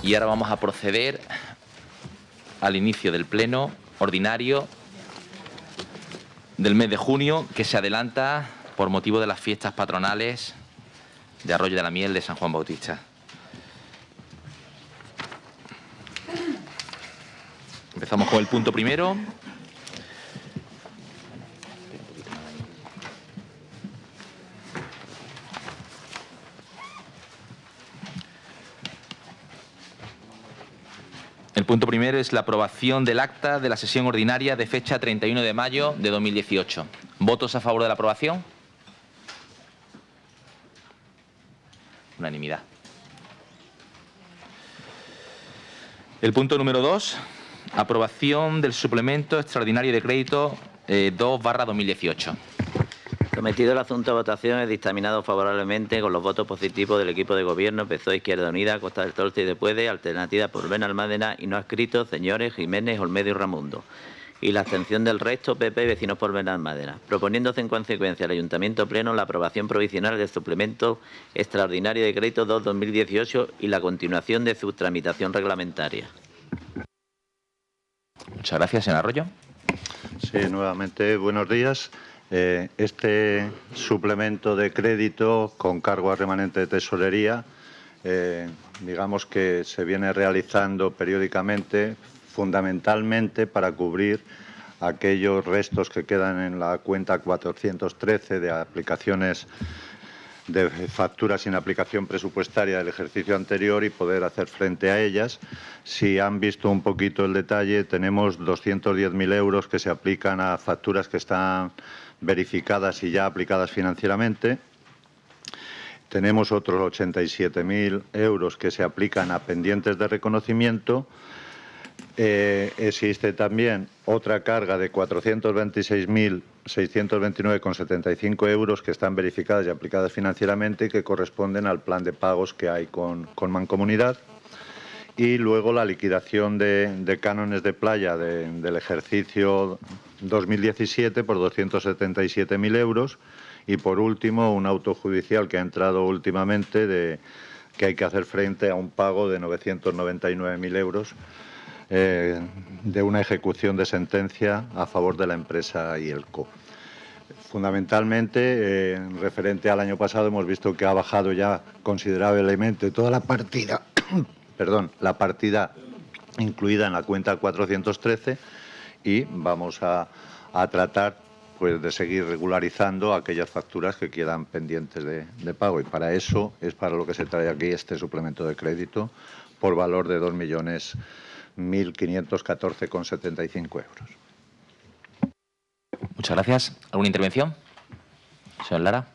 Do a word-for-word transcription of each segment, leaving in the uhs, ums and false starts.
Y ahora vamos a proceder al inicio del pleno ordinario del mes de junio, que se adelanta por motivo de las fiestas patronales de Arroyo de la Miel de San Juan Bautista. Empezamos con el punto primero. El punto primero es la aprobación del acta de la sesión ordinaria de fecha treinta y uno de mayo de dos mil dieciocho. ¿Votos a favor de la aprobación? Unanimidad. El punto número dos, aprobación del suplemento extraordinario de crédito eh, dos barra dos mil dieciocho. Sometido el asunto a votación, es dictaminado favorablemente con los votos positivos del equipo de gobierno, P S O E, Izquierda Unida, Costa del Sol y de Puede, Alternativa por Benalmádena y no adscritos, señores Jiménez, Olmedo y Ramundo. Y la abstención del resto, P P y Vecinos por Benalmádena. Proponiéndose en consecuencia al Ayuntamiento Pleno la aprobación provisional del suplemento extraordinario de crédito dos barra dos mil dieciocho y la continuación de su tramitación reglamentaria. Muchas gracias, señor Arroyo. Sí, nuevamente, buenos días. Eh, este suplemento de crédito con cargo a remanente de tesorería, eh, digamos que se viene realizando periódicamente, fundamentalmente para cubrir aquellos restos que quedan en la cuenta cuatrocientos trece de aplicaciones de facturas sin aplicación presupuestaria del ejercicio anterior y poder hacer frente a ellas. Si han visto un poquito el detalle, tenemos doscientos diez mil euros que se aplican a facturas que están verificadas y ya aplicadas financieramente. Tenemos otros ochenta y siete mil euros que se aplican a pendientes de reconocimiento. Eh, existe también otra carga de cuatrocientos veintiséis mil seiscientos veintinueve coma setenta y cinco euros que están verificadas y aplicadas financieramente y que corresponden al plan de pagos que hay con, con Mancomunidad. Y luego la liquidación de, de cánones de playa de, del ejercicio dos mil diecisiete por doscientos setenta y siete mil euros. Y por último, un auto judicial que ha entrado últimamente de que hay que hacer frente a un pago de novecientos noventa y nueve mil euros eh, de una ejecución de sentencia a favor de la empresa IELCO. Fundamentalmente, eh, referente al año pasado, hemos visto que ha bajado ya considerablemente toda la partida, perdón, la partida incluida en la cuenta cuatrocientos trece y vamos a, a tratar pues, de seguir regularizando aquellas facturas que quedan pendientes de, de pago. Y para eso es para lo que se trae aquí este suplemento de crédito por valor de dos millones mil quinientos catorce coma setenta y cinco euros. Muchas gracias. ¿Alguna intervención? Señor Lara.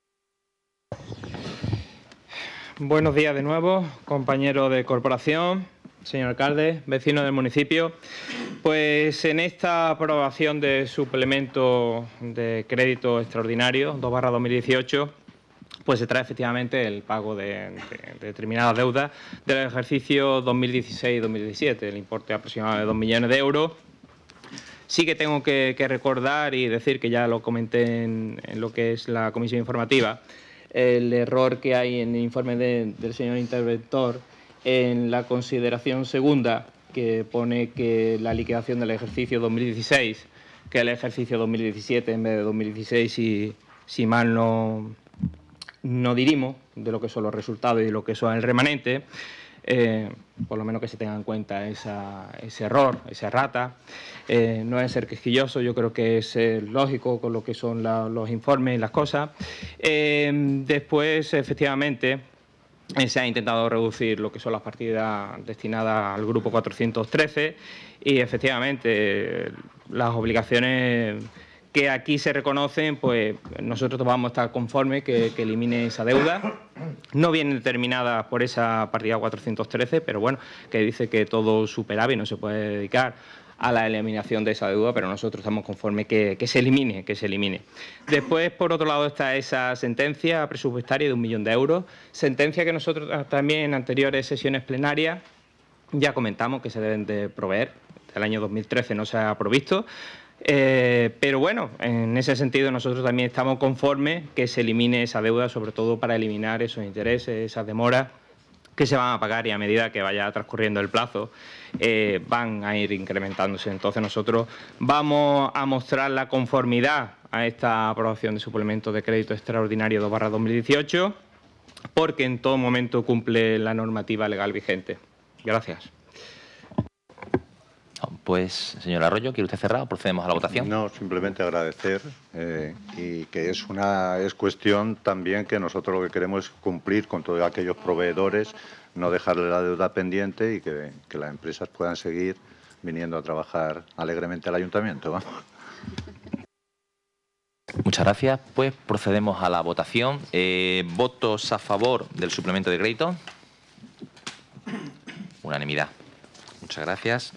Buenos días de nuevo, compañero de corporación, señor alcalde, vecino del municipio. Pues en esta aprobación de suplemento de crédito extraordinario dos barra dos mil dieciocho, pues se trae efectivamente el pago de, de, de determinadas deudas del ejercicio dos mil dieciséis dos mil diecisiete, el importe aproximado de dos millones de euros. Sí que tengo que, que recordar y decir que ya lo comenté en, en lo que es la comisión informativa, el error que hay en el informe de, del señor interventor en la consideración segunda, que pone que la liquidación del ejercicio dos mil dieciséis, que el ejercicio dos mil diecisiete en vez de dos mil dieciséis, si, si mal no, no dirimo de lo que son los resultados y de lo que son el remanente. Eh, por lo menos que se tenga en cuenta esa, ese error, esa errata. Eh, no es ser quisquilloso, yo creo que es eh, lógico con lo que son la, los informes y las cosas. Eh, después, efectivamente, eh, se ha intentado reducir lo que son las partidas destinadas al grupo cuatrocientos trece y, efectivamente, las obligaciones que aquí se reconocen, pues nosotros vamos a estar conformes que, que elimine esa deuda. No viene determinada por esa partida cuatrocientos trece, pero bueno, que dice que todo superávit no se puede dedicar a la eliminación de esa deuda, pero nosotros estamos conformes que, que se elimine, que se elimine. Después, por otro lado, está esa sentencia presupuestaria de un millón de euros, sentencia que nosotros también en anteriores sesiones plenarias ya comentamos que se deben de proveer. El año dos mil trece no se ha provisto. Eh, pero bueno, en ese sentido nosotros también estamos conformes que se elimine esa deuda, sobre todo para eliminar esos intereses, esas demoras que se van a pagar y a medida que vaya transcurriendo el plazo eh, van a ir incrementándose. Entonces nosotros vamos a mostrar la conformidad a esta aprobación de suplemento de crédito extraordinario dos barra dos mil dieciocho porque en todo momento cumple la normativa legal vigente. Gracias. Pues, señor Arroyo, ¿quiere usted cerrar o procedemos a la votación? No, simplemente agradecer eh, y que es una es cuestión también que nosotros lo que queremos es cumplir con todos aquellos proveedores, no dejarle la deuda pendiente y que, que las empresas puedan seguir viniendo a trabajar alegremente al ayuntamiento. Vamos. Muchas gracias. Pues procedemos a la votación. Eh, ¿Votos a favor del suplemento de crédito? Unanimidad. Muchas gracias.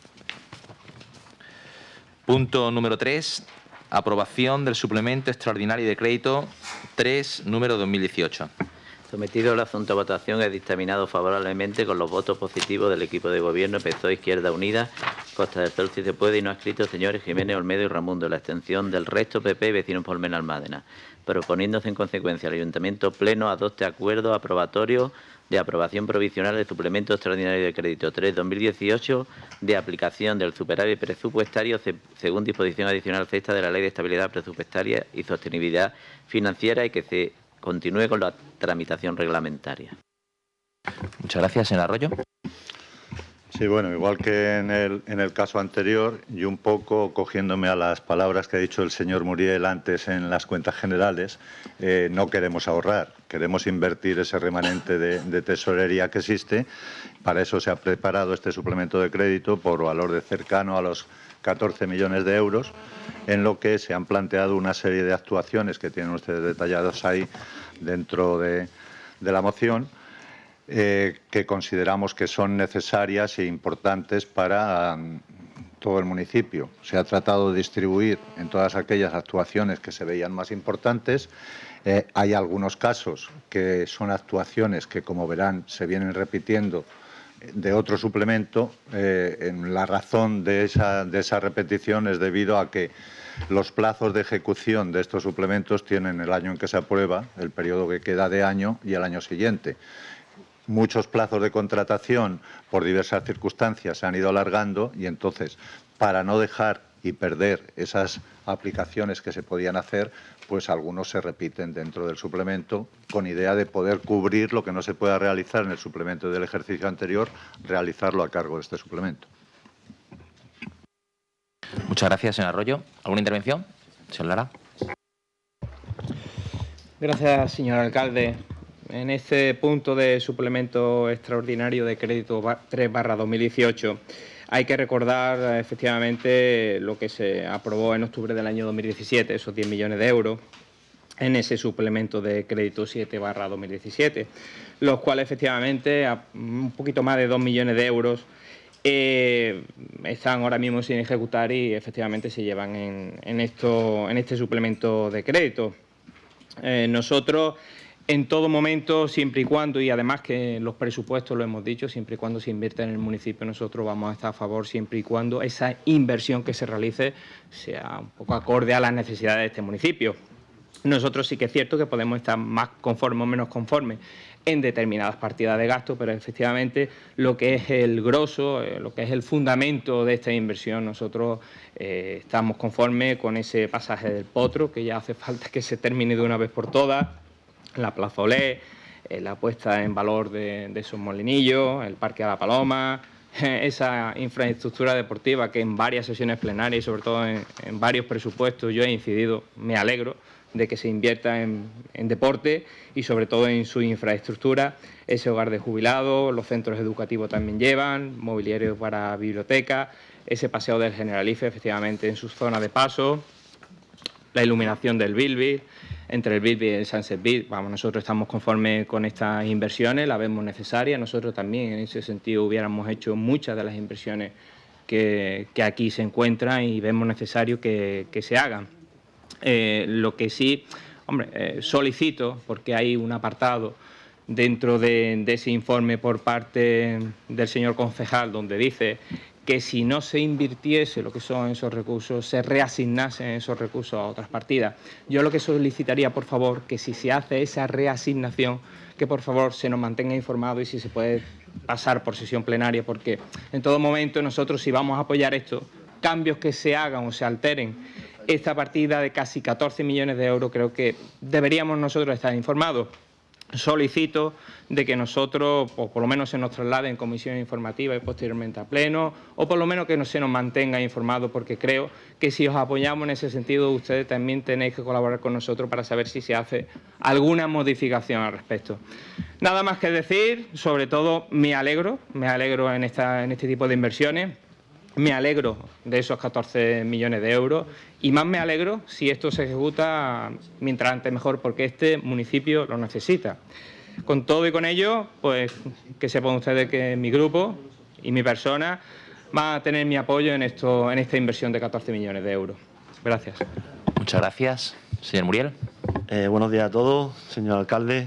Punto número tres. Aprobación del suplemento extraordinario de crédito tres, número dos mil dieciocho. Sometido el asunto a votación, es dictaminado favorablemente con los votos positivos del equipo de gobierno P S O E Izquierda Unida, Costa del Sol si se puede y no adscritos señores Jiménez, Olmedo y Ramundo. La extensión del resto P P y Vecinos por Mena Almádena. Proponiéndose en consecuencia al Ayuntamiento Pleno adopte acuerdo aprobatorio de aprobación provisional del suplemento extraordinario de crédito tres dos mil dieciocho de aplicación del superávit presupuestario según disposición adicional sexta de la Ley de Estabilidad Presupuestaria y Sostenibilidad Financiera y que se continúe con la tramitación reglamentaria. Muchas gracias, señor Arroyo. Sí, bueno, igual que en el, en el caso anterior, y un poco cogiéndome a las palabras que ha dicho el señor Muriel antes en las cuentas generales, eh, no queremos ahorrar, queremos invertir ese remanente de, de tesorería que existe. Para eso se ha preparado este suplemento de crédito por valor de cercano a los catorce millones de euros, en lo que se han planteado una serie de actuaciones que tienen ustedes detalladas ahí dentro de, de la moción, eh, que consideramos que son necesarias e importantes para um, todo el municipio. Se ha tratado de distribuir en todas aquellas actuaciones que se veían más importantes. Eh, hay algunos casos que son actuaciones que, como verán, se vienen repitiendo de otro suplemento. Eh, en la razón de esa, de esa repetición es debido a que los plazos de ejecución de estos suplementos tienen el año en que se aprueba, el periodo que queda de año y el año siguiente. Muchos plazos de contratación por diversas circunstancias se han ido alargando y entonces, para no dejar y perder esas aplicaciones que se podían hacer, pues algunos se repiten dentro del suplemento con idea de poder cubrir lo que no se pueda realizar en el suplemento del ejercicio anterior, realizarlo a cargo de este suplemento. Muchas gracias, señor Arroyo. ¿Alguna intervención? Señor Lara. Gracias, señor alcalde. En este punto de suplemento extraordinario de crédito tres barra dos mil dieciocho hay que recordar efectivamente lo que se aprobó en octubre del año dos mil diecisiete, esos diez millones de euros, en ese suplemento de crédito siete barra dos mil diecisiete, los cuales efectivamente a un poquito más de dos millones de euros eh, están ahora mismo sin ejecutar y efectivamente se llevan en, en, esto, en este suplemento de crédito. Eh, nosotros en todo momento, siempre y cuando, y además que los presupuestos lo hemos dicho, siempre y cuando se invierta en el municipio, nosotros vamos a estar a favor siempre y cuando esa inversión que se realice sea un poco acorde a las necesidades de este municipio. Nosotros sí que es cierto que podemos estar más conformes o menos conformes en determinadas partidas de gasto, pero efectivamente lo que es el grosso, eh, lo que es el fundamento de esta inversión, nosotros eh, estamos conformes con ese pasaje del Potro, que ya hace falta que se termine de una vez por todas, la Plaza Olé, eh, la puesta en valor de, de esos molinillos, el Parque a la Paloma, eh, esa infraestructura deportiva que en varias sesiones plenarias y sobre todo en, en varios presupuestos yo he incidido, me alegro de que se invierta en, en deporte y sobre todo en su infraestructura, ese hogar de jubilados, los centros educativos también llevan, mobiliario para biblioteca, ese paseo del Generalife efectivamente en sus zonas de paso, la iluminación del Bilbi, entre el Bilbi y el Sunset Beach. Vamos, nosotros estamos conformes con estas inversiones, las vemos necesarias. Nosotros también en ese sentido hubiéramos hecho muchas de las inversiones que, que aquí se encuentran y vemos necesario que, que se hagan. Eh, lo que sí, hombre, eh, solicito, porque hay un apartado dentro de, de ese informe por parte del señor concejal donde dice que si no se invirtiese lo que son esos recursos, se reasignasen esos recursos a otras partidas. Yo lo que solicitaría, por favor, que si se hace esa reasignación, que por favor se nos mantenga informado y si se puede pasar por sesión plenaria, porque en todo momento nosotros, si vamos a apoyar esto, cambios que se hagan o se alteren esta partida de casi catorce millones de euros, creo que deberíamos nosotros estar informados. Solicito de que nosotros, o por lo menos se nos traslade en comisión informativa y posteriormente a pleno, o por lo menos que no se nos mantenga informados, porque creo que si os apoyamos en ese sentido, ustedes también tenéis que colaborar con nosotros para saber si se hace alguna modificación al respecto. Nada más que decir, sobre todo me alegro, me alegro en, esta, en este tipo de inversiones. Me alegro de esos catorce millones de euros y más me alegro si esto se ejecuta mientras antes mejor, porque este municipio lo necesita. Con todo y con ello, pues que sepan ustedes que mi grupo y mi persona van a tener mi apoyo en, esto, en esta inversión de catorce millones de euros. Gracias. Muchas gracias. Señor Muriel. Eh, buenos días a todos, señor alcalde.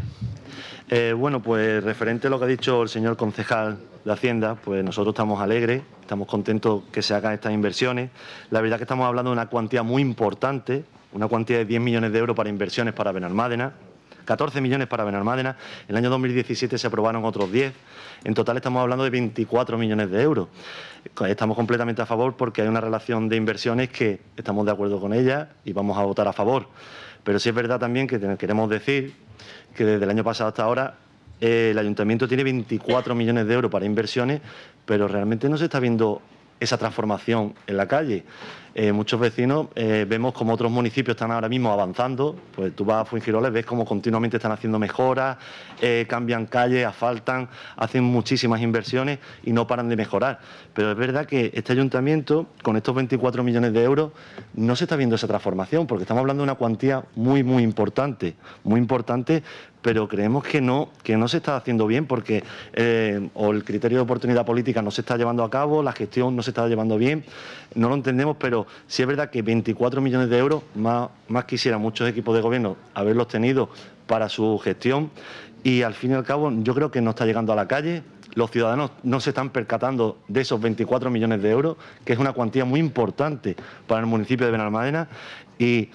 Eh, bueno, pues referente a lo que ha dicho el señor concejal de Hacienda, pues nosotros estamos alegres, estamos contentos que se hagan estas inversiones. La verdad que estamos hablando de una cuantía muy importante, una cuantía de diez millones de euros para inversiones para Benalmádena, catorce millones para Benalmádena, en el año dos mil diecisiete se aprobaron otros diez, en total estamos hablando de veinticuatro millones de euros. Estamos completamente a favor porque hay una relación de inversiones que estamos de acuerdo con ella y vamos a votar a favor. Pero sí es verdad también que queremos decir que desde el año pasado hasta ahora eh, el Ayuntamiento tiene veinticuatro millones de euros para inversiones, pero realmente no se está viendo esa transformación en la calle. Eh, muchos vecinos eh, vemos como otros municipios están ahora mismo avanzando, pues tú vas a Fuengiroles, ves como continuamente están haciendo mejoras, eh, cambian calles, asfaltan, hacen muchísimas inversiones y no paran de mejorar. Pero es verdad que este ayuntamiento, con estos veinticuatro millones de euros, no se está viendo esa transformación, porque estamos hablando de una cuantía muy, muy importante, muy importante, pero creemos que no, que no se está haciendo bien porque eh, o el criterio de oportunidad política no se está llevando a cabo, la gestión no se está llevando bien, no lo entendemos, pero sí es verdad que veinticuatro millones de euros, más, más quisieran muchos equipos de gobierno haberlos tenido para su gestión y al fin y al cabo yo creo que no está llegando a la calle. Los ciudadanos no se están percatando de esos veinticuatro millones de euros, que es una cuantía muy importante para el municipio de Benalmádena y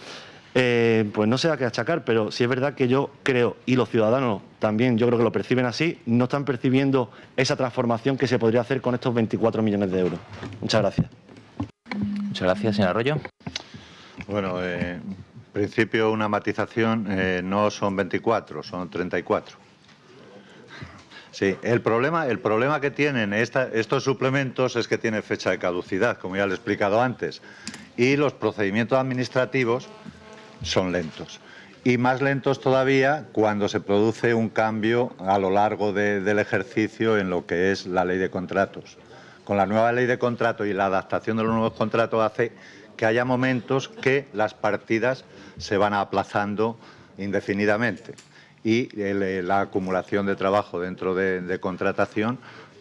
eh, pues no sé a qué achacar, pero sí es verdad que yo creo, y los ciudadanos también yo creo que lo perciben así, no están percibiendo esa transformación que se podría hacer con estos veinticuatro millones de euros. Muchas gracias. Muchas gracias, señor Arroyo. Bueno, eh, en principio una matización, eh, no son veinticuatro, son treinta y cuatro. Sí, el problema, el problema que tienen esta, estos suplementos es que tienen fecha de caducidad, como ya le he explicado antes, y los procedimientos administrativos son lentos. Y más lentos todavía cuando se produce un cambio a lo largo de, del ejercicio en lo que es la ley de contratos. Con la nueva ley de contrato y la adaptación de los nuevos contratos hace que haya momentos que las partidas se van aplazando indefinidamente y el, la acumulación de trabajo dentro de, de contratación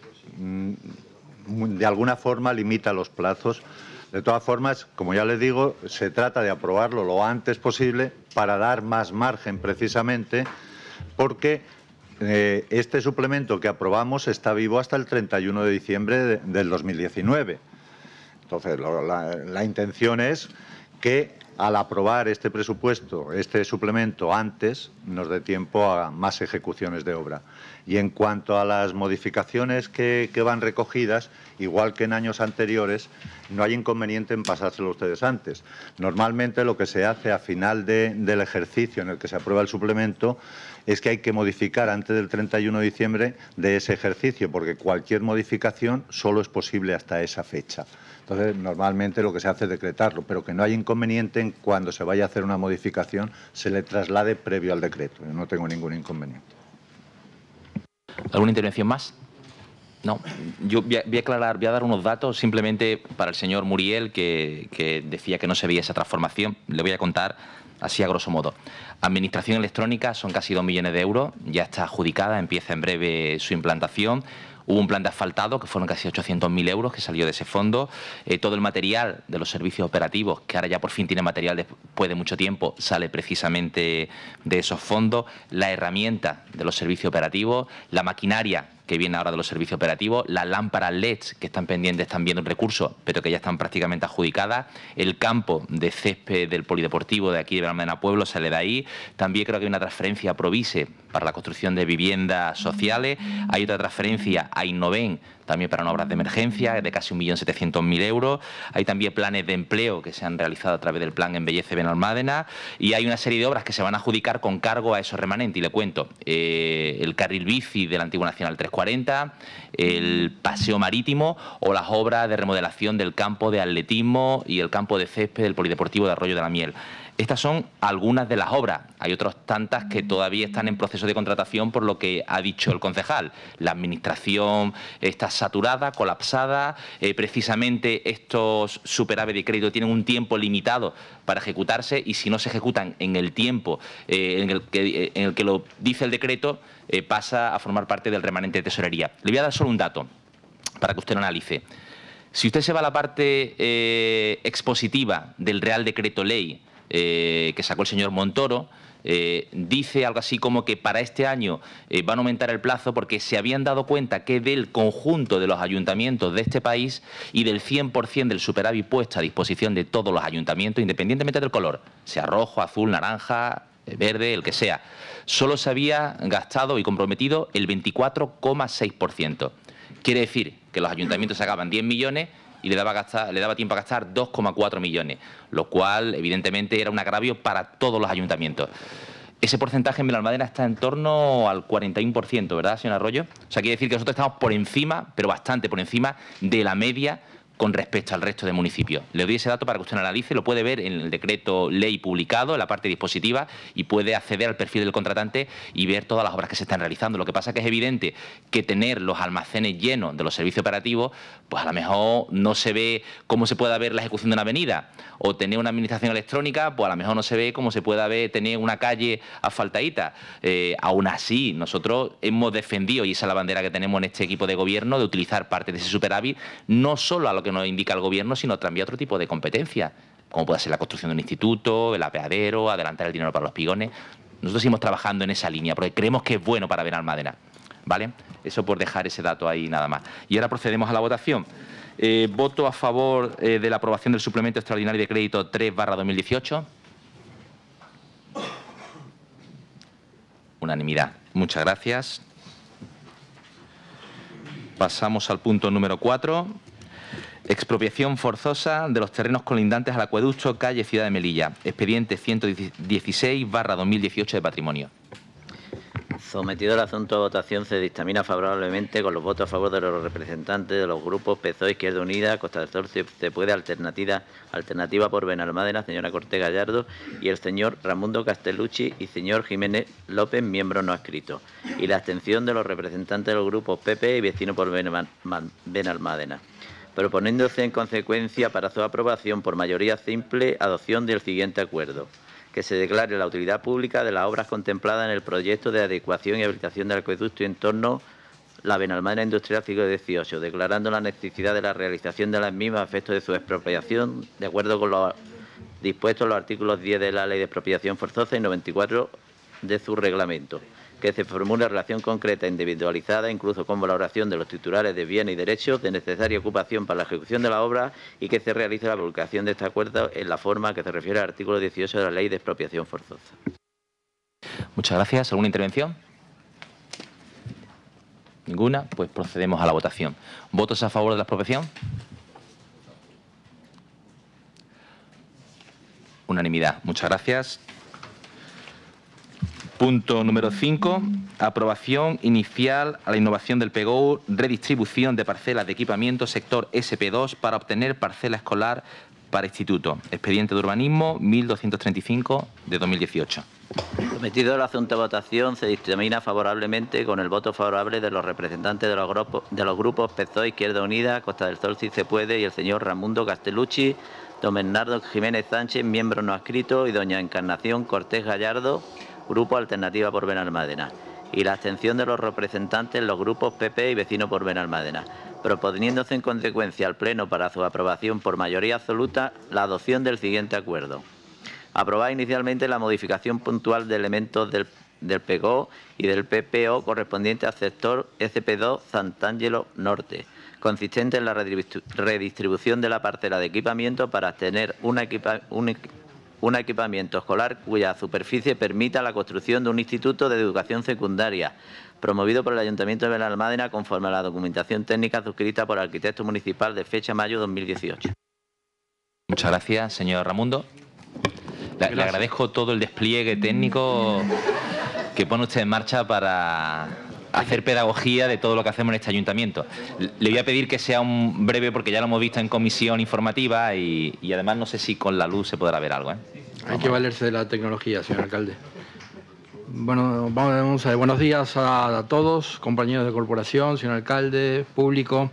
de alguna forma limita los plazos. De todas formas, como ya les digo, se trata de aprobarlo lo antes posible para dar más margen precisamente porque eh, este suplemento que aprobamos está vivo hasta el treinta y uno de diciembre de, del dos mil diecinueve. Entonces, lo, la, la intención es que al aprobar este presupuesto, este suplemento antes, nos dé tiempo a más ejecuciones de obra. Y en cuanto a las modificaciones que, que van recogidas, igual que en años anteriores, no hay inconveniente en pasárselo a ustedes antes. Normalmente lo que se hace a final de, del ejercicio en el que se aprueba el suplemento es que hay que modificar antes del treinta y uno de diciembre de ese ejercicio, porque cualquier modificación solo es posible hasta esa fecha. Entonces, normalmente lo que se hace es decretarlo, pero que no hay inconveniente en cuando se vaya a hacer una modificación, se le traslade previo al decreto. Yo no tengo ningún inconveniente. ¿Alguna intervención más? No. Yo voy a, voy a aclarar, voy a dar unos datos simplemente para el señor Muriel, que, que decía que no se veía esa transformación. Le voy a contar así a grosso modo. Administración electrónica son casi dos millones de euros, ya está adjudicada, empieza en breve su implantación. Hubo un plan de asfaltado que fueron casi ochocientos mil euros que salió de ese fondo. Eh, todo el material de los servicios operativos, que ahora ya por fin tiene material después de mucho tiempo, sale precisamente de esos fondos. La herramienta de los servicios operativos, la maquinaria que viene ahora de los servicios operativos, las lámparas L E Ds que están pendientes están viendo un recurso, pero que ya están prácticamente adjudicadas, el campo de césped del polideportivo de aquí de Benalmádena Pueblo sale de ahí, también creo que hay una transferencia a Provise para la construcción de viviendas sociales, hay otra transferencia a Innoven también para obras de emergencia, de casi un millón setecientos mil euros. Hay también planes de empleo que se han realizado a través del plan Embellece Benalmádena y hay una serie de obras que se van a adjudicar con cargo a esos remanentes. Y le cuento, eh, el carril bici de la antigua Nacional trescientos cuarenta, el paseo marítimo o las obras de remodelación del campo de atletismo y el campo de césped del polideportivo de Arroyo de la Miel. Estas son algunas de las obras. Hay otras tantas que todavía están en proceso de contratación por lo que ha dicho el concejal. La administración está saturada, colapsada. Eh, precisamente estos superávit de crédito tienen un tiempo limitado para ejecutarse y si no se ejecutan en el tiempo eh, en, el que, en el que lo dice el decreto, eh, pasa a formar parte del remanente de tesorería. Le voy a dar solo un dato para que usted lo analice. Si usted se va a la parte eh, expositiva del Real Decreto Ley Eh, que sacó el señor Montoro, eh, dice algo así como que para este año eh, van a aumentar el plazo porque se habían dado cuenta que del conjunto de los ayuntamientos de este país y del cien por cien del superávit puesto a disposición de todos los ayuntamientos, independientemente del color, sea rojo, azul, naranja, verde, el que sea, solo se había gastado y comprometido el veinticuatro coma seis por ciento. Quiere decir que los ayuntamientos sacaban diez millones y le daba, gastar, le daba tiempo a gastar dos coma cuatro millones, lo cual evidentemente era un agravio para todos los ayuntamientos. Ese porcentaje en Benalmádena está en torno al cuarenta y uno por ciento, ¿verdad, señor Arroyo? O sea, quiere decir que nosotros estamos por encima, pero bastante por encima de la media con respecto al resto de municipios. Le doy ese dato para que usted lo analice, lo puede ver en el decreto ley publicado, en la parte dispositiva, y puede acceder al perfil del contratante y ver todas las obras que se están realizando. Lo que pasa es que es evidente que tener los almacenes llenos de los servicios operativos, pues a lo mejor no se ve cómo se pueda ver la ejecución de una avenida, o tener una administración electrónica, pues a lo mejor no se ve cómo se pueda ver tener una calle asfaltadita. Eh, aún así, nosotros hemos defendido, y esa es la bandera que tenemos en este equipo de gobierno, de utilizar parte de ese superávit, no solo a lo que que nos indica el Gobierno, sino también otro tipo de competencias, como puede ser la construcción de un instituto, el apeadero, adelantar el dinero para los pigones. Nosotros seguimos trabajando en esa línea, porque creemos que es bueno para Benalmádena, ¿vale? Eso por dejar ese dato ahí nada más. Y ahora procedemos a la votación. Eh, voto a favor eh, de la aprobación del suplemento extraordinario de crédito tres barra dos mil dieciocho. Unanimidad. Muchas gracias. Pasamos al punto número cuatro. Expropiación forzosa de los terrenos colindantes al acueducto calle Ciudad de Melilla. Expediente ciento dieciséis barra dos mil dieciocho de patrimonio. Sometido el asunto a votación, se dictamina favorablemente con los votos a favor de los representantes de los grupos P S O E, Izquierda Unida, Costa del Sol, Se Puede, Alternativa, Alternativa por Benalmádena, señora Cortés Gallardo, y el señor Raimundo Castellucci y señor Jiménez López, miembro no adscrito, y la abstención de los representantes de los grupos P P y Vecino por Benalmádena, proponiéndose en consecuencia para su aprobación por mayoría simple adopción del siguiente acuerdo: que se declare la utilidad pública de las obras contempladas en el proyecto de adecuación y habilitación del acueducto y en torno a la Benalmádena Industrial siglo dieciocho, declarando la necesidad de la realización de las mismas a efectos de su expropiación, de acuerdo con lo dispuesto en los artículos diez de la Ley de Expropiación Forzosa y noventa y cuatro de su reglamento. Que se formule relación concreta, individualizada, incluso con valoración de los titulares de bienes y derechos de necesaria ocupación para la ejecución de la obra, y que se realice la publicación de este acuerdo en la forma que se refiere al artículo dieciocho de la Ley de Expropiación Forzosa. Muchas gracias. ¿Alguna intervención? Ninguna. Pues procedemos a la votación. ¿Votos a favor de la expropiación? Unanimidad. Muchas gracias. Punto número cinco. Aprobación inicial a la innovación del P G O U, redistribución de parcelas de equipamiento sector S P dos para obtener parcela escolar para instituto. Expediente de urbanismo mil doscientos treinta y cinco de dos mil dieciocho. Sometido el asunto a votación, se dictamina favorablemente con el voto favorable de los representantes de los grupos, de los grupos P S O E, Izquierda Unida, Costa del Sol, Si Se Puede, y el señor Raimundo Castellucci, don Bernardo Jiménez Sánchez, miembro no adscrito, y doña Encarnación Cortés Gallardo, Grupo Alternativa por Benalmádena, y la abstención de los representantes en los grupos P P y Vecino por Benalmádena, proponiéndose en consecuencia al Pleno para su aprobación por mayoría absoluta la adopción del siguiente acuerdo: aprobar inicialmente la modificación puntual de elementos del del P G O y del P P O correspondiente al sector S P dos Sant'Angelo Norte, consistente en la redistribución de la parcela de equipamiento para tener una equipa un, un equipamiento escolar cuya superficie permita la construcción de un instituto de educación secundaria, promovido por el Ayuntamiento de Benalmádena conforme a la documentación técnica suscrita por el arquitecto municipal de fecha mayo de dos mil dieciocho. Muchas gracias, señor Ramundo. Le, le agradezco todo el despliegue técnico que pone usted en marcha para hacer pedagogía de todo lo que hacemos en este ayuntamiento. Le voy a pedir que sea un breve, porque ya lo hemos visto en comisión informativa y, y además no sé si con la luz se podrá ver algo, ¿eh? Hay que valerse de la tecnología, señor alcalde. Bueno, vamos a ver. Buenos días a, a todos, compañeros de corporación, señor alcalde, público.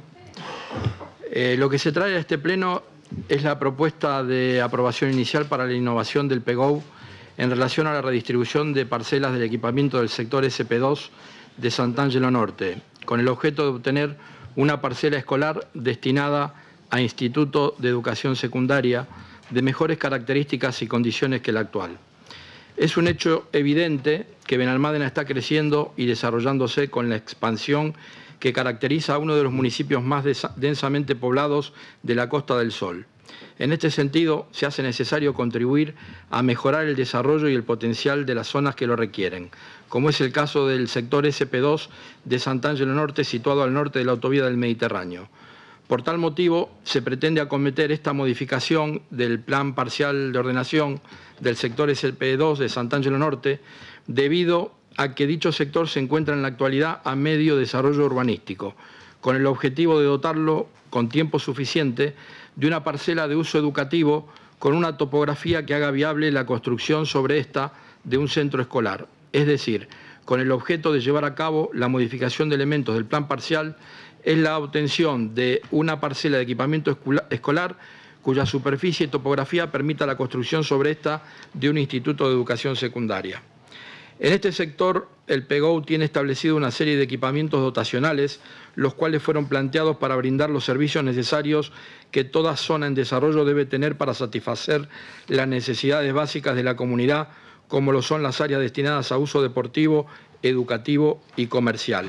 Eh, lo que se trae a este pleno es la propuesta de aprobación inicial para la innovación del P G O en relación a la redistribución de parcelas del equipamiento del sector S P dos de Sant'Angelo Norte, con el objeto de obtener una parcela escolar destinada a Instituto de Educación Secundaria de mejores características y condiciones que la actual. Es un hecho evidente que Benalmádena está creciendo y desarrollándose con la expansión que caracteriza a uno de los municipios más densamente poblados de la Costa del Sol. En este sentido, se hace necesario contribuir a mejorar el desarrollo y el potencial de las zonas que lo requieren, como es el caso del sector S P dos de Sant'Angelo Norte, situado al norte de la autovía del Mediterráneo. Por tal motivo, se pretende acometer esta modificación del plan parcial de ordenación del sector S P dos de Sant'Angelo Norte, debido a que dicho sector se encuentra en la actualidad a medio desarrollo urbanístico, con el objetivo de dotarlo con tiempo suficiente de una parcela de uso educativo con una topografía que haga viable la construcción sobre esta de un centro escolar, es decir, con el objeto de llevar a cabo la modificación de elementos del plan parcial, es la obtención de una parcela de equipamiento escolar cuya superficie y topografía permita la construcción sobre esta de un instituto de educación secundaria. En este sector, el P G O tiene establecido una serie de equipamientos dotacionales, los cuales fueron planteados para brindar los servicios necesarios que toda zona en desarrollo debe tener para satisfacer las necesidades básicas de la comunidad, como lo son las áreas destinadas a uso deportivo, educativo y comercial.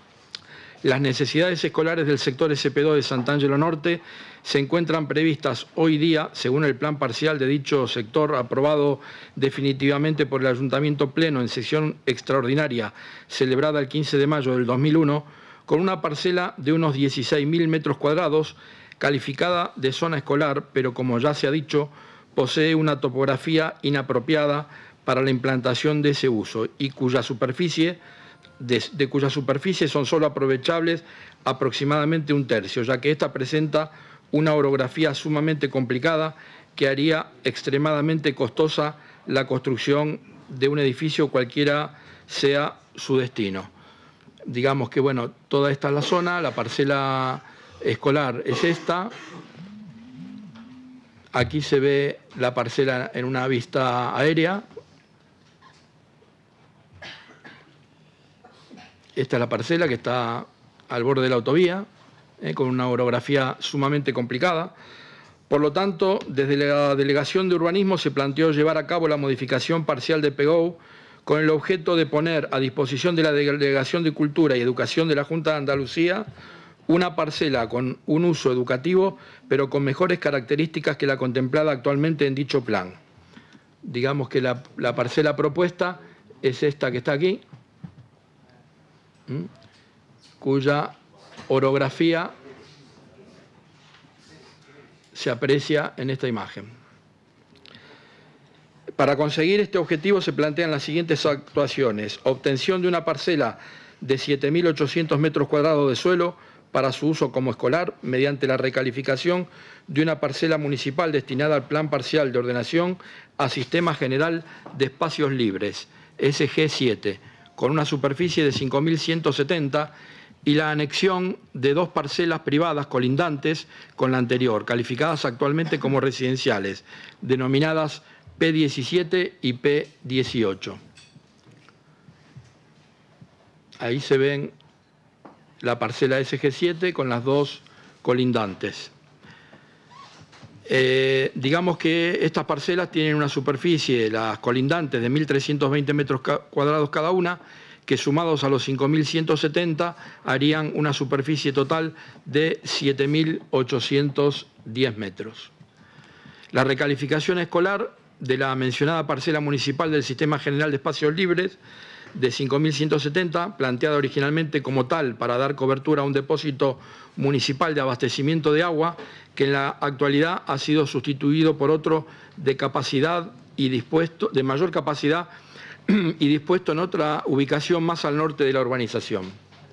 Las necesidades escolares del sector S P dos de Sant'Angelo Norte se encuentran previstas hoy día, según el plan parcial de dicho sector, aprobado definitivamente por el Ayuntamiento Pleno en sesión extraordinaria celebrada el quince de mayo del dos mil uno, con una parcela de unos dieciséis mil metros cuadrados, calificada de zona escolar, pero como ya se ha dicho, posee una topografía inapropiada para la implantación de ese uso y cuya superficie De, de cuya superficie son solo aprovechables aproximadamente un tercio, ya que ésta presenta una orografía sumamente complicada que haría extremadamente costosa la construcción de un edificio cualquiera sea su destino. Digamos que, bueno, toda esta es la zona, la parcela escolar es esta. Aquí se ve la parcela en una vista aérea. Esta es la parcela que está al borde de la autovía, eh, con una orografía sumamente complicada. Por lo tanto, desde la Delegación de Urbanismo se planteó llevar a cabo la modificación parcial de P G O con el objeto de poner a disposición de la Delegación de Cultura y Educación de la Junta de Andalucía una parcela con un uso educativo, pero con mejores características que la contemplada actualmente en dicho plan. Digamos que la, la parcela propuesta es esta que está aquí, cuya orografía se aprecia en esta imagen. Para conseguir este objetivo se plantean las siguientes actuaciones: obtención de una parcela de siete mil ochocientos metros cuadrados de suelo para su uso como escolar, mediante la recalificación de una parcela municipal destinada al Plan Parcial de Ordenación a Sistema General de Espacios Libres, S G siete, con una superficie de cinco mil ciento setenta, y la anexión de dos parcelas privadas colindantes con la anterior, calificadas actualmente como residenciales, denominadas P diecisiete y P dieciocho. Ahí se ven la parcela S G siete con las dos colindantes. Eh, digamos que estas parcelas tienen una superficie, las colindantes, de mil trescientos veinte metros cuadrados cada una, que sumados a los cinco mil ciento setenta harían una superficie total de siete mil ochocientos diez metros. La recalificación escolar de la mencionada parcela municipal del Sistema General de Espacios Libres de cinco mil ciento setenta, planteada originalmente como tal para dar cobertura a un depósito municipal de abastecimiento de agua, que en la actualidad ha sido sustituido por otro de capacidad y dispuesto, de mayor capacidad y dispuesto en otra ubicación más al norte de la urbanización.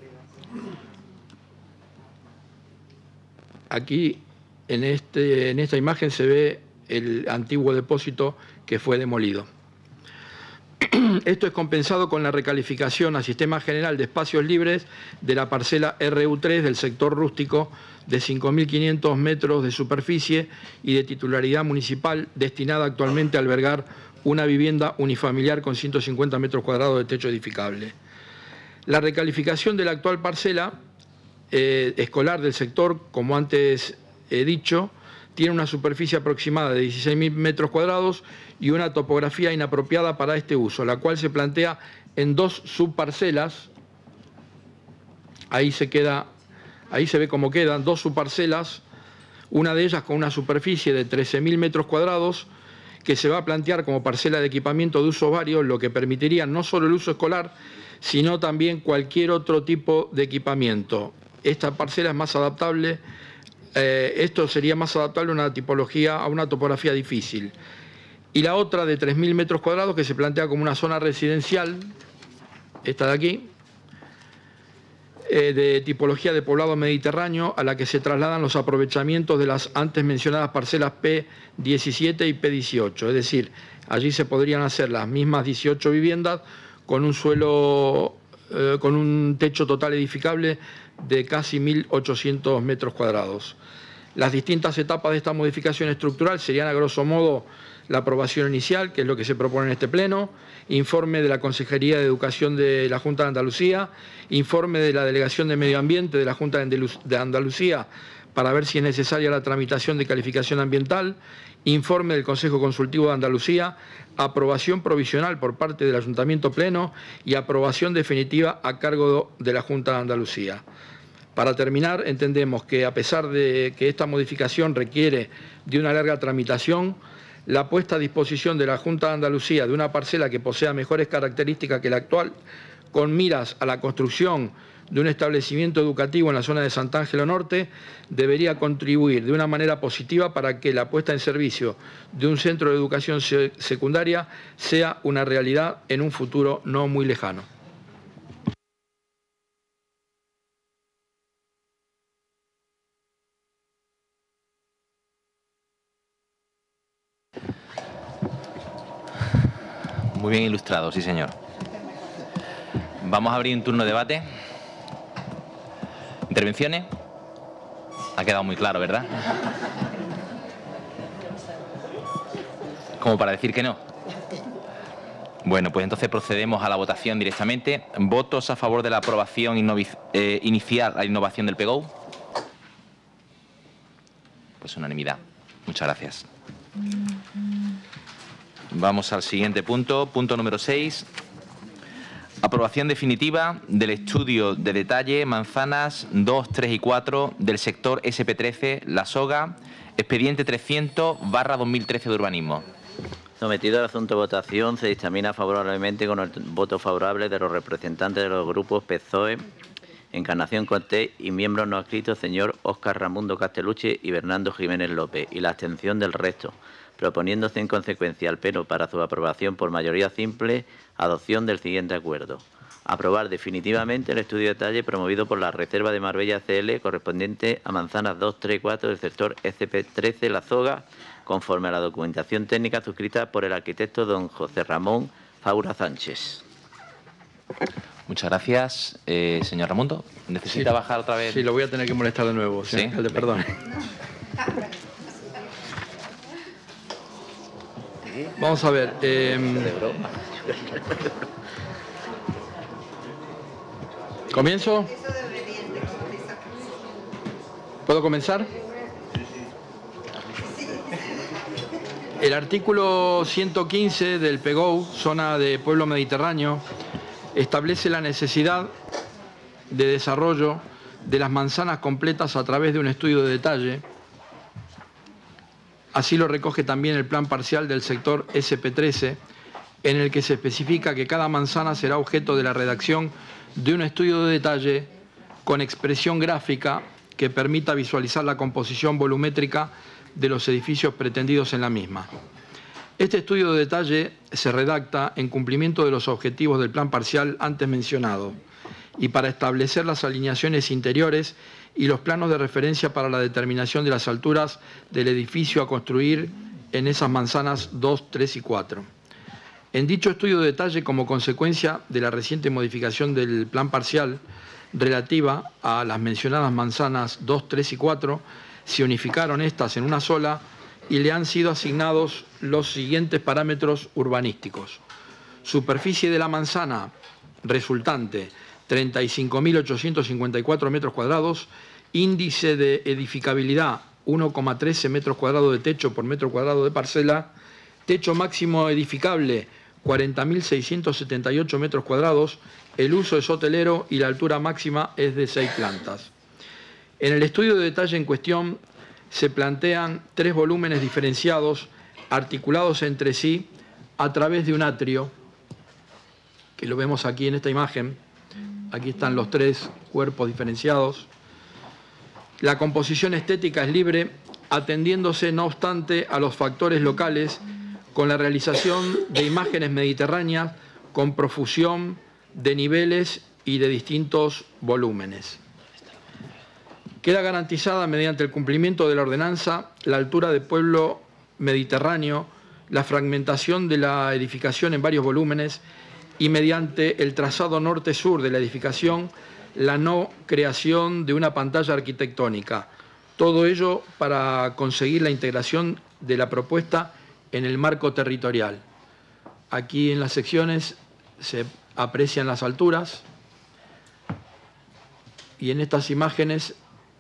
Aquí, en, este, en esta imagen, se ve el antiguo depósito que fue demolido. Esto es compensado con la recalificación a Sistema General de Espacios Libres de la parcela R U tres del sector rústico de cinco mil quinientos metros de superficie y de titularidad municipal, destinada actualmente a albergar una vivienda unifamiliar con ciento cincuenta metros cuadrados de techo edificable. La recalificación de la actual parcela eh, escolar del sector, como antes he dicho, tiene una superficie aproximada de dieciséis mil metros cuadrados y una topografía inapropiada para este uso, la cual se plantea en dos subparcelas. Ahí se queda, ahí se ve cómo quedan dos subparcelas, una de ellas con una superficie de trece mil metros cuadrados, que se va a plantear como parcela de equipamiento de uso varios, lo que permitiría no solo el uso escolar, sino también cualquier otro tipo de equipamiento. Esta parcela es más adaptable, eh, esto sería más adaptable a una tipología, a una topografía difícil. Y la otra de tres mil metros cuadrados, que se plantea como una zona residencial, esta de aquí, eh, de tipología de poblado mediterráneo, a la que se trasladan los aprovechamientos de las antes mencionadas parcelas P diecisiete y P dieciocho. Es decir, allí se podrían hacer las mismas dieciocho viviendas con un suelo, eh, con un techo total edificable de casi mil ochocientos metros cuadrados. Las distintas etapas de esta modificación estructural serían, a grosso modo, la aprobación inicial, que es lo que se propone en este pleno, informe de la Consejería de Educación de la Junta de Andalucía, informe de la Delegación de Medio Ambiente de la Junta de Andalucía para ver si es necesaria la tramitación de calificación ambiental, informe del Consejo Consultivo de Andalucía, aprobación provisional por parte del Ayuntamiento Pleno y aprobación definitiva a cargo de la Junta de Andalucía. Para terminar, entendemos que, a pesar de que esta modificación requiere de una larga tramitación, la puesta a disposición de la Junta de Andalucía de una parcela que posea mejores características que la actual, con miras a la construcción de un establecimiento educativo en la zona de Sant'Angelo Norte, debería contribuir de una manera positiva para que la puesta en servicio de un centro de educación secundaria sea una realidad en un futuro no muy lejano. Muy bien ilustrado, sí señor. Vamos a abrir un turno de debate. ¿Intervenciones? Ha quedado muy claro, ¿verdad? Como para decir que no. Bueno, pues entonces procedemos a la votación directamente. ¿Votos a favor de la aprobación eh, inicial a la innovación del P G O U? Pues unanimidad. Muchas gracias. Vamos al siguiente punto, punto número seis. Aprobación definitiva del estudio de detalle manzanas dos, tres y cuatro del sector S P trece, La Soga, expediente trescientos barra dos mil trece de urbanismo. Sometido al asunto a votación, se dictamina favorablemente con el voto favorable de los representantes de los grupos P S O E, Encarnación Cortés y miembros no adscritos, señor Óscar Ramundo Castellucci y Bernardo Jiménez López, y la abstención del resto, proponiéndose en consecuencia al Pleno para su aprobación por mayoría simple, adopción del siguiente acuerdo. Aprobar definitivamente el estudio de detalle promovido por la Reserva de Marbella C L correspondiente a manzanas dos, tres y cuatro del sector S P trece La Soga, conforme a la documentación técnica suscrita por el arquitecto don José Ramón Faura Sánchez. Muchas gracias. Eh, señor Ramundo, ¿necesita sí, bajar otra vez? Sí, lo voy a tener que molestar de nuevo, señor ¿Sí? alcalde, perdone. Vamos a ver. Eh, ¿Comienzo? ¿Puedo comenzar? El artículo ciento quince del P E G O U, Zona de Pueblo Mediterráneo, establece la necesidad de desarrollo de las manzanas completas a través de un estudio de detalle. Así lo recoge también el plan parcial del sector S P trece, en el que se especifica que cada manzana será objeto de la redacción de un estudio de detalle con expresión gráfica que permita visualizar la composición volumétrica de los edificios pretendidos en la misma. Este estudio de detalle se redacta en cumplimiento de los objetivos del plan parcial antes mencionado y para establecer las alineaciones interiores y los planos de referencia para la determinación de las alturas del edificio a construir en esas manzanas dos, tres y cuatro. En dicho estudio de detalle, como consecuencia de la reciente modificación del plan parcial relativa a las mencionadas manzanas dos, tres y cuatro, se unificaron estas en una sola y le han sido asignados los siguientes parámetros urbanísticos. Superficie de la manzana resultante, treinta y cinco mil ochocientos cincuenta y cuatro metros cuadrados, índice de edificabilidad, uno coma trece metros cuadrados de techo por metro cuadrado de parcela, techo máximo edificable, cuarenta mil seiscientos setenta y ocho metros cuadrados, el uso es hotelero y la altura máxima es de seis plantas. En el estudio de detalle en cuestión se plantean tres volúmenes diferenciados, articulados entre sí a través de un atrio, que lo vemos aquí en esta imagen. Aquí están los tres cuerpos diferenciados. La composición estética es libre, atendiéndose no obstante a los factores locales, con la realización de imágenes mediterráneas con profusión de niveles y de distintos volúmenes. Queda garantizada mediante el cumplimiento de la ordenanza la altura de pueblo mediterráneo, la fragmentación de la edificación en varios volúmenes y mediante el trazado norte-sur de la edificación la no creación de una pantalla arquitectónica. Todo ello para conseguir la integración de la propuesta en el marco territorial. Aquí en las secciones se aprecian las alturas y en estas imágenes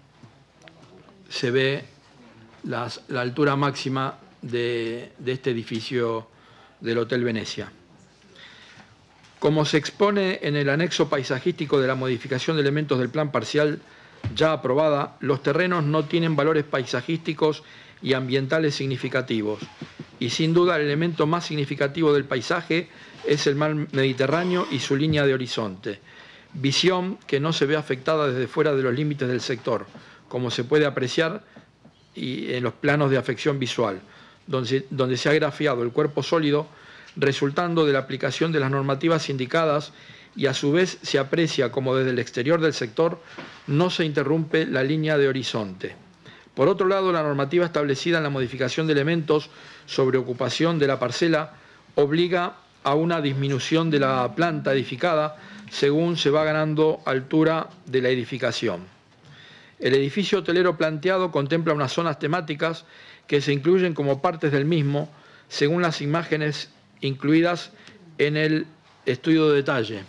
se ve las, la altura máxima de, de este edificio del Hotel Venecia. Como se expone en el anexo paisajístico de la modificación de elementos del plan parcial ya aprobada, los terrenos no tienen valores paisajísticos y ambientales significativos. Y sin duda el elemento más significativo del paisaje es el mar Mediterráneo y su línea de horizonte. Visión que no se ve afectada desde fuera de los límites del sector, como se puede apreciar y en los planos de afección visual, donde, donde se ha grafiado el cuerpo sólido resultando de la aplicación de las normativas indicadas y a su vez se aprecia como desde el exterior del sector no se interrumpe la línea de horizonte. Por otro lado, la normativa establecida en la modificación de elementos sobre ocupación de la parcela obliga a una disminución de la planta edificada según se va ganando altura de la edificación. El edificio hotelero planteado contempla unas zonas temáticas que se incluyen como partes del mismo según las imágenes incluidas en el estudio de detalle.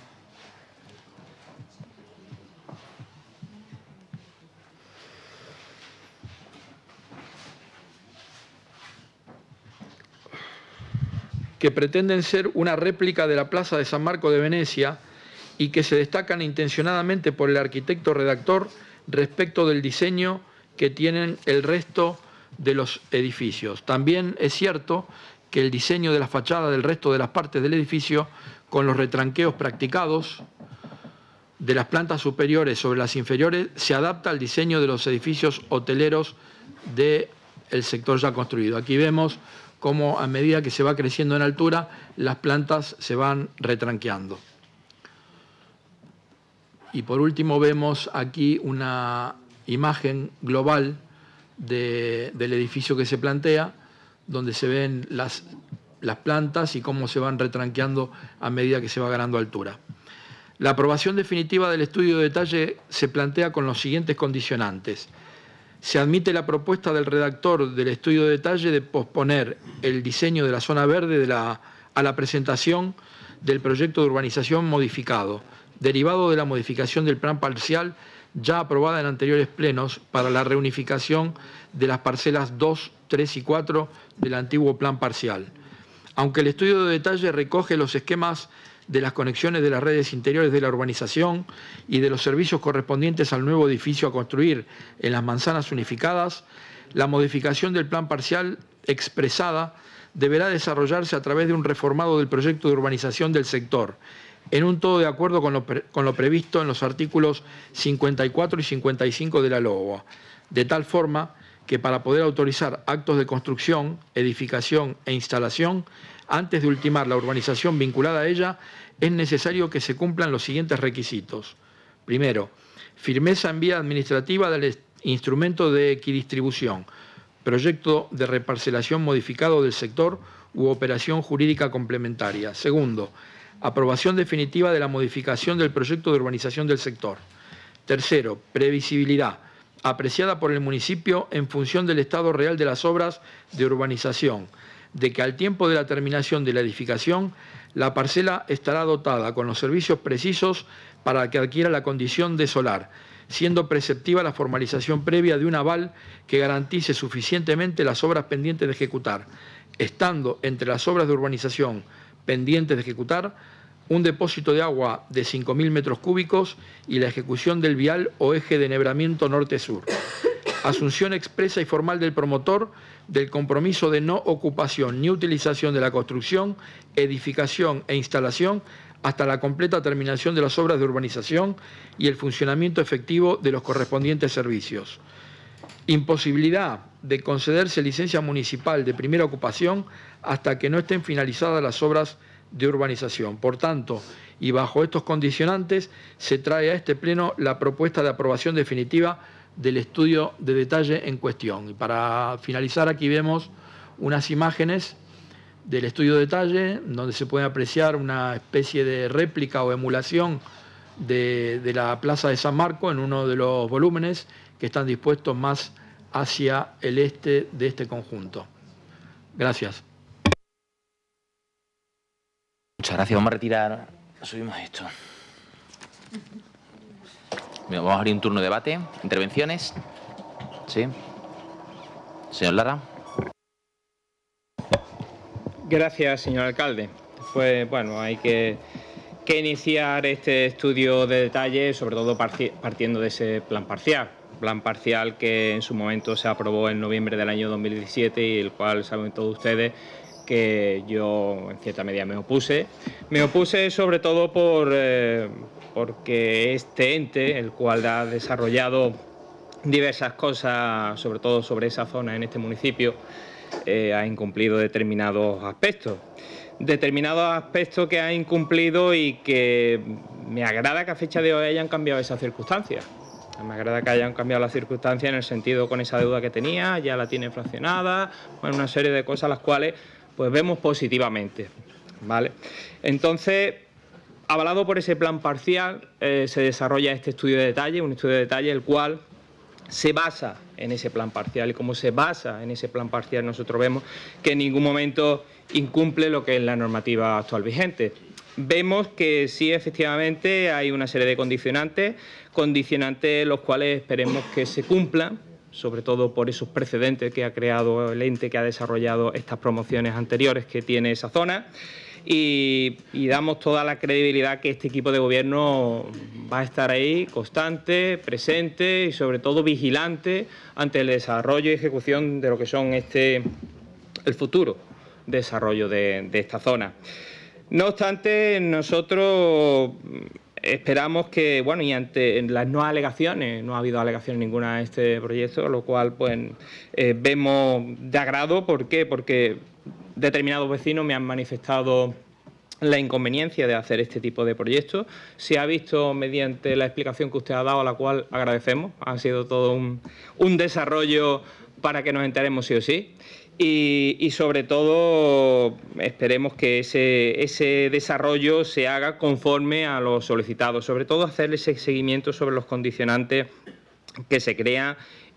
Que pretenden ser una réplica de la Plaza de San Marco de Venecia y que se destacan intencionadamente por el arquitecto redactor respecto del diseño que tienen el resto de los edificios. También es cierto que el diseño de la fachada del resto de las partes del edificio, con los retranqueos practicados de las plantas superiores sobre las inferiores, se adapta al diseño de los edificios hoteleros del sector ya construido. Aquí vemos cómo a medida que se va creciendo en altura, las plantas se van retranqueando. Y por último vemos aquí una imagen global de, del edificio que se plantea, donde se ven las, las plantas y cómo se van retranqueando a medida que se va ganando altura. La aprobación definitiva del estudio de detalle se plantea con los siguientes condicionantes. Se admite la propuesta del redactor del estudio de detalle de posponer el diseño de la zona verde de la, a la presentación del proyecto de urbanización modificado, derivado de la modificación del plan parcial ya aprobada en anteriores plenos para la reunificación de las parcelas dos, tres y cuatro del antiguo plan parcial. Aunque el estudio de detalle recoge los esquemas de las conexiones de las redes interiores de la urbanización y de los servicios correspondientes al nuevo edificio a construir en las manzanas unificadas, la modificación del plan parcial expresada deberá desarrollarse a través de un reformado del proyecto de urbanización del sector, en un todo de acuerdo con lo, pre con lo previsto en los artículos cincuenta y cuatro y cincuenta y cinco de la LOA, de tal forma que para poder autorizar actos de construcción, edificación e instalación, antes de ultimar la urbanización vinculada a ella, es necesario que se cumplan los siguientes requisitos. Primero, firmeza en vía administrativa del instrumento de equidistribución, proyecto de reparcelación modificado del sector u operación jurídica complementaria. Segundo, aprobación definitiva de la modificación del proyecto de urbanización del sector. Tercero, previsibilidad, apreciada por el municipio en función del estado real de las obras de urbanización, de que al tiempo de la terminación de la edificación, la parcela estará dotada con los servicios precisos para que adquiera la condición de solar, siendo preceptiva la formalización previa de un aval que garantice suficientemente las obras pendientes de ejecutar, estando entre las obras de urbanización pendientes de ejecutar un depósito de agua de cinco mil metros cúbicos y la ejecución del vial o eje de enhebramiento norte-sur. Asunción expresa y formal del promotor del compromiso de no ocupación ni utilización de la construcción, edificación e instalación hasta la completa terminación de las obras de urbanización y el funcionamiento efectivo de los correspondientes servicios. Imposibilidad de concederse licencia municipal de primera ocupación hasta que no estén finalizadas las obras de urbanización. Por tanto, y bajo estos condicionantes, se trae a este Pleno la propuesta de aprobación definitiva del estudio de detalle en cuestión. Y para finalizar, aquí vemos unas imágenes del estudio de detalle, donde se puede apreciar una especie de réplica o emulación de, de la Plaza de San Marco en uno de los volúmenes que están dispuestos más hacia el este de este conjunto. Gracias. Muchas gracias. Vamos a retirar, subimos esto. Bien, vamos a abrir un turno de debate. ¿Intervenciones? Sí. Señor Lara. Gracias, señor alcalde. Pues bueno, hay que, que iniciar este estudio de detalle, sobre todo partiendo de ese plan parcial. Plan parcial que en su momento se aprobó en noviembre del año dos mil diecisiete y el cual saben todos ustedes que yo en cierta medida me opuse. Me opuse sobre todo por, eh, porque este ente, el cual ha desarrollado diversas cosas, sobre todo sobre esa zona en este municipio, eh, ha incumplido determinados aspectos. Determinados aspectos que ha incumplido y que me agrada que a fecha de hoy hayan cambiado esas circunstancias. Me agrada que hayan cambiado las circunstancias en el sentido con esa deuda que tenía, ya la tiene fraccionada, bueno, una serie de cosas las cuales pues vemos positivamente, ¿vale? Entonces, avalado por ese plan parcial, eh, se desarrolla este estudio de detalle, un estudio de detalle el cual se basa en ese plan parcial, y como se basa en ese plan parcial nosotros vemos que en ningún momento incumple lo que es la normativa actual vigente. Vemos que sí, efectivamente, hay una serie de condicionantes, condicionantes los cuales esperemos que se cumplan, sobre todo por esos precedentes que ha creado el ente que ha desarrollado estas promociones anteriores que tiene esa zona, y, y damos toda la credibilidad que este equipo de gobierno va a estar ahí constante, presente y sobre todo vigilante ante el desarrollo y ejecución de lo que son este, el futuro desarrollo de, de esta zona. No obstante, nosotros esperamos que, bueno, y ante las no alegaciones, no ha habido alegación ninguna a este proyecto, lo cual pues eh, vemos de agrado. ¿Por qué? Porque determinados vecinos me han manifestado la inconveniencia de hacer este tipo de proyectos. Se ha visto mediante la explicación que usted ha dado, a la cual agradecemos. Ha sido todo un, un desarrollo para que nos enteremos sí o sí. Y, y sobre todo esperemos que ese, ese desarrollo se haga conforme a lo solicitado, sobre todo hacer ese seguimiento sobre los condicionantes que se crean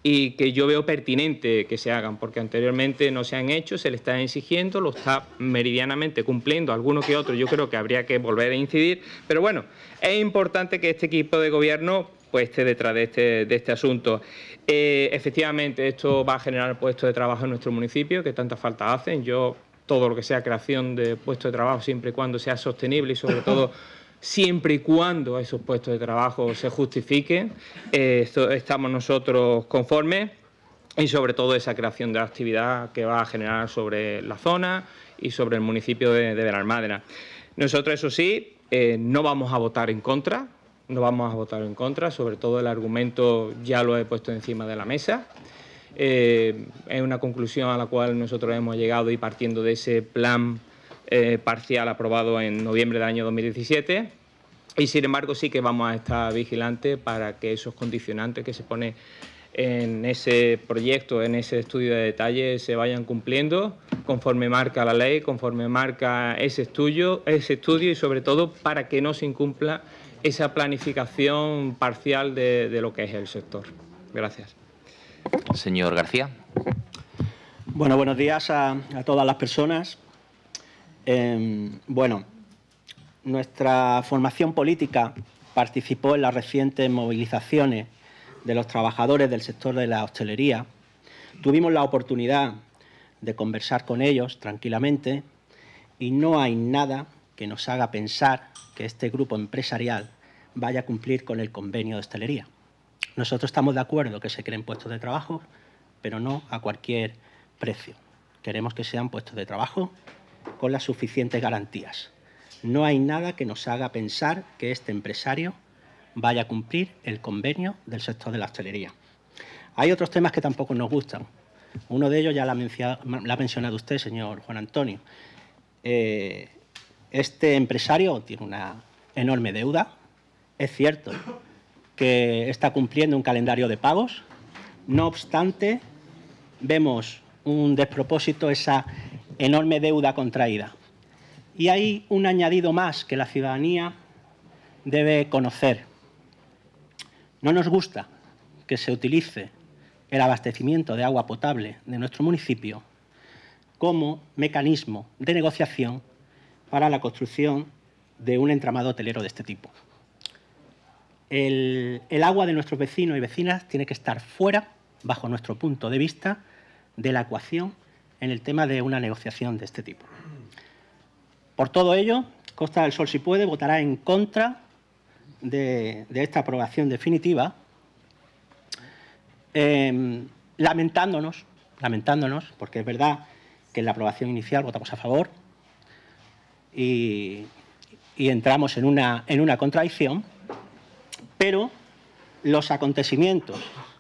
y que yo veo pertinente que se hagan, porque anteriormente no se han hecho, se le está exigiendo, lo está meridianamente cumpliendo, alguno que otro yo creo que habría que volver a incidir, pero bueno, es importante que este equipo de gobierno pues esté detrás de este, de este asunto. Eh, efectivamente, esto va a generar puestos de trabajo en nuestro municipio, que tanta falta hacen. Yo, todo lo que sea creación de puestos de trabajo, siempre y cuando sea sostenible y sobre todo siempre y cuando esos puestos de trabajo se justifiquen, eh, esto, estamos nosotros conformes, y sobre todo esa creación de la actividad que va a generar sobre la zona y sobre el municipio de, de Benalmádena. Nosotros, eso sí, eh, no vamos a votar en contra, no vamos a votar en contra, sobre todo el argumento ya lo he puesto encima de la mesa. Eh, es una conclusión a la cual nosotros hemos llegado y partiendo de ese plan Eh, parcial aprobado en noviembre del año dos mil diecisiete, y sin embargo sí que vamos a estar vigilantes para que esos condicionantes que se ponen en ese proyecto, en ese estudio de detalle, se vayan cumpliendo conforme marca la ley, conforme marca ese estudio, ese estudio y sobre todo para que no se incumpla esa planificación parcial de, de lo que es el sector. Gracias. Señor García. Bueno, buenos días a, a todas las personas. Eh, bueno, nuestra formación política participó en las recientes movilizaciones de los trabajadores del sector de la hostelería. Tuvimos la oportunidad de conversar con ellos tranquilamente y no hay nada que nos haga pensar que este grupo empresarial vaya a cumplir con el convenio de hostelería. Nosotros estamos de acuerdo que se creen puestos de trabajo, pero no a cualquier precio. Queremos que sean puestos de trabajo con las suficientes garantías. No hay nada que nos haga pensar que este empresario vaya a cumplir el convenio del sector de la hostelería. Hay otros temas que tampoco nos gustan. Uno de ellos ya lo ha mencionado usted, señor Juan Antonio. Eh, este empresario tiene una enorme deuda. Es cierto que está cumpliendo un calendario de pagos. No obstante, vemos un despropósito, esa enorme deuda contraída. Y hay un añadido más que la ciudadanía debe conocer. No nos gusta que se utilice el abastecimiento de agua potable de nuestro municipio como mecanismo de negociación para la construcción de un entramado hotelero de este tipo. El, el agua de nuestros vecinos y vecinas tiene que estar fuera, bajo nuestro punto de vista, de la ecuación en el tema de una negociación de este tipo. Por todo ello, Costa del Sol, si puede, votará en contra de, de esta aprobación definitiva, eh, lamentándonos, lamentándonos, porque es verdad que en la aprobación inicial votamos a favor y, y entramos en una, en una contradicción, pero los acontecimientos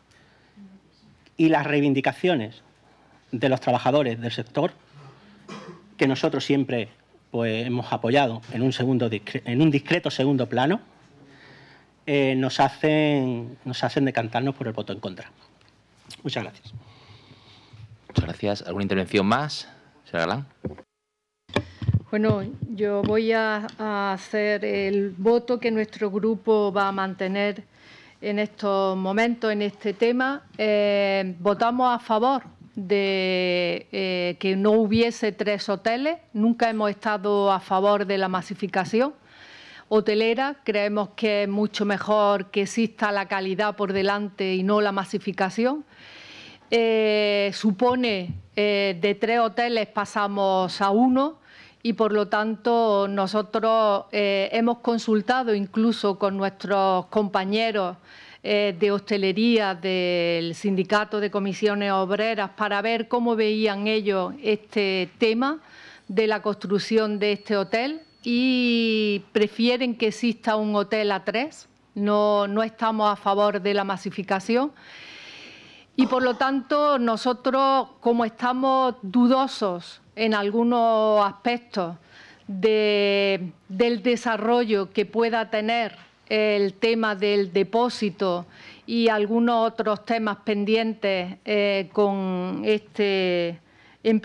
y las reivindicaciones de los trabajadores del sector, que nosotros siempre pues, hemos apoyado en un, segundo, en un discreto segundo plano, eh, nos, hacen, nos hacen decantarnos por el voto en contra. Muchas gracias. Muchas gracias. ¿Alguna intervención más, señora Galán? Bueno, yo voy a, a hacer el voto que nuestro grupo va a mantener en estos momentos, en este tema. Eh, votamos a favor de eh, que no hubiese tres hoteles. Nunca hemos estado a favor de la masificación hotelera. Creemos que es mucho mejor que exista la calidad por delante y no la masificación. Eh, supone eh, de tres hoteles pasamos a uno y por lo tanto nosotros eh, hemos consultado incluso con nuestros compañeros eh, de hostelería del Sindicato de Comisiones Obreras para ver cómo veían ellos este tema de la construcción de este hotel y prefieren que exista un hotel a tres, no, no estamos a favor de la masificación. Y, por lo tanto, nosotros, como estamos dudosos en algunos aspectos de, del desarrollo que pueda tener el tema del depósito y algunos otros temas pendientes eh, con este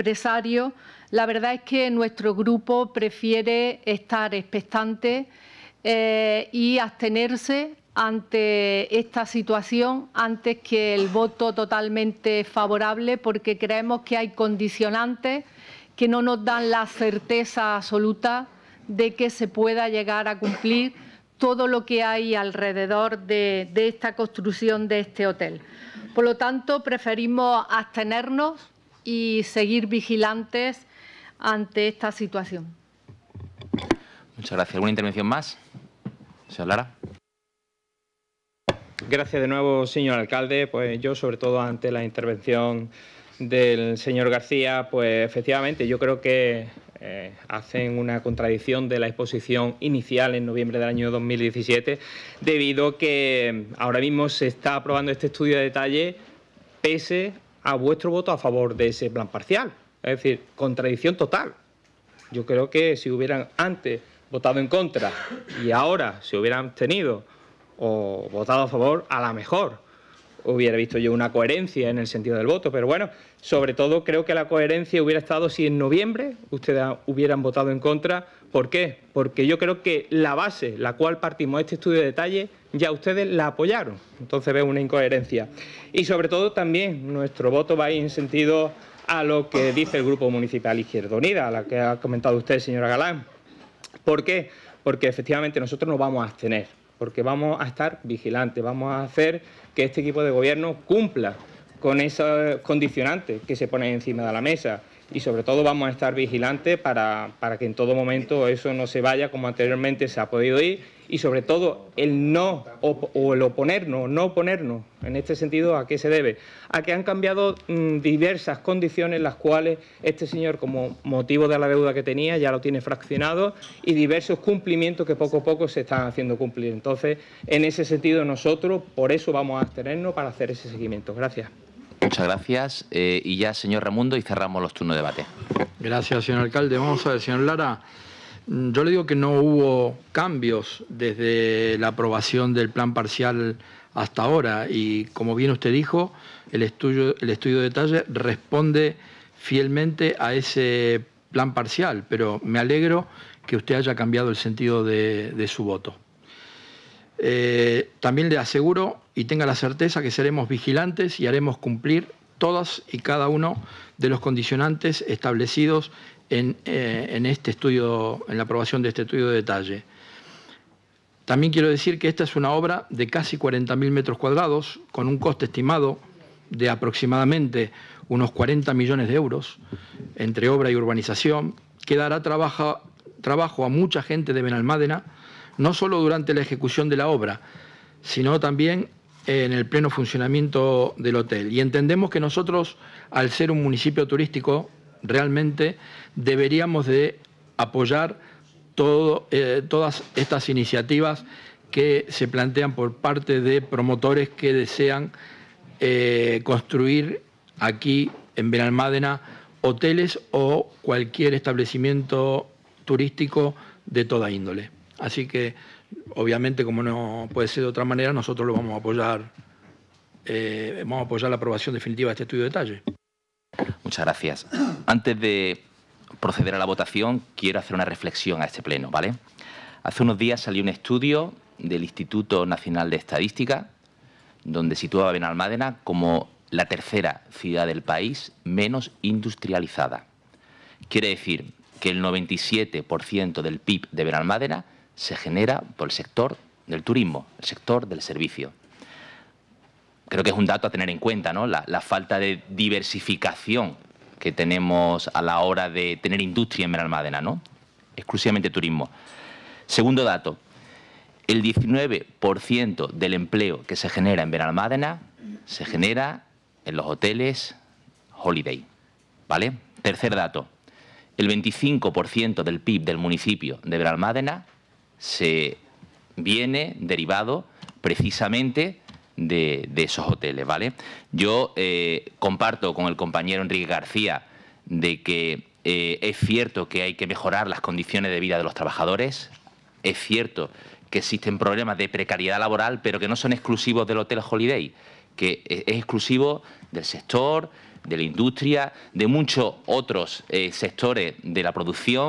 empresario, la verdad es que nuestro grupo prefiere estar expectante eh, y abstenerse ante esta situación antes que el voto totalmente favorable, porque creemos que hay condicionantes que no nos dan la certeza absoluta de que se pueda llegar a cumplir todo lo que hay alrededor de, de esta construcción de este hotel. Por lo tanto, preferimos abstenernos y seguir vigilantes ante esta situación. Muchas gracias. ¿Alguna intervención más? Señor Lara. Gracias de nuevo, señor alcalde. Pues yo, sobre todo ante la intervención del señor García, pues efectivamente yo creo que eh, hacen una contradicción de la exposición inicial en noviembre del año dos mil diecisiete, debido a que ahora mismo se está aprobando este estudio de detalle pese a vuestro voto a favor de ese plan parcial. Es decir, contradicción total. Yo creo que si hubieran antes votado en contra y ahora se hubieran abstenido o votado a favor, a lo mejor hubiera visto yo una coherencia en el sentido del voto. Pero bueno, sobre todo creo que la coherencia hubiera estado si en noviembre ustedes hubieran votado en contra. ¿Por qué? Porque yo creo que la base, la cual partimos este estudio de detalle, ya ustedes la apoyaron. Entonces veo una incoherencia. Y sobre todo también nuestro voto va a ir en sentido a lo que dice el Grupo Municipal Izquierda Unida, a la que ha comentado usted, señora Galán. ¿Por qué? Porque efectivamente nosotros nos vamos a abstener, porque vamos a estar vigilantes, vamos a hacer que este equipo de gobierno cumpla con esos condicionantes que se ponen encima de la mesa, y sobre todo vamos a estar vigilantes para, para que en todo momento eso no se vaya como anteriormente se ha podido ir, y sobre todo el no o, o el oponernos, no oponernos. En este sentido, ¿a qué se debe? A que han cambiado mmm, diversas condiciones, las cuales este señor, como motivo de la deuda que tenía, ya lo tiene fraccionado, y diversos cumplimientos que poco a poco se están haciendo cumplir. Entonces, en ese sentido, nosotros por eso vamos a abstenernos para hacer ese seguimiento. Gracias. Muchas gracias. Eh, y ya, señor Ramundo, y cerramos los turnos de debate. Gracias, señor alcalde. Vamos a ver, señor Lara, yo le digo que no hubo cambios desde la aprobación del plan parcial hasta ahora, y como bien usted dijo, el estudio, el estudio de detalle responde fielmente a ese plan parcial, pero me alegro que usted haya cambiado el sentido de, de su voto. Eh, también le aseguro y tenga la certeza que seremos vigilantes y haremos cumplir todas y cada uno de los condicionantes establecidos en, eh, en este estudio, en la aprobación de este estudio de detalle. También quiero decir que esta es una obra de casi cuarenta mil metros cuadrados, con un coste estimado de aproximadamente unos cuarenta millones de euros, entre obra y urbanización, que dará trabajo, trabajo a mucha gente de Benalmádena, no solo durante la ejecución de la obra, sino también en el pleno funcionamiento del hotel. Y entendemos que nosotros, al ser un municipio turístico, realmente deberíamos de apoyar todo, eh, todas estas iniciativas que se plantean por parte de promotores que desean eh, construir aquí en Benalmádena hoteles o cualquier establecimiento turístico de toda índole. Así que, obviamente, como no puede ser de otra manera, nosotros lo vamos a apoyar, eh, vamos a apoyar la aprobación definitiva de este estudio de detalle. Muchas gracias. Antes de proceder a la votación, quiero hacer una reflexión a este pleno, ¿vale? Hace unos días salió un estudio del Instituto Nacional de Estadística, donde situaba a Benalmádena como la tercera ciudad del país menos industrializada. Quiere decir que el noventa y siete por ciento del P I B de Benalmádena se genera por el sector del turismo, el sector del servicio. Creo que es un dato a tener en cuenta, ¿no? La, la falta de diversificación que tenemos a la hora de tener industria en Benalmádena, ¿no? Exclusivamente turismo. Segundo dato, el diecinueve por ciento del empleo que se genera en Benalmádena se genera en los hoteles Holiday, ¿vale? Tercer dato, el veinticinco por ciento del P I B del municipio de Benalmádena se viene derivado precisamente de, de esos hoteles, ¿vale? Yo eh, comparto con el compañero Enrique García de que eh, es cierto que hay que mejorar las condiciones de vida de los trabajadores, es cierto que existen problemas de precariedad laboral, pero que no son exclusivos del Hotel Holiday, que es exclusivo del sector, de la industria, de muchos otros eh, sectores de la producción,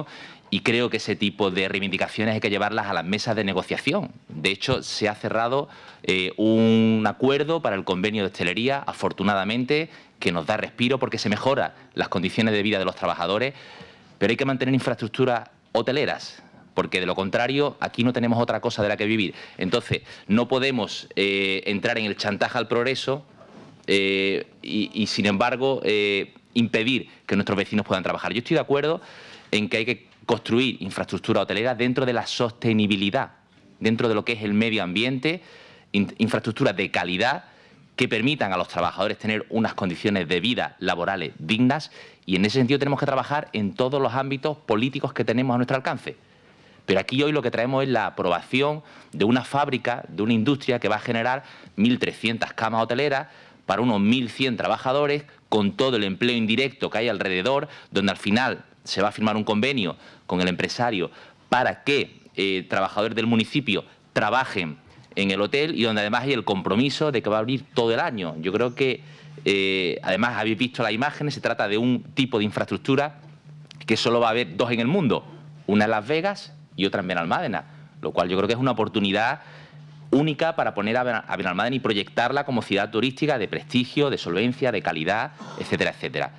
y creo que ese tipo de reivindicaciones hay que llevarlas a las mesas de negociación. De hecho, se ha cerrado eh, un acuerdo para el convenio de hostelería, afortunadamente, que nos da respiro porque se mejoran las condiciones de vida de los trabajadores, pero hay que mantener infraestructuras hoteleras, porque de lo contrario aquí no tenemos otra cosa de la que vivir. Entonces, no podemos eh, entrar en el chantaje al progreso eh, y, y, sin embargo, eh, impedir que nuestros vecinos puedan trabajar. Yo estoy de acuerdo en que hay que construir infraestructura hotelera dentro de la sostenibilidad, dentro de lo que es el medio ambiente, in, infraestructuras de calidad que permitan a los trabajadores tener unas condiciones de vida laborales dignas, y en ese sentido tenemos que trabajar en todos los ámbitos políticos que tenemos a nuestro alcance. Pero aquí hoy lo que traemos es la aprobación de una fábrica, de una industria que va a generar mil trescientas camas hoteleras para unos mil cien trabajadores, con todo el empleo indirecto que hay alrededor, donde al final se va a firmar un convenio con el empresario para que eh, trabajadores del municipio trabajen en el hotel y donde además hay el compromiso de que va a abrir todo el año. Yo creo que, eh, además, habéis visto las imágenes, se trata de un tipo de infraestructura que solo va a haber dos en el mundo, una en Las Vegas y otra en Benalmádena, lo cual yo creo que es una oportunidad única para poner a Benalmádena y proyectarla como ciudad turística de prestigio, de solvencia, de calidad, etcétera, etcétera.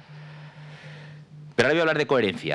Pero ahora voy a hablar de coherencia.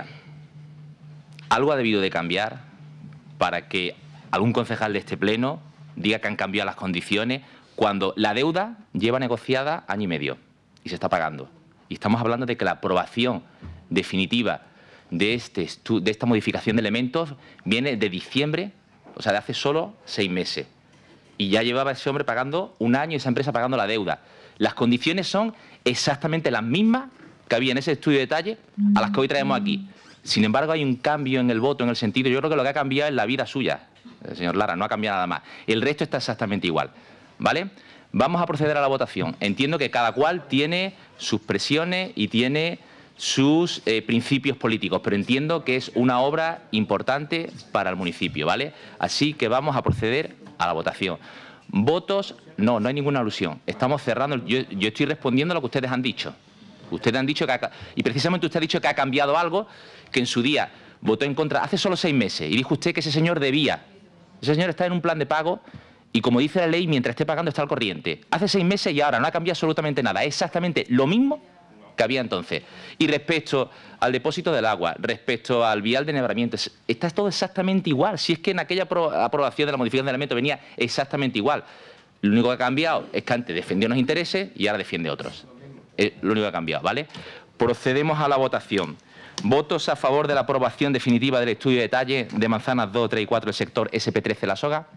Algo ha debido de cambiar para que algún concejal de este pleno diga que han cambiado las condiciones cuando la deuda lleva negociada año y medio y se está pagando. Y estamos hablando de que la aprobación definitiva de, este, de esta modificación de elementos viene de diciembre, o sea, de hace solo seis meses. Y ya llevaba ese hombre pagando un año y esa empresa pagando la deuda. Las condiciones son exactamente las mismas que había en ese estudio de detalle a las que hoy traemos aquí. Sin embargo, hay un cambio en el voto, en el sentido, yo creo que lo que ha cambiado es la vida suya, señor Lara, no ha cambiado nada más. El resto está exactamente igual, ¿vale? Vamos a proceder a la votación. Entiendo que cada cual tiene sus presiones y tiene sus eh, principios políticos, pero entiendo que es una obra importante para el municipio, ¿vale? Así que vamos a proceder a la votación. Votos, no, no hay ninguna alusión. Estamos cerrando, yo, yo estoy respondiendo a lo que ustedes han dicho. Ustedes han dicho que ha, y precisamente usted ha dicho que ha cambiado algo que en su día votó en contra hace solo seis meses y dijo usted que ese señor debía. Ese señor está en un plan de pago y, como dice la ley, mientras esté pagando está al corriente. Hace seis meses y ahora no ha cambiado absolutamente nada. Es exactamente lo mismo que había entonces. Y respecto al depósito del agua, respecto al vial de enhebramiento, está todo exactamente igual. Si es que en aquella aprobación de la modificación de elementos venía exactamente igual. Lo único que ha cambiado es que antes defendió unos intereses y ahora defiende otros. Es lo único que ha cambiado, ¿vale? Procedemos a la votación. ¿Votos a favor de la aprobación definitiva del estudio de detalle de manzanas dos, tres y cuatro del sector ese pe trece La Soga?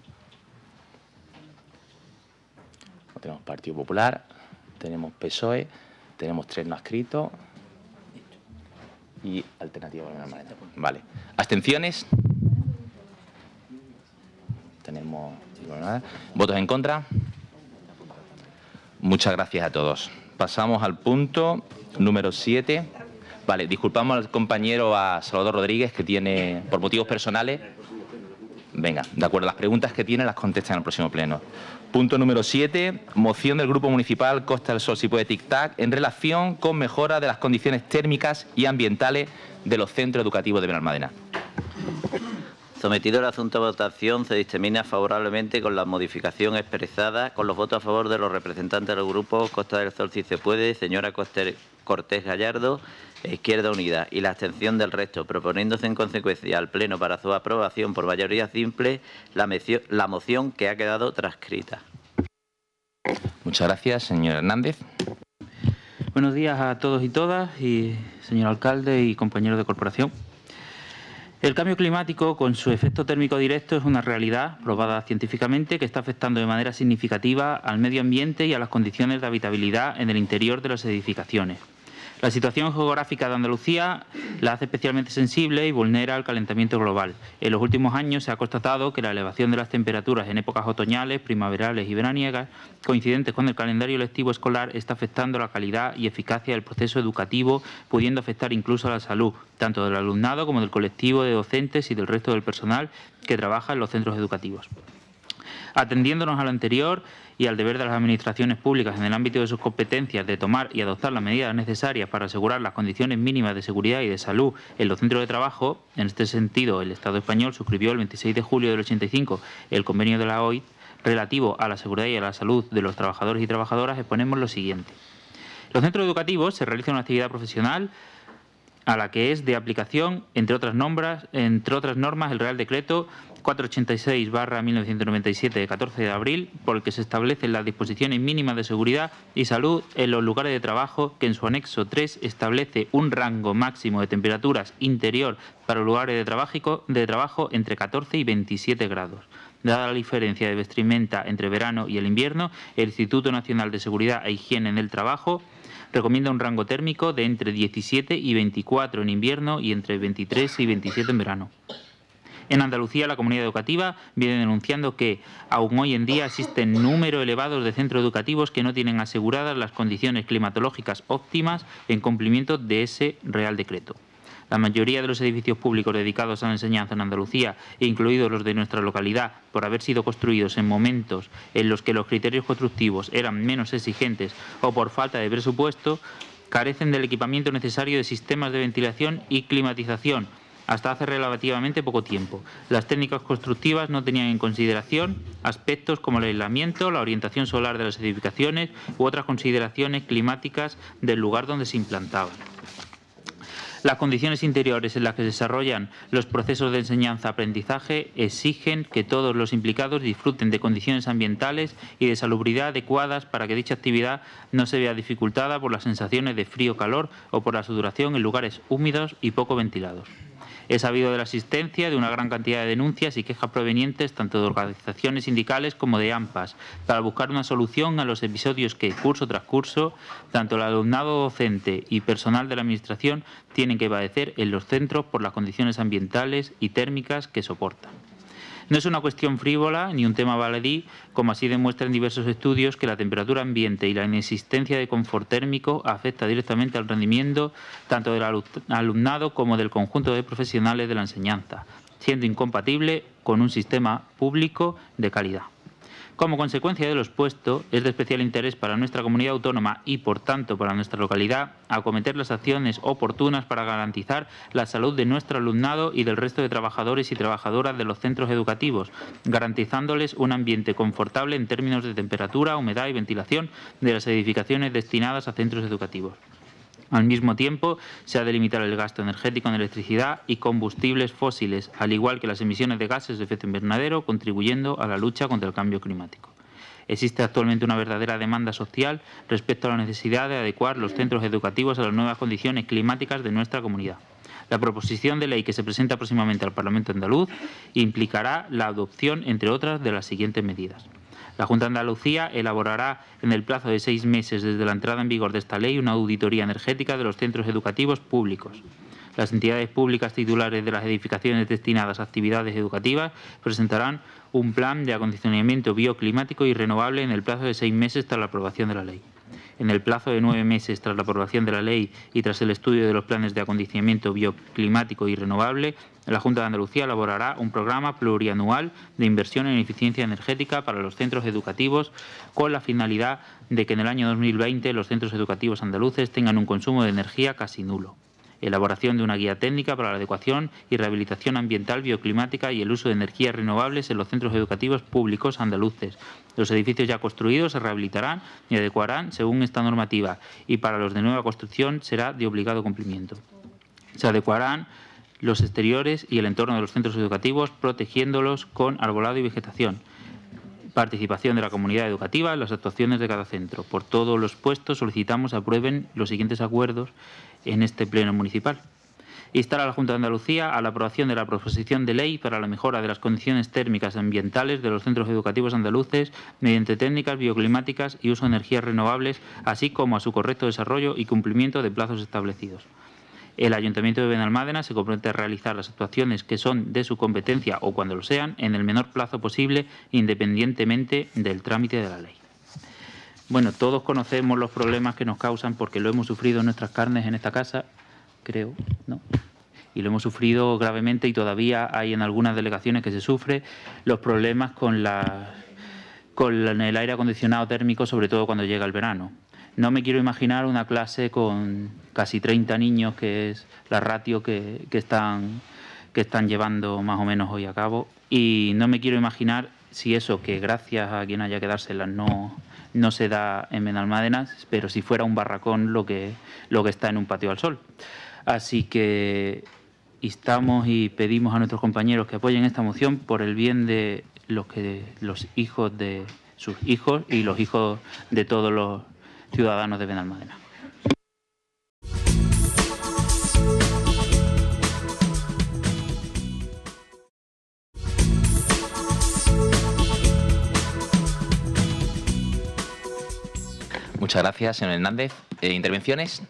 Tenemos Partido Popular, tenemos P S O E, tenemos tres no adscritos y Alternativa por Benalmádena. Vale. ¿Abstenciones? Tenemos... ¿Votos en contra? Muchas gracias a todos. Pasamos al punto número siete. Vale, disculpamos al compañero, a Salvador Rodríguez, que tiene, por motivos personales... Venga, de acuerdo, las preguntas que tiene las contesta en el próximo pleno. Punto número siete, moción del Grupo Municipal Costa del Sol, si puede tic-tac, en relación con mejora de las condiciones térmicas y ambientales de los centros educativos de Benalmádena. Sometido el asunto a votación, se dictamina favorablemente con la modificación expresada, con los votos a favor de los representantes del Grupo Costa del Sol, si se puede, señora Cortés Gallardo, Izquierda Unida, y la abstención del resto, proponiéndose en consecuencia al Pleno para su aprobación por mayoría simple la, la moción que ha quedado transcrita. Muchas gracias, señor Hernández. Buenos días a todos y todas, y señor alcalde y compañeros de corporación. El cambio climático, con su efecto térmico directo, es una realidad probada científicamente que está afectando de manera significativa al medio ambiente y a las condiciones de habitabilidad en el interior de las edificaciones. La situación geográfica de Andalucía la hace especialmente sensible y vulnera el calentamiento global. En los últimos años se ha constatado que la elevación de las temperaturas en épocas otoñales, primaverales y veraniegas, coincidentes con el calendario lectivo escolar, está afectando la calidad y eficacia del proceso educativo, pudiendo afectar incluso a la salud, tanto del alumnado como del colectivo de docentes y del resto del personal que trabaja en los centros educativos. Atendiéndonos a lo anterior y al deber de las administraciones públicas en el ámbito de sus competencias de tomar y adoptar las medidas necesarias para asegurar las condiciones mínimas de seguridad y de salud en los centros de trabajo, en este sentido el Estado español suscribió el veintiséis de julio del ochenta y cinco el convenio de la O I T relativo a la seguridad y a la salud de los trabajadores y trabajadoras. Exponemos lo siguiente. Los centros educativos se realizan una actividad profesional a la que es de aplicación, entre otras, nombras, entre otras normas, el Real Decreto cuatrocientos ochenta y seis barra mil novecientos noventa y siete de catorce de abril, por el que se establecen las disposiciones mínimas de seguridad y salud en los lugares de trabajo, que en su anexo tres establece un rango máximo de temperaturas interior para los lugares de trabajo, de trabajo entre catorce y veintisiete grados. Dada la diferencia de vestimenta entre verano y el invierno, el Instituto Nacional de Seguridad e Higiene en el Trabajo recomienda un rango térmico de entre diecisiete y veinticuatro en invierno y entre veintitrés y veintisiete en verano. En Andalucía, la comunidad educativa viene denunciando que aún hoy en día existen número elevados de centros educativos que no tienen aseguradas las condiciones climatológicas óptimas en cumplimiento de ese Real Decreto. La mayoría de los edificios públicos dedicados a la enseñanza en Andalucía, incluidos los de nuestra localidad, por haber sido construidos en momentos en los que los criterios constructivos eran menos exigentes o por falta de presupuesto, carecen del equipamiento necesario de sistemas de ventilación y climatización hasta hace relativamente poco tiempo. Las técnicas constructivas no tenían en consideración aspectos como el aislamiento, la orientación solar de las edificaciones u otras consideraciones climáticas del lugar donde se implantaban. Las condiciones interiores en las que se desarrollan los procesos de enseñanza-aprendizaje exigen que todos los implicados disfruten de condiciones ambientales y de salubridad adecuadas para que dicha actividad no se vea dificultada por las sensaciones de frío-calor o por la sudoración en lugares húmedos y poco ventilados. Es sabido de la existencia de una gran cantidad de denuncias y quejas provenientes tanto de organizaciones sindicales como de AMPAs para buscar una solución a los episodios que, curso tras curso, tanto el alumnado docente y personal de la Administración tienen que padecer en los centros por las condiciones ambientales y térmicas que soportan. No es una cuestión frívola ni un tema baladí, como así demuestran diversos estudios que la temperatura ambiente y la inexistencia de confort térmico afecta directamente al rendimiento tanto del alumnado como del conjunto de profesionales de la enseñanza, siendo incompatible con un sistema público de calidad. Como consecuencia de lo expuesto, es de especial interés para nuestra comunidad autónoma y, por tanto, para nuestra localidad, acometer las acciones oportunas para garantizar la salud de nuestro alumnado y del resto de trabajadores y trabajadoras de los centros educativos, garantizándoles un ambiente confortable en términos de temperatura, humedad y ventilación de las edificaciones destinadas a centros educativos. Al mismo tiempo, se ha de limitar el gasto energético en electricidad y combustibles fósiles, al igual que las emisiones de gases de efecto invernadero, contribuyendo a la lucha contra el cambio climático. Existe actualmente una verdadera demanda social respecto a la necesidad de adecuar los centros educativos a las nuevas condiciones climáticas de nuestra comunidad. La proposición de ley que se presenta próximamente al Parlamento andaluz implicará la adopción, entre otras, de las siguientes medidas. La Junta de Andalucía elaborará en el plazo de seis meses desde la entrada en vigor de esta ley una auditoría energética de los centros educativos públicos. Las entidades públicas titulares de las edificaciones destinadas a actividades educativas presentarán un plan de acondicionamiento bioclimático y renovable en el plazo de seis meses tras la aprobación de la ley. En el plazo de nueve meses tras la aprobación de la ley y tras el estudio de los planes de acondicionamiento bioclimático y renovable, la Junta de Andalucía elaborará un programa plurianual de inversión en eficiencia energética para los centros educativos con la finalidad de que en el año dos mil veinte los centros educativos andaluces tengan un consumo de energía casi nulo. Elaboración de una guía técnica para la adecuación y rehabilitación ambiental bioclimática y el uso de energías renovables en los centros educativos públicos andaluces. Los edificios ya construidos se rehabilitarán y adecuarán según esta normativa y para los de nueva construcción será de obligado cumplimiento. Se adecuarán los exteriores y el entorno de los centros educativos protegiéndolos con arbolado y vegetación. Participación de la comunidad educativa en las actuaciones de cada centro. Por todos los puestos solicitamos aprueben los siguientes acuerdos en este pleno municipal. Instar a la Junta de Andalucía a la aprobación de la proposición de ley para la mejora de las condiciones térmicas y ambientales de los centros educativos andaluces mediante técnicas bioclimáticas y uso de energías renovables, así como a su correcto desarrollo y cumplimiento de plazos establecidos. El Ayuntamiento de Benalmádena se compromete a realizar las actuaciones que son de su competencia o cuando lo sean en el menor plazo posible, independientemente del trámite de la ley. Bueno, todos conocemos los problemas que nos causan porque lo hemos sufrido en nuestras carnes en esta casa, creo, ¿no? Y lo hemos sufrido gravemente y todavía hay en algunas delegaciones que se sufre los problemas con la, con el aire acondicionado térmico, sobre todo cuando llega el verano. No me quiero imaginar una clase con casi treinta niños, que es la ratio que, que, están, que están llevando más o menos hoy a cabo, y no me quiero imaginar si eso, que gracias a quien haya que dárselas, no, no se da en Benalmádena, pero si fuera un barracón lo que, lo que está en un patio al sol. Así que instamos y pedimos a nuestros compañeros que apoyen esta moción por el bien de los, que, los hijos de sus hijos y los hijos de todos los ciudadanos de Benalmádena. Muchas gracias, señor Hernández. Eh, ¿Intervenciones?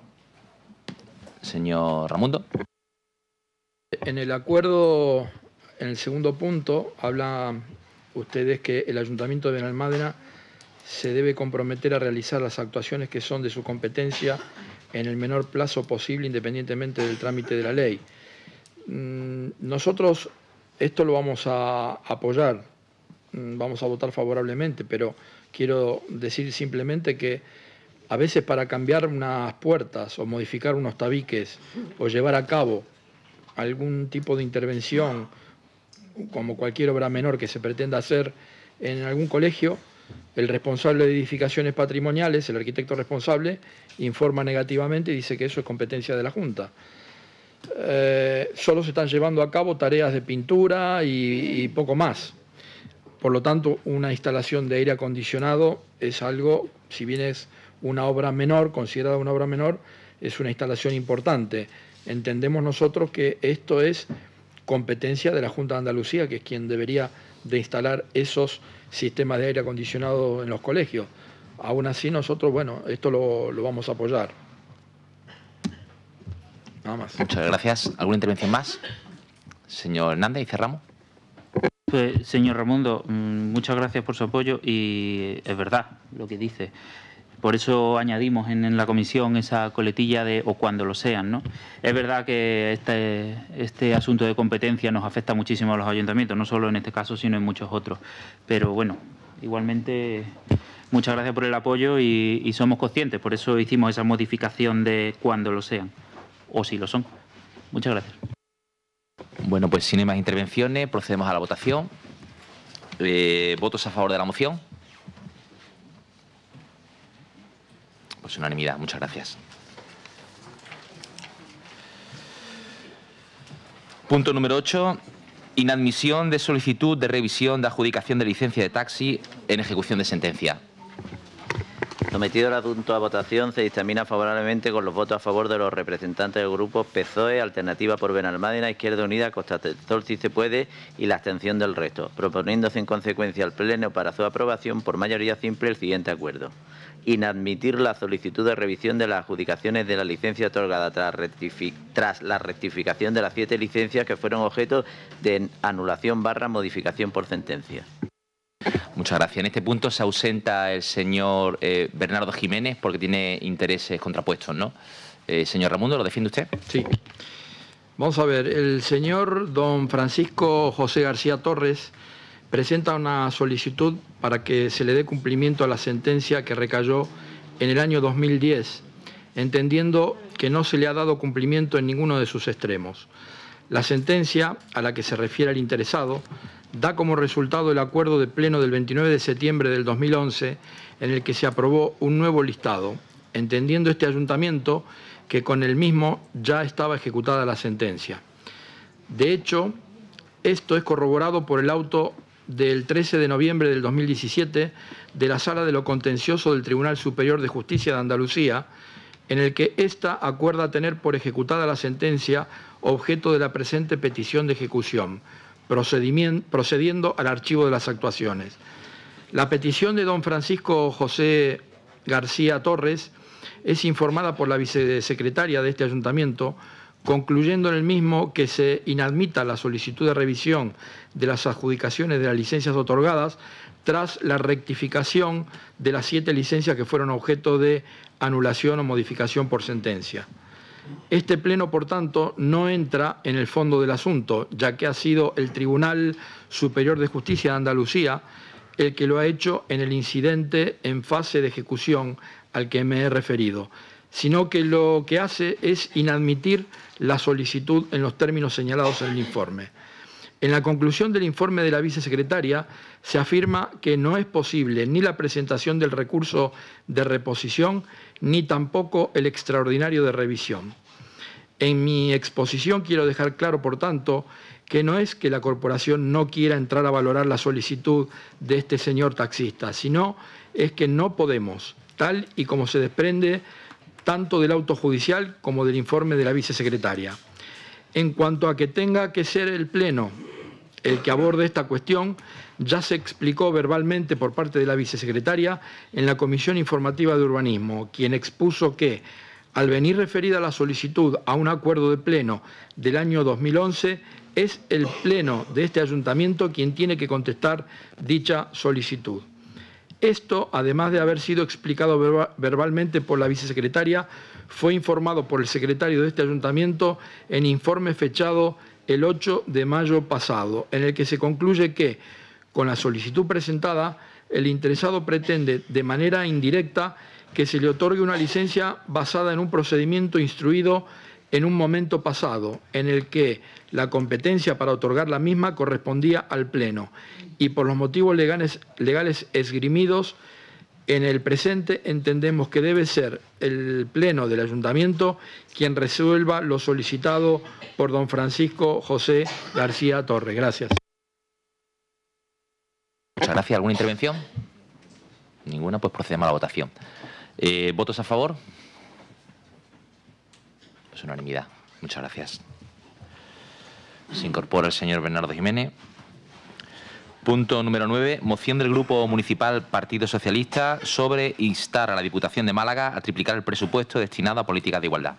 Señor Ramundo. En el acuerdo, en el segundo punto, hablan ustedes que el Ayuntamiento de Benalmádena se debe comprometer a realizar las actuaciones que son de su competencia en el menor plazo posible, independientemente del trámite de la ley. Nosotros esto lo vamos a apoyar, vamos a votar favorablemente, pero quiero decir simplemente que a veces para cambiar unas puertas o modificar unos tabiques o llevar a cabo algún tipo de intervención, como cualquier obra menor que se pretenda hacer en algún colegio, el responsable de edificaciones patrimoniales, el arquitecto responsable, informa negativamente y dice que eso es competencia de la Junta. Eh, solo se están llevando a cabo tareas de pintura y, y poco más. Por lo tanto, una instalación de aire acondicionado es algo, si bien es una obra menor, considerada una obra menor, es una instalación importante. Entendemos nosotros que esto es competencia de la Junta de Andalucía, que es quien debería de instalar esos sistemas de aire acondicionado en los colegios. Aún así, nosotros, bueno, esto lo, lo vamos a apoyar. Nada más. Muchas gracias. ¿Alguna intervención más? Señor Hernández, y cerramos. Pues, señor Ramundo, muchas gracias por su apoyo y es verdad lo que dice. Por eso añadimos en, en la comisión esa coletilla de o cuando lo sean, ¿no? Es verdad que este, este asunto de competencia nos afecta muchísimo a los ayuntamientos, no solo en este caso, sino en muchos otros. Pero bueno, igualmente, muchas gracias por el apoyo y, y somos conscientes, por eso hicimos esa modificación de cuando lo sean, o si lo son. Muchas gracias. Bueno, pues sin más intervenciones, procedemos a la votación. Eh, ¿Votos a favor de la moción? Pues unanimidad, muchas gracias. Punto número ocho. Inadmisión de solicitud de revisión de adjudicación de licencia de taxi en ejecución de sentencia. Sometido el asunto a votación, se dictamina favorablemente con los votos a favor de los representantes del grupo P S O E, Alternativa por Benalmádena, Izquierda Unida, Costa del Sol si se puede y la abstención del resto, proponiéndose en consecuencia al Pleno para su aprobación por mayoría simple el siguiente acuerdo. Inadmitir la solicitud de revisión de las adjudicaciones de la licencia otorgada tras, tras la rectificación de las siete licencias que fueron objeto de anulación barra modificación por sentencia. Muchas gracias. En este punto se ausenta el señor eh, Bernardo Jiménez porque tiene intereses contrapuestos, ¿no? Eh, señor Ramundo, ¿lo defiende usted? Sí. Vamos a ver, el señor don Francisco José García Torres presenta una solicitud para que se le dé cumplimiento a la sentencia que recayó en el año dos mil diez, entendiendo que no se le ha dado cumplimiento en ninguno de sus extremos. La sentencia a la que se refiere el interesado da como resultado el acuerdo de pleno del veintinueve de septiembre del dos mil once en el que se aprobó un nuevo listado, entendiendo este ayuntamiento que con el mismo ya estaba ejecutada la sentencia. De hecho, esto es corroborado por el auto del trece de noviembre del dos mil diecisiete de la Sala de lo Contencioso del Tribunal Superior de Justicia de Andalucía, en el que ésta acuerda tener por ejecutada la sentencia objeto de la presente petición de ejecución, procediendo al archivo de las actuaciones. La petición de don Francisco José García Torres es informada por la vicesecretaria de este ayuntamiento, concluyendo en el mismo que se inadmita la solicitud de revisión de las adjudicaciones de las licencias otorgadas tras la rectificación de las siete licencias que fueron objeto de anulación o modificación por sentencia. Este pleno, por tanto, no entra en el fondo del asunto, ya que ha sido el Tribunal Superior de Justicia de Andalucía el que lo ha hecho en el incidente en fase de ejecución al que me he referido, sino que lo que hace es inadmitir la solicitud en los términos señalados en el informe. En la conclusión del informe de la vicesecretaria se afirma que no es posible ni la presentación del recurso de reposición ni tampoco el extraordinario de revisión. En mi exposición quiero dejar claro, por tanto, que no es que la corporación no quiera entrar a valorar la solicitud de este señor taxista, sino es que no podemos, tal y como se desprende tanto del auto judicial como del informe de la vicesecretaria. En cuanto a que tenga que ser el Pleno el que aborde esta cuestión, ya se explicó verbalmente por parte de la vicesecretaria en la Comisión Informativa de Urbanismo, quien expuso que, al venir referida la solicitud a un acuerdo de Pleno del año dos mil once, es el Pleno de este Ayuntamiento quien tiene que contestar dicha solicitud. Esto, además de haber sido explicado verba- verbalmente por la vicesecretaria, fue informado por el secretario de este Ayuntamiento en informe fechado el ocho de mayo pasado, en el que se concluye que, con la solicitud presentada, el interesado pretende, de manera indirecta, que se le otorgue una licencia basada en un procedimiento instruido en un momento pasado, en el que la competencia para otorgar la misma correspondía al Pleno, y por los motivos legales, legales esgrimidos en el presente entendemos que debe ser el Pleno del Ayuntamiento quien resuelva lo solicitado por don Francisco José García Torres. Gracias. Muchas gracias. ¿Alguna intervención? Ninguna, pues procedemos a la votación. Eh, ¿Votos a favor? Pues unanimidad. Muchas gracias. Se incorpora el señor Bernardo Jiménez. Punto número nueve. Moción del Grupo Municipal Partido Socialista sobre instar a la Diputación de Málaga a triplicar el presupuesto destinado a políticas de igualdad.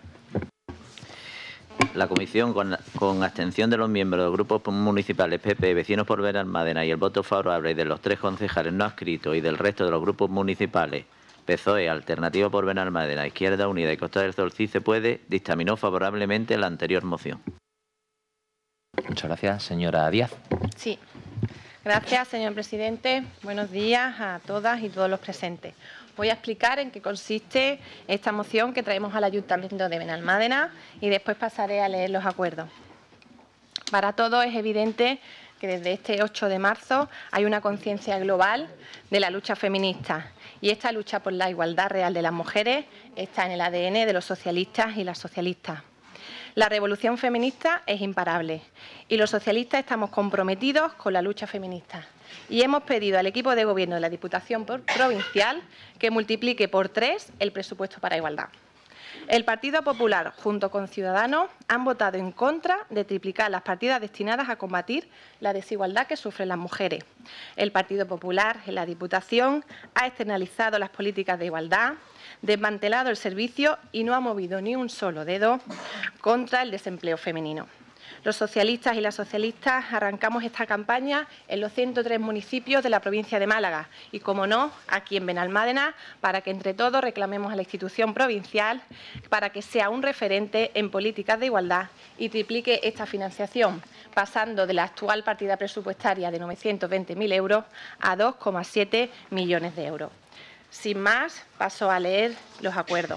La comisión, con, con abstención de los miembros de los grupos municipales P P, Vecinos por Benalmádena y el voto favorable de los tres concejales no adscritos y del resto de los grupos municipales P S O E, Alternativa por Benalmádena, Izquierda Unida y Costa del Sol, sí se puede, dictaminó favorablemente la anterior moción. Muchas gracias. Señora Díaz. Sí. Gracias, señor presidente. Buenos días a todas y todos los presentes. Voy a explicar en qué consiste esta moción que traemos al Ayuntamiento de Benalmádena y después pasaré a leer los acuerdos. Para todos es evidente que desde este ocho de marzo hay una conciencia global de la lucha feminista y esta lucha por la igualdad real de las mujeres está en el A D N de los socialistas y las socialistas. La revolución feminista es imparable y los socialistas estamos comprometidos con la lucha feminista y hemos pedido al equipo de gobierno de la Diputación Provincial que multiplique por tres el presupuesto para igualdad. El Partido Popular, junto con Ciudadanos, han votado en contra de triplicar las partidas destinadas a combatir la desigualdad que sufren las mujeres. El Partido Popular, en la Diputación, ha externalizado las políticas de igualdad, desmantelado el servicio y no ha movido ni un solo dedo contra el desempleo femenino. Los socialistas y las socialistas arrancamos esta campaña en los ciento tres municipios de la provincia de Málaga y, como no, aquí en Benalmádena, para que entre todos reclamemos a la institución provincial para que sea un referente en políticas de igualdad y triplique esta financiación, pasando de la actual partida presupuestaria de novecientos veinte mil euros a dos coma siete millones de euros. Sin más, paso a leer los acuerdos.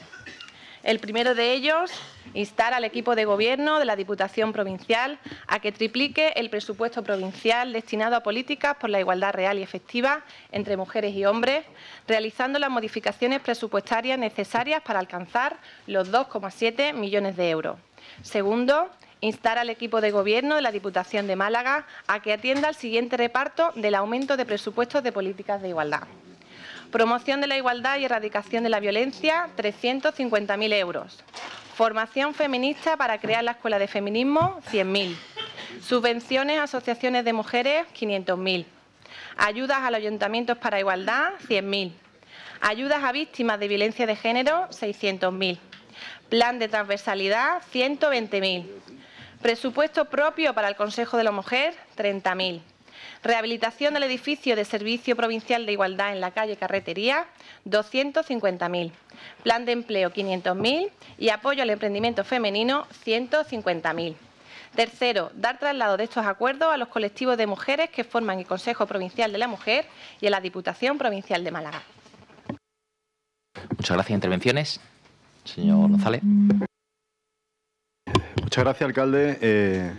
El primero de ellos, instar al equipo de gobierno de la Diputación Provincial a que triplique el presupuesto provincial destinado a políticas por la igualdad real y efectiva entre mujeres y hombres, realizando las modificaciones presupuestarias necesarias para alcanzar los dos coma siete millones de euros. Segundo, instar al equipo de gobierno de la Diputación de Málaga a que atienda el siguiente reparto del aumento de presupuestos de políticas de igualdad. Promoción de la igualdad y erradicación de la violencia, trescientos cincuenta mil euros. Formación feminista para crear la Escuela de Feminismo, cien mil. Subvenciones a asociaciones de mujeres, quinientos mil. Ayudas a los ayuntamientos para igualdad, cien mil. Ayudas a víctimas de violencia de género, seiscientos mil. Plan de transversalidad, ciento veinte mil. Presupuesto propio para el Consejo de la Mujer, treinta mil. Rehabilitación del edificio de Servicio Provincial de Igualdad en la calle Carretería, doscientos cincuenta mil. Plan de empleo, quinientos mil. Y apoyo al emprendimiento femenino, ciento cincuenta mil. Tercero, dar traslado de estos acuerdos a los colectivos de mujeres que forman el Consejo Provincial de la Mujer y a la Diputación Provincial de Málaga. Muchas gracias. ¿Intervenciones? Señor González. Muchas gracias, alcalde. Eh,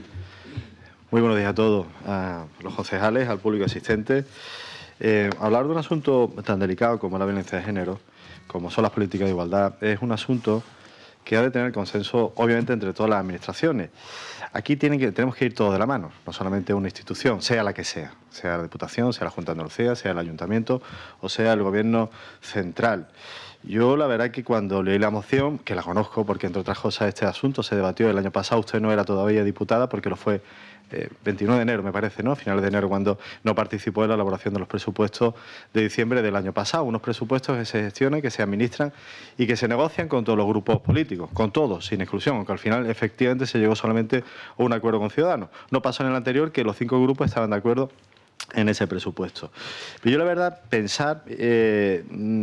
muy buenos días a todos, a los concejales, al público asistente. Eh, hablar de un asunto tan delicado como la violencia de género, como son las políticas de igualdad, es un asunto que ha de tener consenso, obviamente, entre todas las administraciones. Aquí tienen que, tenemos que ir todos de la mano, no solamente una institución, sea la que sea, sea la Diputación, sea la Junta de Andalucía, sea el Ayuntamiento o sea el Gobierno central. Yo la verdad que cuando leí la moción, que la conozco porque entre otras cosas este asunto se debatió el año pasado, usted no era todavía diputada porque lo fue eh, veintinueve de enero me parece, ¿no? A finales de enero cuando no participó en la elaboración de los presupuestos de diciembre del año pasado, unos presupuestos que se gestionan, que se administran y que se negocian con todos los grupos políticos, con todos, sin exclusión, aunque al final efectivamente se llegó solamente a un acuerdo con Ciudadanos. No pasó en el anterior que los cinco grupos estaban de acuerdo en ese presupuesto. Pero yo la verdad pensar eh,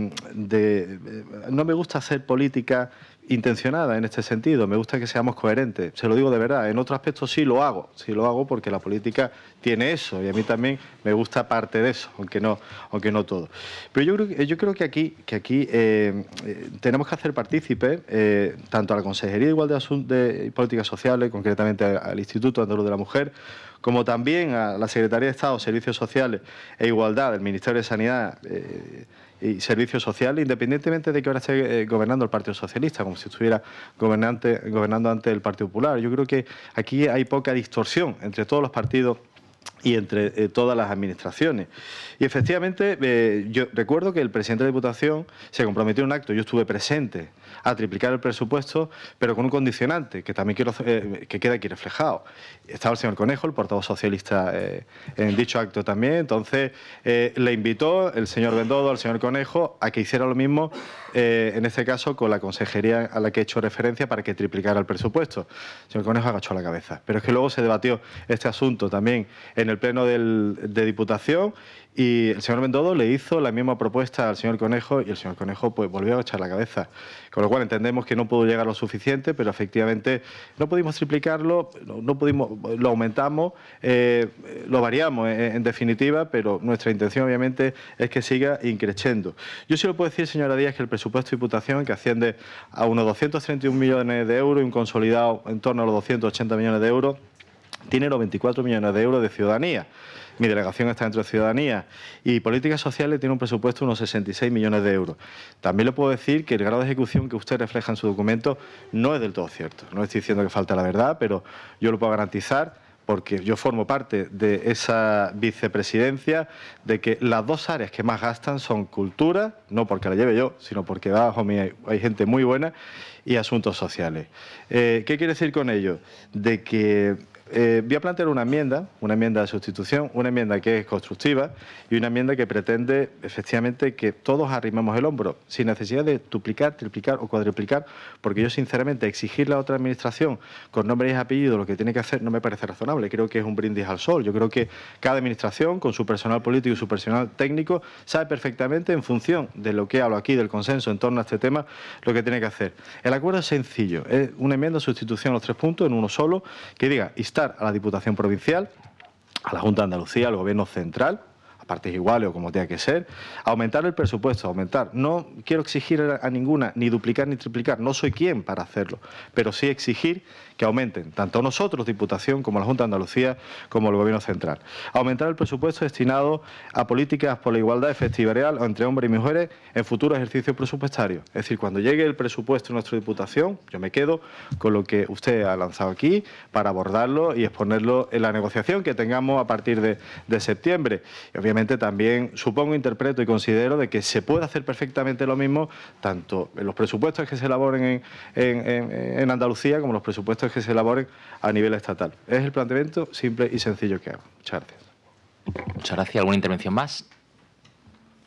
de, no me gusta hacer política intencionada en este sentido, me gusta que seamos coherentes, se lo digo de verdad, en otro aspecto sí lo hago, sí lo hago porque la política tiene eso y a mí también me gusta parte de eso, aunque no, aunque no todo. Pero yo creo, yo creo que aquí, que aquí eh, eh, tenemos que hacer partícipe eh, tanto a la Consejería de Igualdad de Políticas Sociales, concretamente al Instituto Andaluz de la Mujer, como también a la Secretaría de Estado, Servicios Sociales e Igualdad del Ministerio de Sanidad eh, y Servicios Sociales, independientemente de que ahora esté eh, gobernando el Partido Socialista, como si estuviera gobernante, gobernando antes el Partido Popular. Yo creo que aquí hay poca distorsión entre todos los partidos y entre eh, todas las administraciones. Y efectivamente, eh, yo recuerdo que el presidente de la Diputación se comprometió en un acto, yo estuve presente, a triplicar el presupuesto, pero con un condicionante, que también quiero eh, que quede aquí reflejado. Estaba el señor Conejo, el portavoz socialista, eh, en dicho acto también, entonces eh, le invitó el señor Bendodo al señor Conejo a que hiciera lo mismo, eh, en este caso con la consejería a la que he hecho referencia para que triplicara el presupuesto. El señor Conejo agachó la cabeza, pero es que luego se debatió este asunto también en el pleno del, de Diputación y el señor Bendodo le hizo la misma propuesta al señor Conejo y el señor Conejo pues volvió a echar la cabeza. Con lo cual entendemos que no pudo llegar lo suficiente, pero efectivamente no pudimos triplicarlo, no, no pudimos, lo aumentamos, eh, lo variamos en, en definitiva, pero nuestra intención obviamente es que siga increciendo. Yo sí lo puedo decir, señora Díaz, que el presupuesto de Diputación, que asciende a unos doscientos treinta y un millones de euros y un consolidado en torno a los doscientos ochenta millones de euros, tiene los veinticuatro millones de euros de ciudadanía. Mi delegación está dentro de Ciudadanía y Políticas Sociales tiene un presupuesto de unos sesenta y seis millones de euros. También le puedo decir que el grado de ejecución que usted refleja en su documento no es del todo cierto. No estoy diciendo que falta la verdad, pero yo lo puedo garantizar porque yo formo parte de esa vicepresidencia, de que las dos áreas que más gastan son cultura, no porque la lleve yo, sino porque abajo mí hay, hay gente muy buena, y asuntos sociales. Eh, ¿Qué quiere decir con ello? De que Eh, voy a plantear una enmienda, una enmienda de sustitución, una enmienda que es constructiva y una enmienda que pretende efectivamente que todos arrimemos el hombro, sin necesidad de duplicar, triplicar o cuadruplicar, porque yo sinceramente exigirle a otra administración con nombre y apellido lo que tiene que hacer no me parece razonable, creo que es un brindis al sol. Yo creo que cada administración con su personal político y su personal técnico sabe perfectamente en función de lo que hablo aquí, del consenso en torno a este tema, lo que tiene que hacer. El acuerdo es sencillo, es una enmienda de sustitución a los tres puntos en uno solo, que diga a la Diputación Provincial, a la Junta de Andalucía, al Gobierno Central, a partes iguales o como tenga que ser, aumentar el presupuesto, aumentar. No quiero exigir a ninguna, ni duplicar ni triplicar, no soy quien para hacerlo, pero sí exigir que aumenten, tanto nosotros, Diputación, como la Junta de Andalucía, como el Gobierno Central. Aumentar el presupuesto destinado a políticas por la igualdad efectiva y real entre hombres y mujeres en futuros ejercicios presupuestarios. Es decir, cuando llegue el presupuesto de nuestra Diputación, yo me quedo con lo que usted ha lanzado aquí para abordarlo y exponerlo en la negociación que tengamos a partir de, de septiembre. Y obviamente también supongo, interpreto y considero de que se puede hacer perfectamente lo mismo tanto en los presupuestos que se elaboren en, en, en, en Andalucía como en los presupuestos que se elaboren a nivel estatal. Es el planteamiento simple y sencillo que hago. Muchas gracias. Muchas gracias. ¿Alguna intervención más?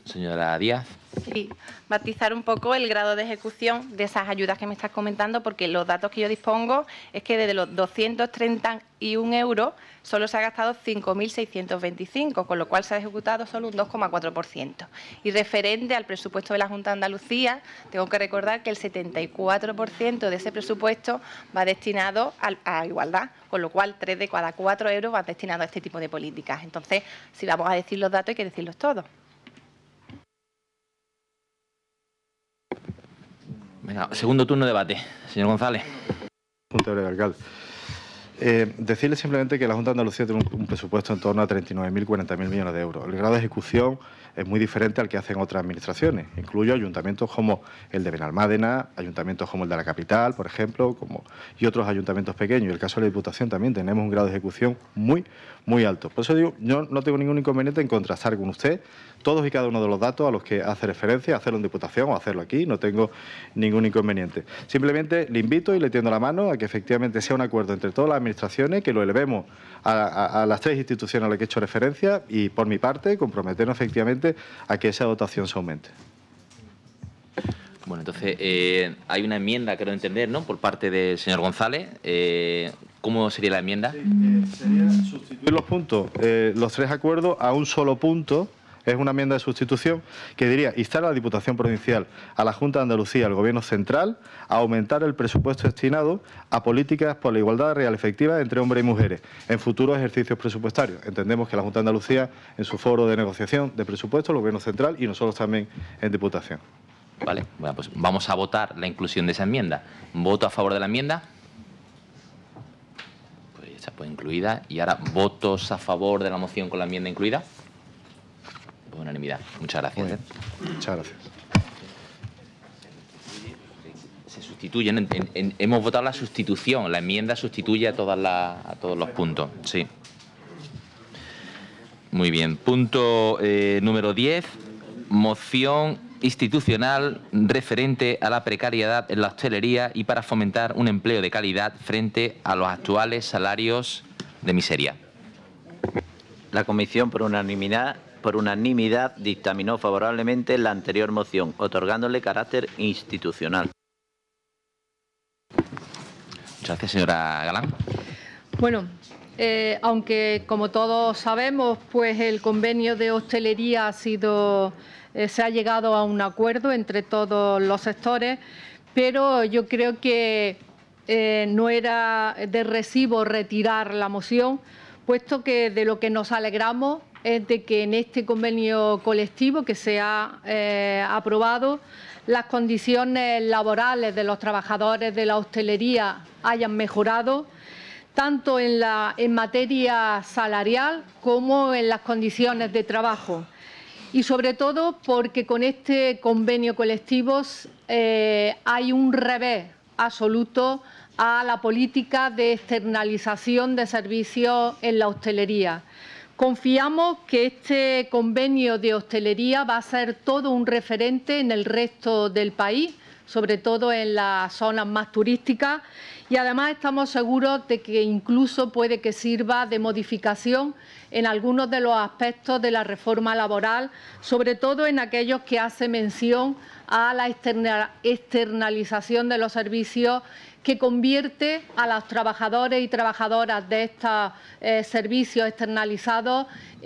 Señora Díaz. Sí, matizar un poco el grado de ejecución de esas ayudas que me estás comentando, porque los datos que yo dispongo es que desde los doscientos treinta y un euros solo se ha gastado cinco mil seiscientos veinticinco, con lo cual se ha ejecutado solo un dos coma cuatro por ciento. Y referente al presupuesto de la Junta de Andalucía, tengo que recordar que el setenta y cuatro por ciento de ese presupuesto va destinado a, a igualdad, con lo cual tres de cada cuatro euros van destinados a este tipo de políticas. Entonces, si vamos a decir los datos, hay que decirlos todos. Venga, segundo turno de debate. Señor González. Junta de alcalde. Eh, decirle simplemente que la Junta de Andalucía tiene un, un presupuesto en torno a treinta y nueve mil, cuarenta mil millones de euros. El grado de ejecución es muy diferente al que hacen otras administraciones. Incluyo ayuntamientos como el de Benalmádena, ayuntamientos como el de la capital, por ejemplo, como, y otros ayuntamientos pequeños. Y el caso de la Diputación también tenemos un grado de ejecución muy, muy alto. Por eso digo, yo no tengo ningún inconveniente en contrastar con usted todos y cada uno de los datos a los que hace referencia, hacerlo en Diputación o hacerlo aquí, no tengo ningún inconveniente. Simplemente le invito y le tiendo la mano a que efectivamente sea un acuerdo entre todas las administraciones, que lo elevemos a, a, a las tres instituciones a las que he hecho referencia y, por mi parte, comprometernos efectivamente a que esa dotación se aumente. Bueno, entonces eh, hay una enmienda, quiero entender, ¿no?, por parte del señor González. Eh, ¿Cómo sería la enmienda? Sí, eh, sería sustituir los puntos, eh, los tres acuerdos a un solo punto. Es una enmienda de sustitución que diría instar a la Diputación Provincial, a la Junta de Andalucía, al Gobierno Central, a aumentar el presupuesto destinado a políticas por la igualdad real efectiva entre hombres y mujeres en futuros ejercicios presupuestarios. Entendemos que la Junta de Andalucía, en su foro de negociación de presupuestos, el Gobierno Central y nosotros también en Diputación. Vale, bueno, pues vamos a votar la inclusión de esa enmienda. ¿Voto a favor de la enmienda? Pues esa pues incluida. Y ahora, ¿votos a favor de la moción con la enmienda incluida? Por unanimidad. Muchas gracias. ¿eh? Muchas gracias. Se sustituyen. En, en, en, hemos votado la sustitución. La enmienda sustituye a, todas las, a todos los puntos. Sí. Muy bien. Punto eh, número diez. Moción institucional referente a la precariedad en la hostelería y para fomentar un empleo de calidad frente a los actuales salarios de miseria. La comisión, por unanimidad, por unanimidad dictaminó favorablemente la anterior moción, otorgándole carácter institucional. Muchas gracias, señora Galán. Bueno, eh, aunque como todos sabemos, pues el convenio de hostelería ha sido, eh, se ha llegado a un acuerdo entre todos los sectores, pero yo creo que eh, no era de recibo retirar la moción, puesto que de lo que nos alegramos es de que en este convenio colectivo que se ha eh, aprobado, las condiciones laborales de los trabajadores de la hostelería hayan mejorado, tanto en, la, en materia salarial como en las condiciones de trabajo. Y sobre todo porque con este convenio colectivo eh, hay un revés absoluto a la política de externalización de servicios en la hostelería. Confiamos que este convenio de hostelería va a ser todo un referente en el resto del país, sobre todo en las zonas más turísticas, y además estamos seguros de que incluso puede que sirva de modificación en algunos de los aspectos de la reforma laboral, sobre todo en aquellos que hace mención a la externalización de los servicios, que convierte a los trabajadores y trabajadoras de estos eh, servicios externalizados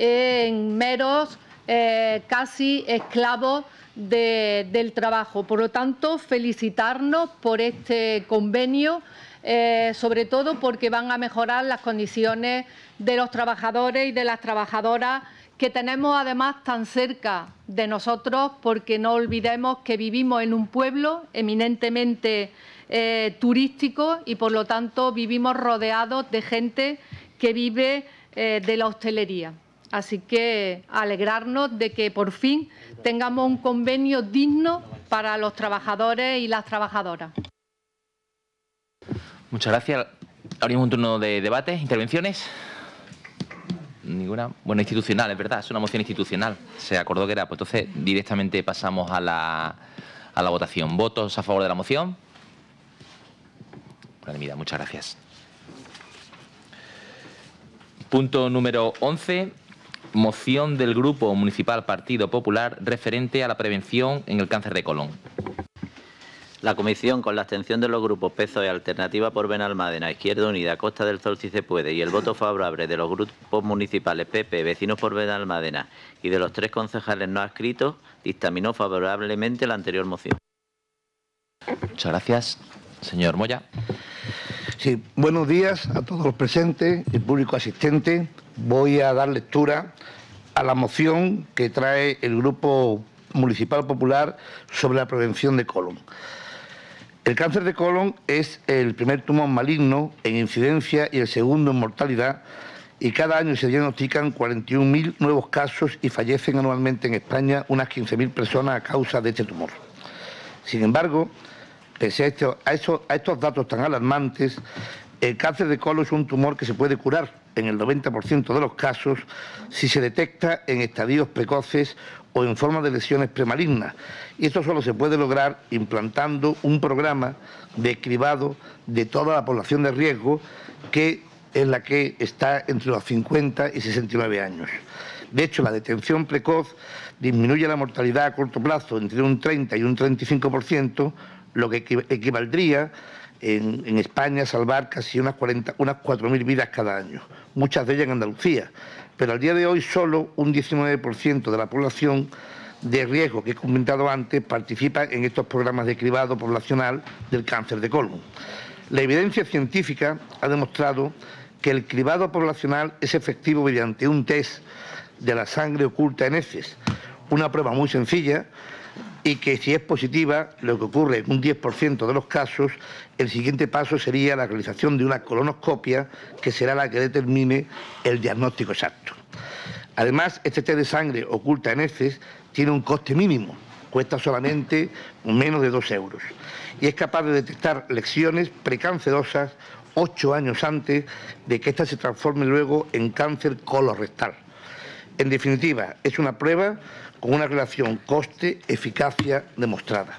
en meros eh, casi esclavos de, del trabajo. Por lo tanto, felicitarnos por este convenio, eh, sobre todo porque van a mejorar las condiciones de los trabajadores y de las trabajadoras que tenemos además tan cerca de nosotros, porque no olvidemos que vivimos en un pueblo eminentemente Eh, turístico y por lo tanto vivimos rodeados de gente que vive eh, de la hostelería. Así que alegrarnos de que por fin tengamos un convenio digno para los trabajadores y las trabajadoras. Muchas gracias. Abrimos un turno de debate, intervenciones. Ninguna. Bueno, institucional, es verdad, es una moción institucional. Se acordó que era, pues entonces directamente pasamos a la, a la votación. ¿Votos a favor de la moción? Unanimidad, muchas gracias. Punto número once. moción del Grupo Municipal Partido Popular referente a la prevención en el cáncer de colon. La Comisión, con la abstención de los grupos P S O E, Alternativa por Benalmádena, Izquierda Unida, Costa del Sol si se puede, y el voto favorable de los grupos municipales P P, Vecinos por Benalmádena y de los tres concejales no adscritos, dictaminó favorablemente la anterior moción. Muchas gracias. Señor Moya. Sí, buenos días a todos los presentes y público asistente. Voy a dar lectura a la moción que trae el Grupo Municipal Popular sobre la prevención de colon. El cáncer de colon es el primer tumor maligno en incidencia y el segundo en mortalidad, y cada año se diagnostican cuarenta y un mil nuevos casos y fallecen anualmente en España unas quince mil personas a causa de este tumor. Sin embargo, pese a, esto, a, eso, a estos datos tan alarmantes, el cáncer de colon es un tumor que se puede curar en el noventa por ciento de los casos si se detecta en estadios precoces o en forma de lesiones premalignas. Y esto solo se puede lograr implantando un programa de cribado de toda la población de riesgo, que es la que está entre los cincuenta y sesenta y nueve años. De hecho, la detención precoz disminuye la mortalidad a corto plazo entre un treinta y un treinta y cinco por ciento, lo que equivaldría en, en España a salvar casi unas, unas cuatro mil vidas cada año, muchas de ellas en Andalucía. Pero al día de hoy solo un diecinueve por ciento de la población de riesgo que he comentado antes participa en estos programas de cribado poblacional del cáncer de colon. La evidencia científica ha demostrado que el cribado poblacional es efectivo mediante un test de la sangre oculta en heces, una prueba muy sencilla, y que si es positiva, lo que ocurre en un diez por ciento de los casos, el siguiente paso sería la realización de una colonoscopia, que será la que determine el diagnóstico exacto. Además, este test de sangre oculta en heces tiene un coste mínimo, cuesta solamente menos de dos euros, y es capaz de detectar lesiones precancerosas ocho años antes de que ésta se transforme luego en cáncer colorectal. En definitiva, es una prueba con una relación coste-eficacia demostrada.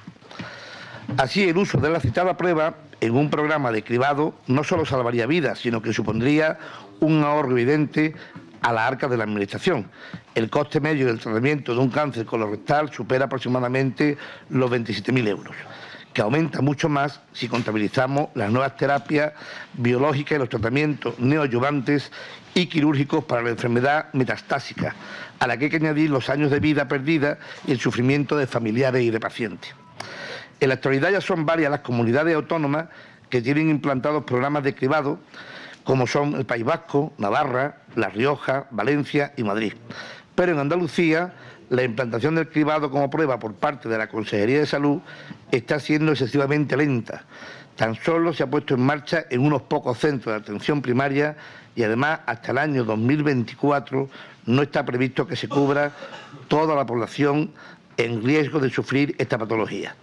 Así, el uso de la citada prueba en un programa de cribado no solo salvaría vidas, sino que supondría un ahorro evidente a la arca de la Administración. El coste medio del tratamiento de un cáncer colorectal supera aproximadamente los veintisiete mil euros, que aumenta mucho más si contabilizamos las nuevas terapias biológicas y los tratamientos neoadyuvantes y quirúrgicos para la enfermedad metastásica, a la que hay que añadir los años de vida perdida y el sufrimiento de familiares y de pacientes. En la actualidad ya son varias las comunidades autónomas que tienen implantados programas de cribado, como son el País Vasco, Navarra, La Rioja, Valencia y Madrid. Pero en Andalucía, la implantación del cribado como prueba por parte de la Consejería de Salud está siendo excesivamente lenta. Tan solo se ha puesto en marcha en unos pocos centros de atención primaria y además hasta el año dos mil veinticuatro no está previsto que se cubra toda la población en riesgo de sufrir esta patología.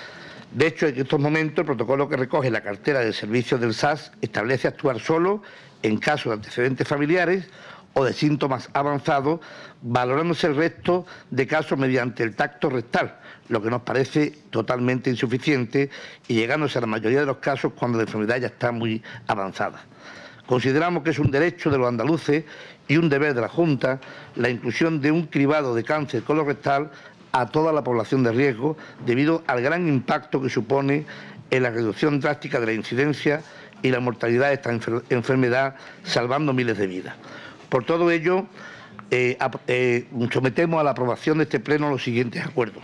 De hecho, en estos momentos el protocolo que recoge la cartera de servicios del S A S establece actuar solo en caso de antecedentes familiares o de síntomas avanzados, valorándose el resto de casos mediante el tacto rectal, lo que nos parece totalmente insuficiente y llegándose a la mayoría de los casos cuando la enfermedad ya está muy avanzada. Consideramos que es un derecho de los andaluces y un deber de la Junta la inclusión de un cribado de cáncer colorectal a toda la población de riesgo, debido al gran impacto que supone en la reducción drástica de la incidencia y la mortalidad de esta enfer enfermedad, salvando miles de vidas. Por todo ello, eh, eh, sometemos a la aprobación de este Pleno los siguientes acuerdos.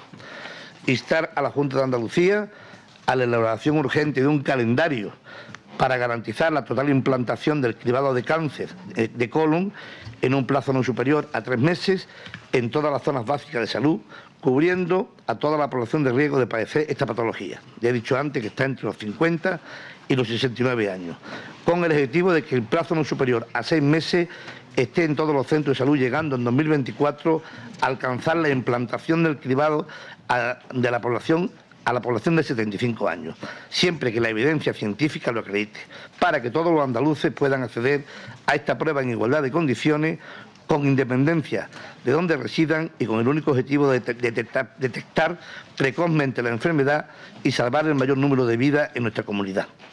Instar a la Junta de Andalucía a la elaboración urgente de un calendario para garantizar la total implantación del cribado de cáncer de colon en un plazo no superior a tres meses en todas las zonas básicas de salud, cubriendo a toda la población de riesgo de padecer esta patología. Ya he dicho antes que está entre los cincuenta y los sesenta y nueve años, con el objetivo de que el plazo no superior a seis meses esté en todos los centros de salud, llegando en dos mil veinticuatro a alcanzar la implantación del cribado a, de la población a la población de setenta y cinco años, siempre que la evidencia científica lo acredite, para que todos los andaluces puedan acceder a esta prueba en igualdad de condiciones, con independencia de dónde residan y con el único objetivo de detectar, detectar precozmente la enfermedad y salvar el mayor número de vidas en nuestra comunidad.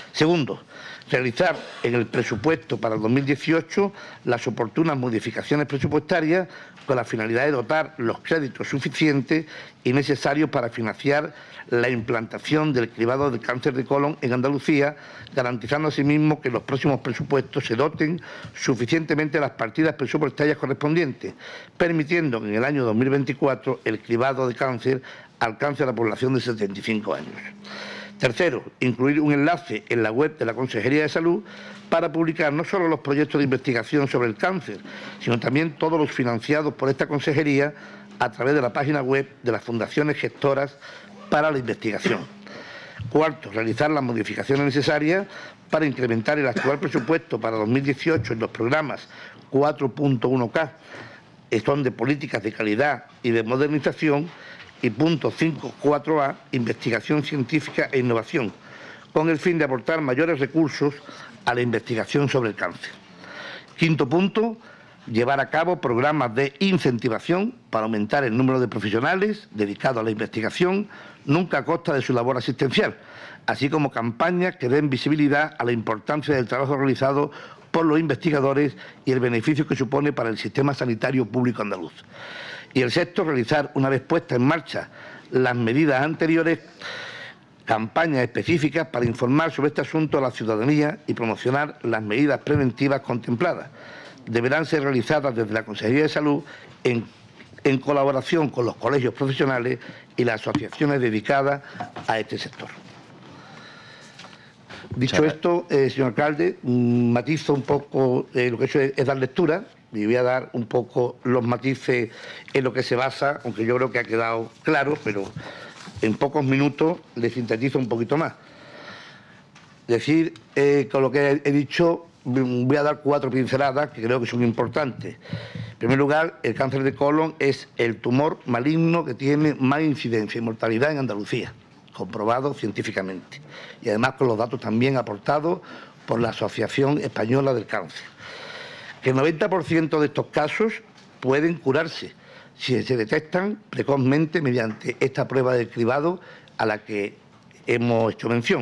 Segundo, realizar en el presupuesto para el dos mil dieciocho las oportunas modificaciones presupuestarias con la finalidad de dotar los créditos suficientes y necesarios para financiar la implantación del cribado de cáncer de colon en Andalucía, garantizando asimismo que los próximos presupuestos se doten suficientemente las partidas presupuestarias correspondientes, permitiendo que en el año dos mil veinticuatro el cribado de cáncer alcance a la población de setenta y cinco años. Tercero, incluir un enlace en la web de la Consejería de Salud para publicar no solo los proyectos de investigación sobre el cáncer, sino también todos los financiados por esta consejería a través de la página web de las fundaciones gestoras para la investigación. Cuarto, realizar las modificaciones necesarias para incrementar el actual presupuesto para dos mil dieciocho en los programas cuatro punto uno K, que son de políticas de calidad y de modernización, y punto cinco punto cuatro A, investigación científica e innovación, con el fin de aportar mayores recursos a la investigación sobre el cáncer. Quinto punto, llevar a cabo programas de incentivación para aumentar el número de profesionales dedicados a la investigación, nunca a costa de su labor asistencial, así como campañas que den visibilidad a la importancia del trabajo realizado por los investigadores y el beneficio que supone para el sistema sanitario público andaluz. Y el sexto, realizar, una vez puestas en marcha las medidas anteriores, campañas específicas para informar sobre este asunto a la ciudadanía y promocionar las medidas preventivas contempladas. Deberán ser realizadas desde la Consejería de Salud en, en colaboración con los colegios profesionales y las asociaciones dedicadas a este sector. Dicho esto, eh, señor alcalde, matizo un poco eh, lo que he hecho es, es dar lectura y voy a dar un poco los matices en lo que se basa, aunque yo creo que ha quedado claro, pero en pocos minutos le sintetizo un poquito más. Decir, eh, con lo que he dicho, voy a dar cuatro pinceladas que creo que son importantes. En primer lugar, el cáncer de colon es el tumor maligno que tiene más incidencia y mortalidad en Andalucía, comprobado científicamente, y además con los datos también aportados por la Asociación Española del Cáncer. Que el noventa por ciento de estos casos pueden curarse si se detectan precozmente mediante esta prueba de cribado a la que hemos hecho mención.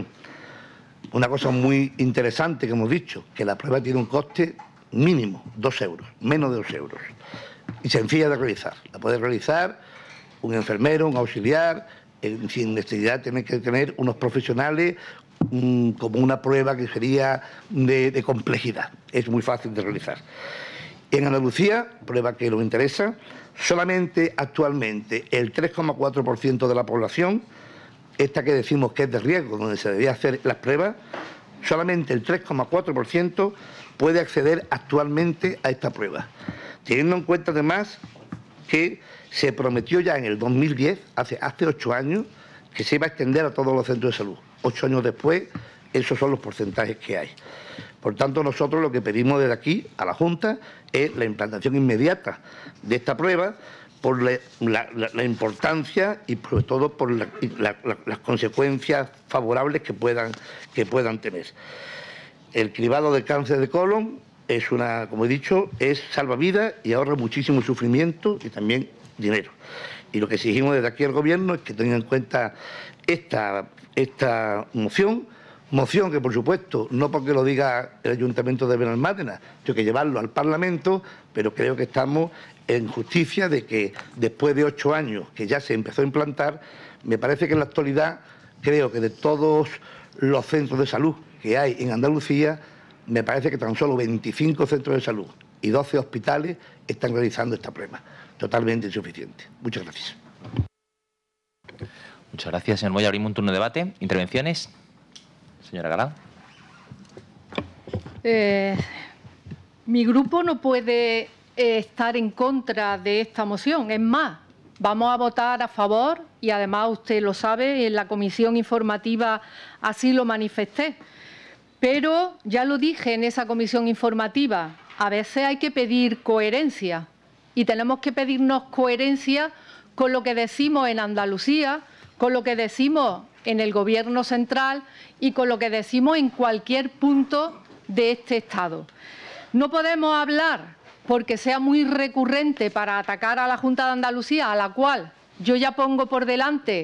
Una cosa muy interesante que hemos dicho, que la prueba tiene un coste mínimo, dos euros, menos de dos euros, y sencilla de realizar. La puede realizar un enfermero, un auxiliar, eh, sin necesidad de tener que tener unos profesionales um, como una prueba que sería de, de complejidad. Es muy fácil de realizar. En Andalucía, prueba que nos interesa, solamente actualmente el tres coma cuatro por ciento de la población, esta que decimos que es de riesgo, donde se debía hacer las pruebas, solamente el tres coma cuatro por ciento puede acceder actualmente a esta prueba. Teniendo en cuenta además que se prometió ya en el dos mil diez, hace, hace ocho años, que se iba a extender a todos los centros de salud. Ocho años después, esos son los porcentajes que hay. Por tanto, nosotros lo que pedimos desde aquí a la Junta es la implantación inmediata de esta prueba, por la, la, la importancia y sobre todo por la, la, la, las consecuencias favorables que puedan, que puedan tener. El cribado de cáncer de colon es una, como he dicho, es salva vidas y ahorra muchísimo sufrimiento y también dinero. Y lo que exigimos desde aquí al Gobierno es que tenga en cuenta esta, esta moción, moción que, por supuesto, no porque lo diga el Ayuntamiento de Benalmádena, tengo que llevarlo al Parlamento, pero creo que estamos en justicia de que después de ocho años que ya se empezó a implantar, me parece que en la actualidad, creo que de todos los centros de salud que hay en Andalucía, me parece que tan solo veinticinco centros de salud y doce hospitales están realizando esta prueba. Totalmente insuficiente. Muchas gracias. Muchas gracias, señor Moya. Abrimos un turno de debate. ¿Intervenciones? Señora Galán. Eh, mi grupo no puede eh, estar en contra de esta moción. Es más, vamos a votar a favor y además usted lo sabe, en la comisión informativa así lo manifesté. Pero ya lo dije en esa comisión informativa, a veces hay que pedir coherencia y tenemos que pedirnos coherencia con lo que decimos en Andalucía, con lo que decimos en el Gobierno central y con lo que decimos en cualquier punto de este Estado. No podemos hablar, porque sea muy recurrente para atacar a la Junta de Andalucía, a la cual yo ya pongo por delante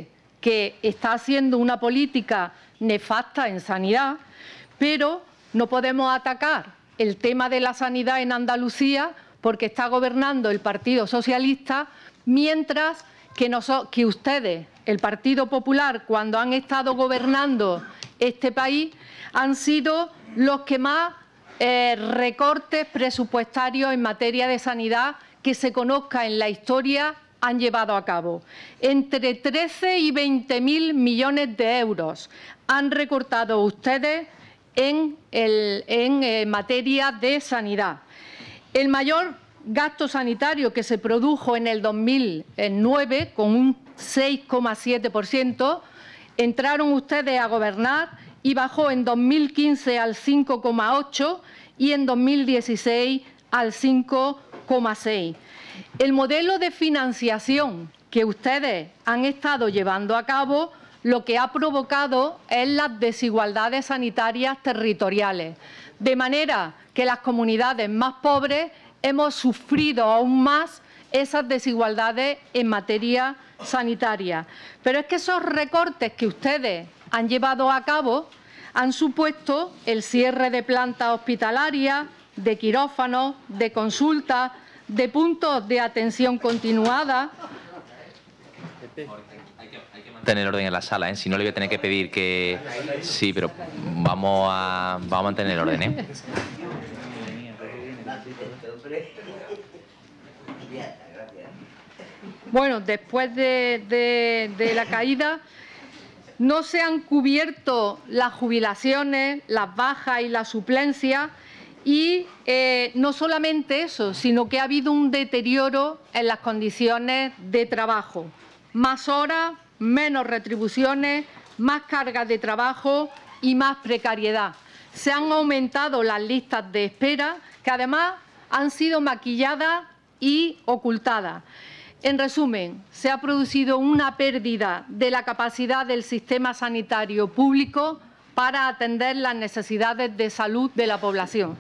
que está haciendo una política nefasta en sanidad, pero no podemos atacar el tema de la sanidad en Andalucía porque está gobernando el Partido Socialista, mientras que, noso- que ustedes, el Partido Popular, cuando han estado gobernando este país, han sido los que más eh, recortes presupuestarios en materia de sanidad que se conozca en la historia han llevado a cabo. Entre trece y veinte mil millones de euros han recortado ustedes en, el, en eh, materia de sanidad. El mayor gasto sanitario que se produjo en el dos mil nueve, con un seis coma siete por ciento, entraron ustedes a gobernar y bajó en dos mil quince al cinco coma ocho por ciento y en dos mil dieciséis al cinco coma seis por ciento. El modelo de financiación que ustedes han estado llevando a cabo lo que ha provocado es las desigualdades sanitarias territoriales, de manera que las comunidades más pobres hemos sufrido aún más esas desigualdades en materia sanitaria. Pero es que esos recortes que ustedes han llevado a cabo han supuesto el cierre de plantas hospitalarias, de quirófanos, de consultas, de puntos de atención continuada. Tener orden en la sala, ¿eh? Si no le voy a tener que pedir que... Sí, pero vamos a, vamos a mantener orden, ¿eh? Bueno, después de, de, de la caída, no se han cubierto las jubilaciones, las bajas y las suplencias, y eh, no solamente eso, sino que ha habido un deterioro en las condiciones de trabajo. Más horas, menos retribuciones, más cargas de trabajo y más precariedad. Se han aumentado las listas de espera, que además han sido maquilladas y ocultadas. En resumen, se ha producido una pérdida de la capacidad del sistema sanitario público para atender las necesidades de salud de la población.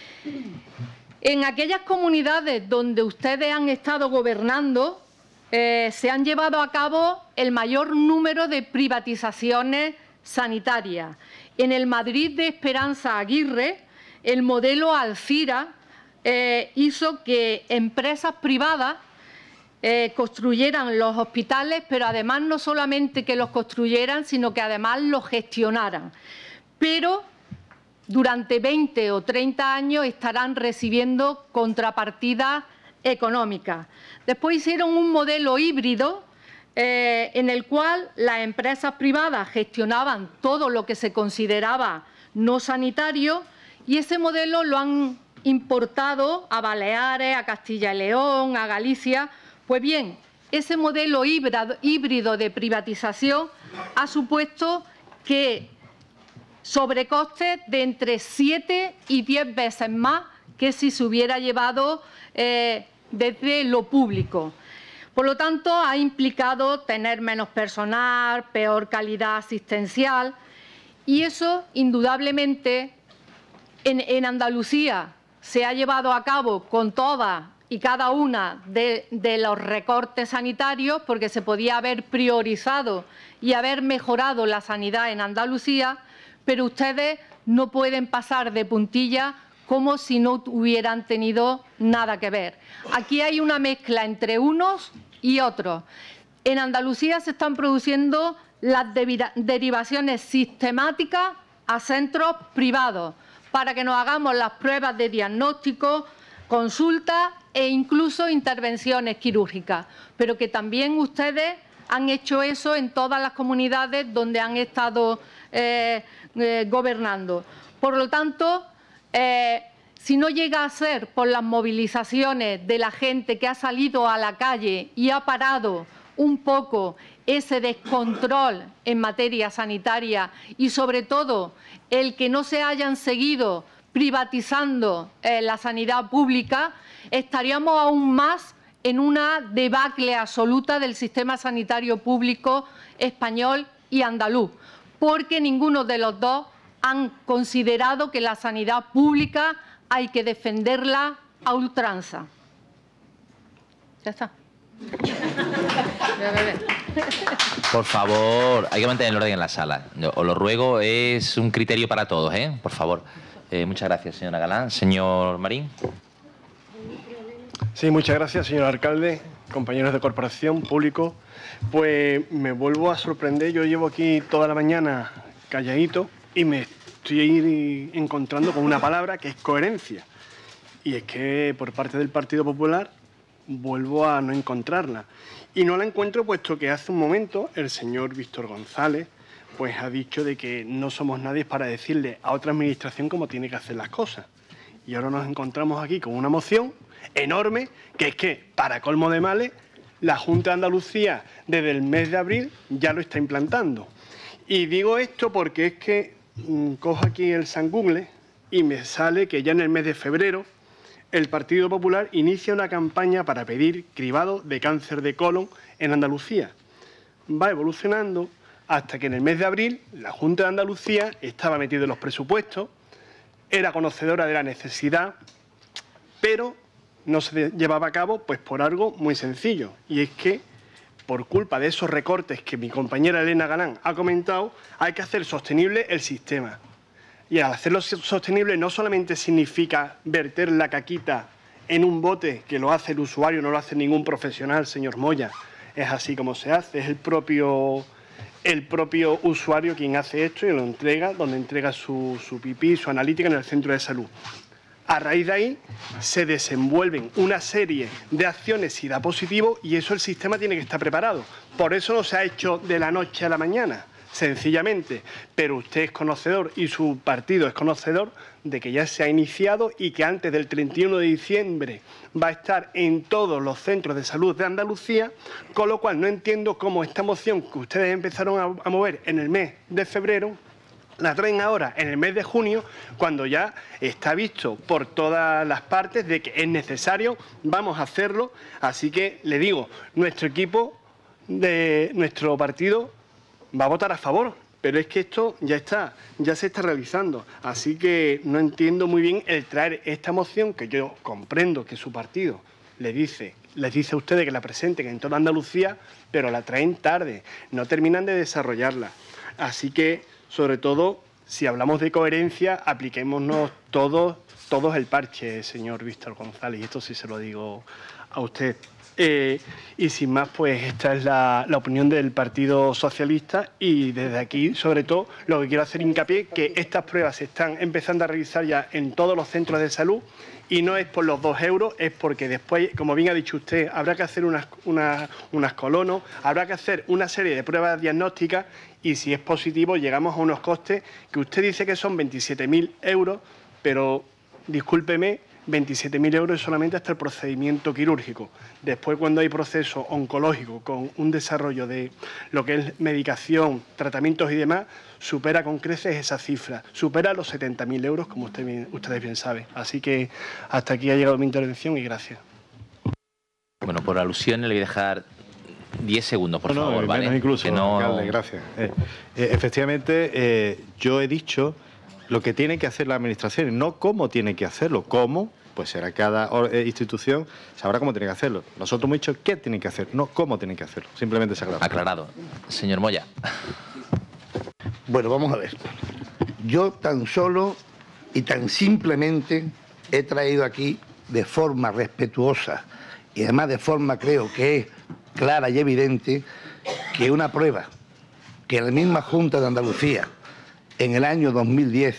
En aquellas comunidades donde ustedes han estado gobernando, eh, se han llevado a cabo el mayor número de privatizaciones sanitarias. En el Madrid de Esperanza Aguirre, el modelo Alcira eh, hizo que empresas privadas Eh, construyeran los hospitales, pero además no solamente que los construyeran, sino que además los gestionaran. Pero durante veinte o treinta años estarán recibiendo contrapartidas económicas. Después hicieron un modelo híbrido eh, en el cual las empresas privadas gestionaban todo lo que se consideraba no sanitario, y ese modelo lo han importado a Baleares, a Castilla y León, a Galicia. Pues bien, ese modelo híbrido de privatización ha supuesto que sobrecostes de entre siete y diez veces más que si se hubiera llevado eh, desde lo público. Por lo tanto, ha implicado tener menos personal, peor calidad asistencial, y eso, indudablemente, en, en Andalucía se ha llevado a cabo con todas y cada una de, de los recortes sanitarios, porque se podía haber priorizado y haber mejorado la sanidad en Andalucía, pero ustedes no pueden pasar de puntilla como si no hubieran tenido nada que ver. Aquí hay una mezcla entre unos y otros. En Andalucía se están produciendo las derivaciones sistemáticas a centros privados para que nos hagamos las pruebas de diagnóstico, consultas e incluso intervenciones quirúrgicas, pero que también ustedes han hecho eso en todas las comunidades donde han estado eh, eh, gobernando. Por lo tanto, eh, si no llega a ser por las movilizaciones de la gente que ha salido a la calle y ha parado un poco ese descontrol en materia sanitaria y, sobre todo, el que no se hayan seguido privatizando eh, la sanidad pública, estaríamos aún más en una debacle absoluta del sistema sanitario público español y andaluz, porque ninguno de los dos han considerado que la sanidad pública hay que defenderla a ultranza. Ya está. Voy a beber. Por favor, hay que mantener el orden en la sala. Os lo ruego, es un criterio para todos, ¿eh? Por favor. Eh, muchas gracias, señora Galán. Señor Marín. Sí, muchas gracias, señor alcalde, compañeros de corporación, público. Pues me vuelvo a sorprender. Yo llevo aquí toda la mañana calladito y me estoy encontrando con una palabra que es coherencia. Y es que por parte del Partido Popular vuelvo a no encontrarla. Y no la encuentro puesto que hace un momento el señor Víctor González pues ha dicho de que no somos nadie para decirle a otra administración cómo tiene que hacer las cosas. Y ahora nos encontramos aquí con una moción enorme que es que, para colmo de males, la Junta de Andalucía desde el mes de abril ya lo está implantando. Y digo esto porque es que mmm, cojo aquí el San Google y me sale que ya en el mes de febrero el Partido Popular inicia una campaña para pedir cribado de cáncer de colon en Andalucía. Va evolucionando hasta que en el mes de abril la Junta de Andalucía estaba metida en los presupuestos, era conocedora de la necesidad, pero no se llevaba a cabo pues por algo muy sencillo, y es que por culpa de esos recortes que mi compañera Elena Galán ha comentado, hay que hacer sostenible el sistema. Y al hacerlo sostenible no solamente significa verter la caquita en un bote, que lo hace el usuario, no lo hace ningún profesional, señor Moya, es así como se hace, es el propio, el propio usuario quien hace esto y lo entrega, donde entrega su, su pipí, su analítica en el centro de salud. A raíz de ahí se desenvuelven una serie de acciones si da positivo y eso el sistema tiene que estar preparado. Por eso no se ha hecho de la noche a la mañana, sencillamente. Pero usted es conocedor y su partido es conocedor de que ya se ha iniciado y que antes del treinta y uno de diciembre va a estar en todos los centros de salud de Andalucía, con lo cual no entiendo cómo esta moción que ustedes empezaron a, a mover en el mes de febrero la traen ahora en el mes de junio, cuando ya está visto por todas las partes de que es necesario, vamos a hacerlo. Así que le digo, nuestro equipo de nuestro partido va a votar a favor, pero es que esto ya está, ya se está realizando. Así que no entiendo muy bien el traer esta moción, que yo comprendo que su partido le dice, les dice a ustedes que la presenten en toda Andalucía, pero la traen tarde, no terminan de desarrollarla. Así que, sobre todo, si hablamos de coherencia, apliquémonos todos, todos el parche, señor Víctor González, y esto sí se lo digo a usted. Eh, y sin más, pues esta es la, la opinión del Partido Socialista y desde aquí, sobre todo, lo que quiero hacer hincapié que estas pruebas se están empezando a realizar ya en todos los centros de salud y no es por los dos euros, es porque después, como bien ha dicho usted, habrá que hacer unas, unas, unas colonos, habrá que hacer una serie de pruebas diagnósticas y si es positivo llegamos a unos costes que usted dice que son veintisiete mil euros, pero discúlpeme, veintisiete mil euros es solamente hasta el procedimiento quirúrgico. Después, cuando hay proceso oncológico con un desarrollo de lo que es medicación, tratamientos y demás, supera con creces esa cifra, supera los setenta mil euros, como usted bien, ustedes bien saben. Así que hasta aquí ha llegado mi intervención y gracias. Bueno, por alusiones le voy a dejar diez segundos, por no, favor, no, ¿vale? Menos incluso, que no... alcalde, gracias. Eh, eh, efectivamente, eh, yo he dicho lo que tiene que hacer la administración, no cómo tiene que hacerlo. ¿Cómo? Pues será cada institución, sabrá cómo tiene que hacerlo. Nosotros hemos dicho qué tienen que hacer, no cómo tienen que hacerlo. Simplemente se aclara. Aclarado. Señor Moya. Bueno, vamos a ver. Yo tan solo y tan simplemente he traído aquí de forma respetuosa y además de forma, creo que es clara y evidente, que una prueba que la misma Junta de Andalucía en el año dos mil diez,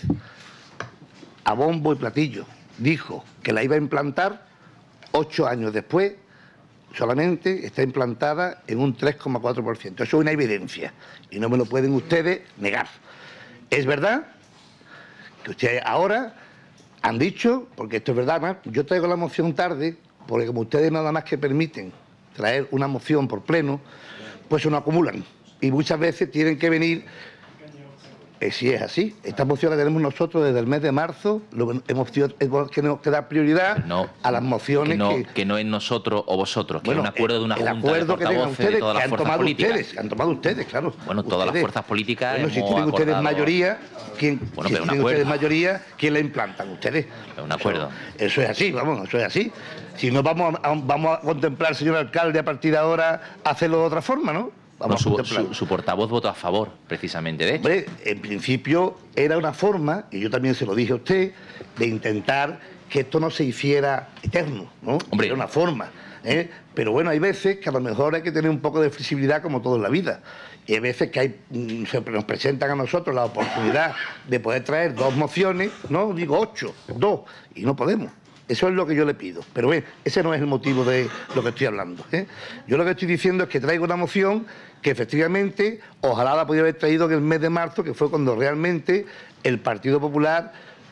a bombo y platillo, dijo que la iba a implantar, ocho años después solamente está implantada en un tres coma cuatro por ciento. Eso es una evidencia y no me lo pueden ustedes negar. Es verdad que ustedes ahora han dicho, porque esto es verdad, más, yo traigo la moción tarde, porque como ustedes nada más que permiten traer una moción por pleno, pues se nos acumulan y muchas veces tienen que venir. Eh, si es así, esta moción la tenemos nosotros desde el mes de marzo, lo, hemos tenido que, que dar prioridad no, a las mociones que no, que... que no es nosotros o vosotros, que bueno, es un acuerdo de una el junta acuerdo de que tengan ustedes, de todas que las han fuerzas tomado políticas. ustedes, que han tomado ustedes, claro. Bueno, todas ustedes, las fuerzas políticas bueno, hemos si tienen ustedes acordado... mayoría, ¿quién, bueno, si pero un tienen acuerdo. ustedes mayoría, ¿quién la implantan? Ustedes. Un acuerdo. Eso, eso es así, vamos, eso es así. Si no vamos a, vamos a contemplar, señor alcalde, a partir de ahora, hacerlo de otra forma, ¿no? Bueno, su, su, su portavoz votó a favor, precisamente, de esto. Hombre, en principio era una forma, y yo también se lo dije a usted, de intentar que esto no se hiciera eterno, ¿no? Hombre. Era una forma, ¿eh? Pero bueno, hay veces que a lo mejor hay que tener un poco de flexibilidad como todo en la vida. Y hay veces que hay, se nos presentan a nosotros la oportunidad de poder traer dos mociones, no digo ocho, dos, y no podemos. Eso es lo que yo le pido. Pero bien, ese no es el motivo de lo que estoy hablando, ¿eh? Yo lo que estoy diciendo es que traigo una moción que efectivamente ojalá la podía haber traído en el mes de marzo, que fue cuando realmente el Partido Popular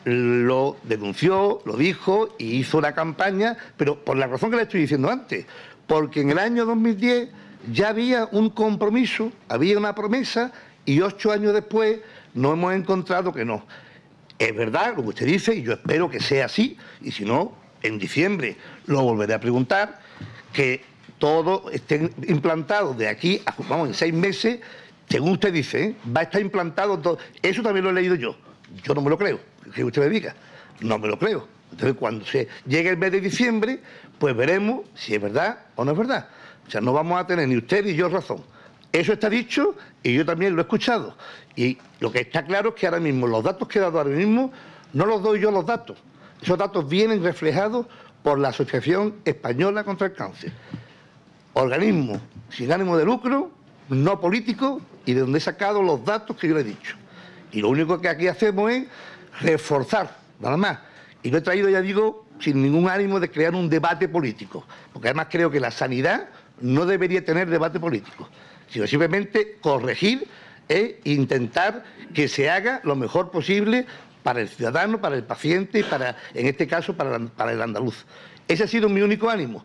lo denunció, lo dijo y hizo una campaña, pero por la razón que le estoy diciendo antes, porque en el año dos mil diez ya había un compromiso, había una promesa y ocho años después nos hemos encontrado que no. Es verdad lo que usted dice y yo espero que sea así, y si no, en diciembre lo volveré a preguntar, que todo esté implantado de aquí a, vamos, en seis meses, según usted dice, ¿eh? Va a estar implantado todo. Eso también lo he leído yo. Yo no me lo creo, que usted me diga, no me lo creo. Entonces, cuando se llegue el mes de diciembre, pues veremos si es verdad o no es verdad. O sea, no vamos a tener ni usted ni yo razón. Eso está dicho y yo también lo he escuchado. Y lo que está claro es que ahora mismo, los datos que he dado ahora mismo, no los doy yo los datos. Esos datos vienen reflejados por la Asociación Española contra el Cáncer. Organismo sin ánimo de lucro, no político, y de donde he sacado los datos que yo le he dicho. Y lo único que aquí hacemos es reforzar, nada más. Y lo he traído, ya digo, sin ningún ánimo de crear un debate político. Porque además creo que la sanidad no debería tener debate político, sino simplemente corregir e intentar que se haga lo mejor posible para el ciudadano, para el paciente y para, en este caso, para, para el andaluz. Ese ha sido mi único ánimo.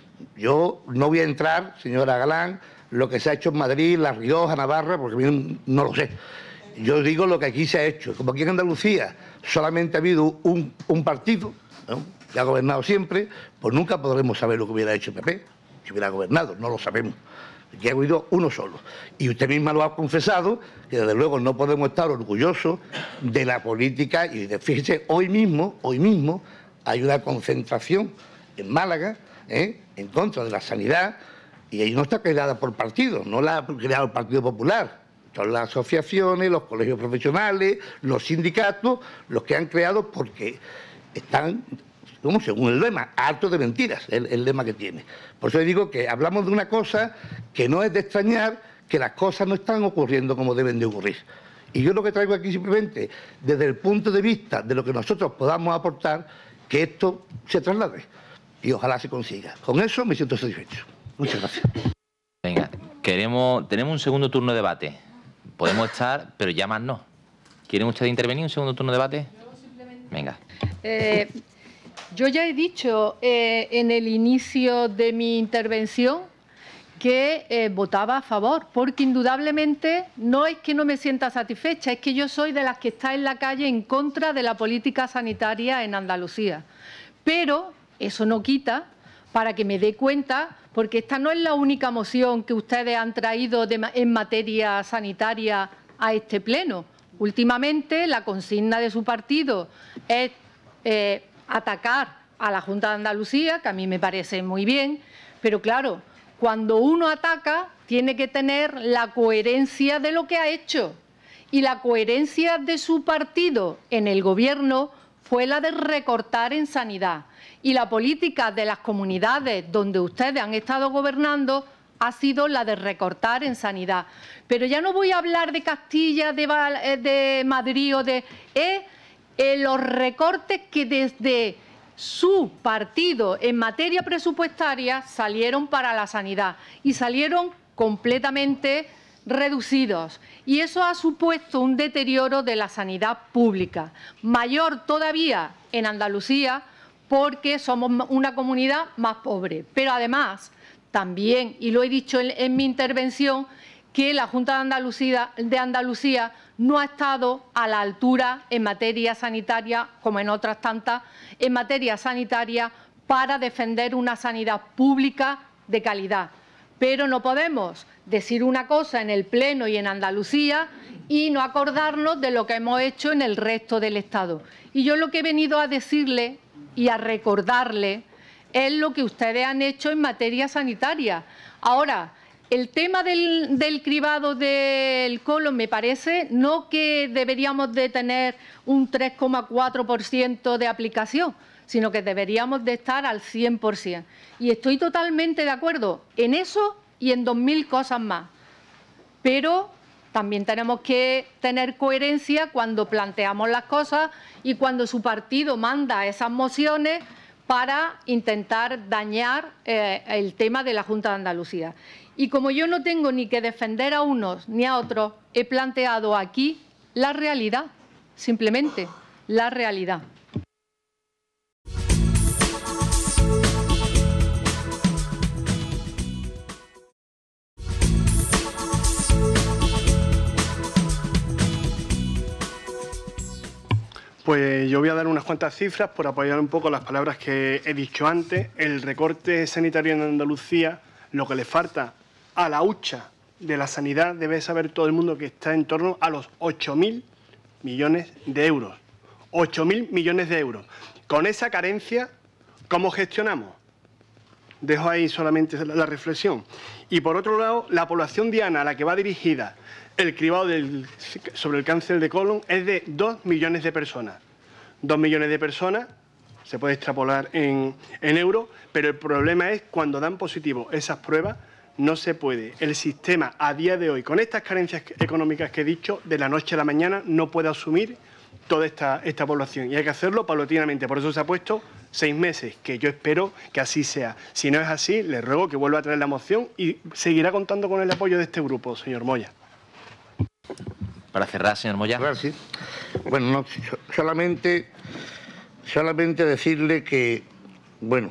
Yo no voy a entrar, señora Galán, lo que se ha hecho en Madrid, La Rioja, Navarra, porque no lo sé. Yo digo lo que aquí se ha hecho. Como aquí en Andalucía solamente ha habido un, un partido, ¿no?, que ha gobernado siempre, pues nunca podremos saber lo que hubiera hecho el P P, si hubiera gobernado, no lo sabemos. Aquí ha habido uno solo. Y usted misma lo ha confesado, que desde luego no podemos estar orgullosos de la política. Y de, fíjese, hoy mismo, hoy mismo hay una concentración en Málaga, ¿eh?, en contra de la sanidad, y ahí no está creada por partidos, no la ha creado el Partido Popular. Son las asociaciones, los colegios profesionales, los sindicatos, los que han creado porque están, como según el lema, hartos de mentiras, el, el lema que tiene. Por eso digo que hablamos de una cosa que no es de extrañar que las cosas no están ocurriendo como deben de ocurrir. Y yo lo que traigo aquí simplemente, desde el punto de vista de lo que nosotros podamos aportar, que esto se traslade y ojalá se consiga. Con eso me siento satisfecho. Muchas gracias. Venga, queremos, tenemos un segundo turno de debate. Podemos estar, pero ya más no. ¿Quieren ustedes intervenir en un segundo turno de debate? Venga. Eh, yo ya he dicho eh, en el inicio de mi intervención que eh, votaba a favor, porque indudablemente no es que no me sienta satisfecha, es que yo soy de las que está en la calle en contra de la política sanitaria en Andalucía. Pero eso no quita para que me dé cuenta, porque esta no es la única moción que ustedes han traído de, en materia sanitaria a este pleno. Últimamente la consigna de su partido es eh, atacar a la Junta de Andalucía, que a mí me parece muy bien, pero claro, cuando uno ataca tiene que tener la coherencia de lo que ha hecho. Y la coherencia de su partido en el Gobierno fue la de recortar en sanidad. Y la política de las comunidades donde ustedes han estado gobernando ha sido la de recortar en sanidad. Pero ya no voy a hablar de Castilla, de, de Madrid o de... Eh, eh, los recortes que desde su partido en materia presupuestaria salieron para la sanidad y salieron completamente reducidos. Y eso ha supuesto un deterioro de la sanidad pública, mayor todavía en Andalucía, porque somos una comunidad más pobre. Pero además, también, y lo he dicho en, en mi intervención, que la Junta de Andalucía, de Andalucía no ha estado a la altura en materia sanitaria, como en otras tantas, en materia sanitaria, para defender una sanidad pública de calidad. Pero no podemos decir una cosa en el Pleno y en Andalucía y no acordarnos de lo que hemos hecho en el resto del Estado. Y yo lo que he venido a decirle y a recordarle es lo que ustedes han hecho en materia sanitaria. Ahora, el tema del, del cribado del colon me parece no que deberíamos de tener un tres coma cuatro por ciento de aplicación, sino que deberíamos de estar al cien por cien. Y estoy totalmente de acuerdo en eso y en dos mil cosas más. Pero también tenemos que tener coherencia cuando planteamos las cosas y cuando su partido manda esas mociones para intentar dañar eh, el tema de la Junta de Andalucía. Y como yo no tengo ni que defender a unos ni a otros, he planteado aquí la realidad, simplemente la realidad. Pues yo voy a dar unas cuantas cifras por apoyar un poco las palabras que he dicho antes. El recorte sanitario en Andalucía, lo que le falta a la hucha de la sanidad, debe saber todo el mundo que está en torno a los ocho mil millones de euros. ocho mil millones de euros. Con esa carencia, ¿cómo gestionamos? Dejo ahí solamente la reflexión. Y por otro lado, la población diana a la que va dirigida el cribado del, sobre el cáncer de colon es de dos millones de personas. dos millones de personas, se puede extrapolar en, en euros, pero el problema es cuando dan positivo esas pruebas, no se puede. El sistema a día de hoy, con estas carencias económicas que he dicho, de la noche a la mañana no puede asumir toda esta, esta población. Y hay que hacerlo paulatinamente. Por eso se ha puesto seis meses, que yo espero que así sea. Si no es así, le ruego que vuelva a traer la moción y seguirá contando con el apoyo de este grupo, señor Moya. Para cerrar, señor Moya. Gracias. Bueno, no, solamente, solamente decirle que, bueno,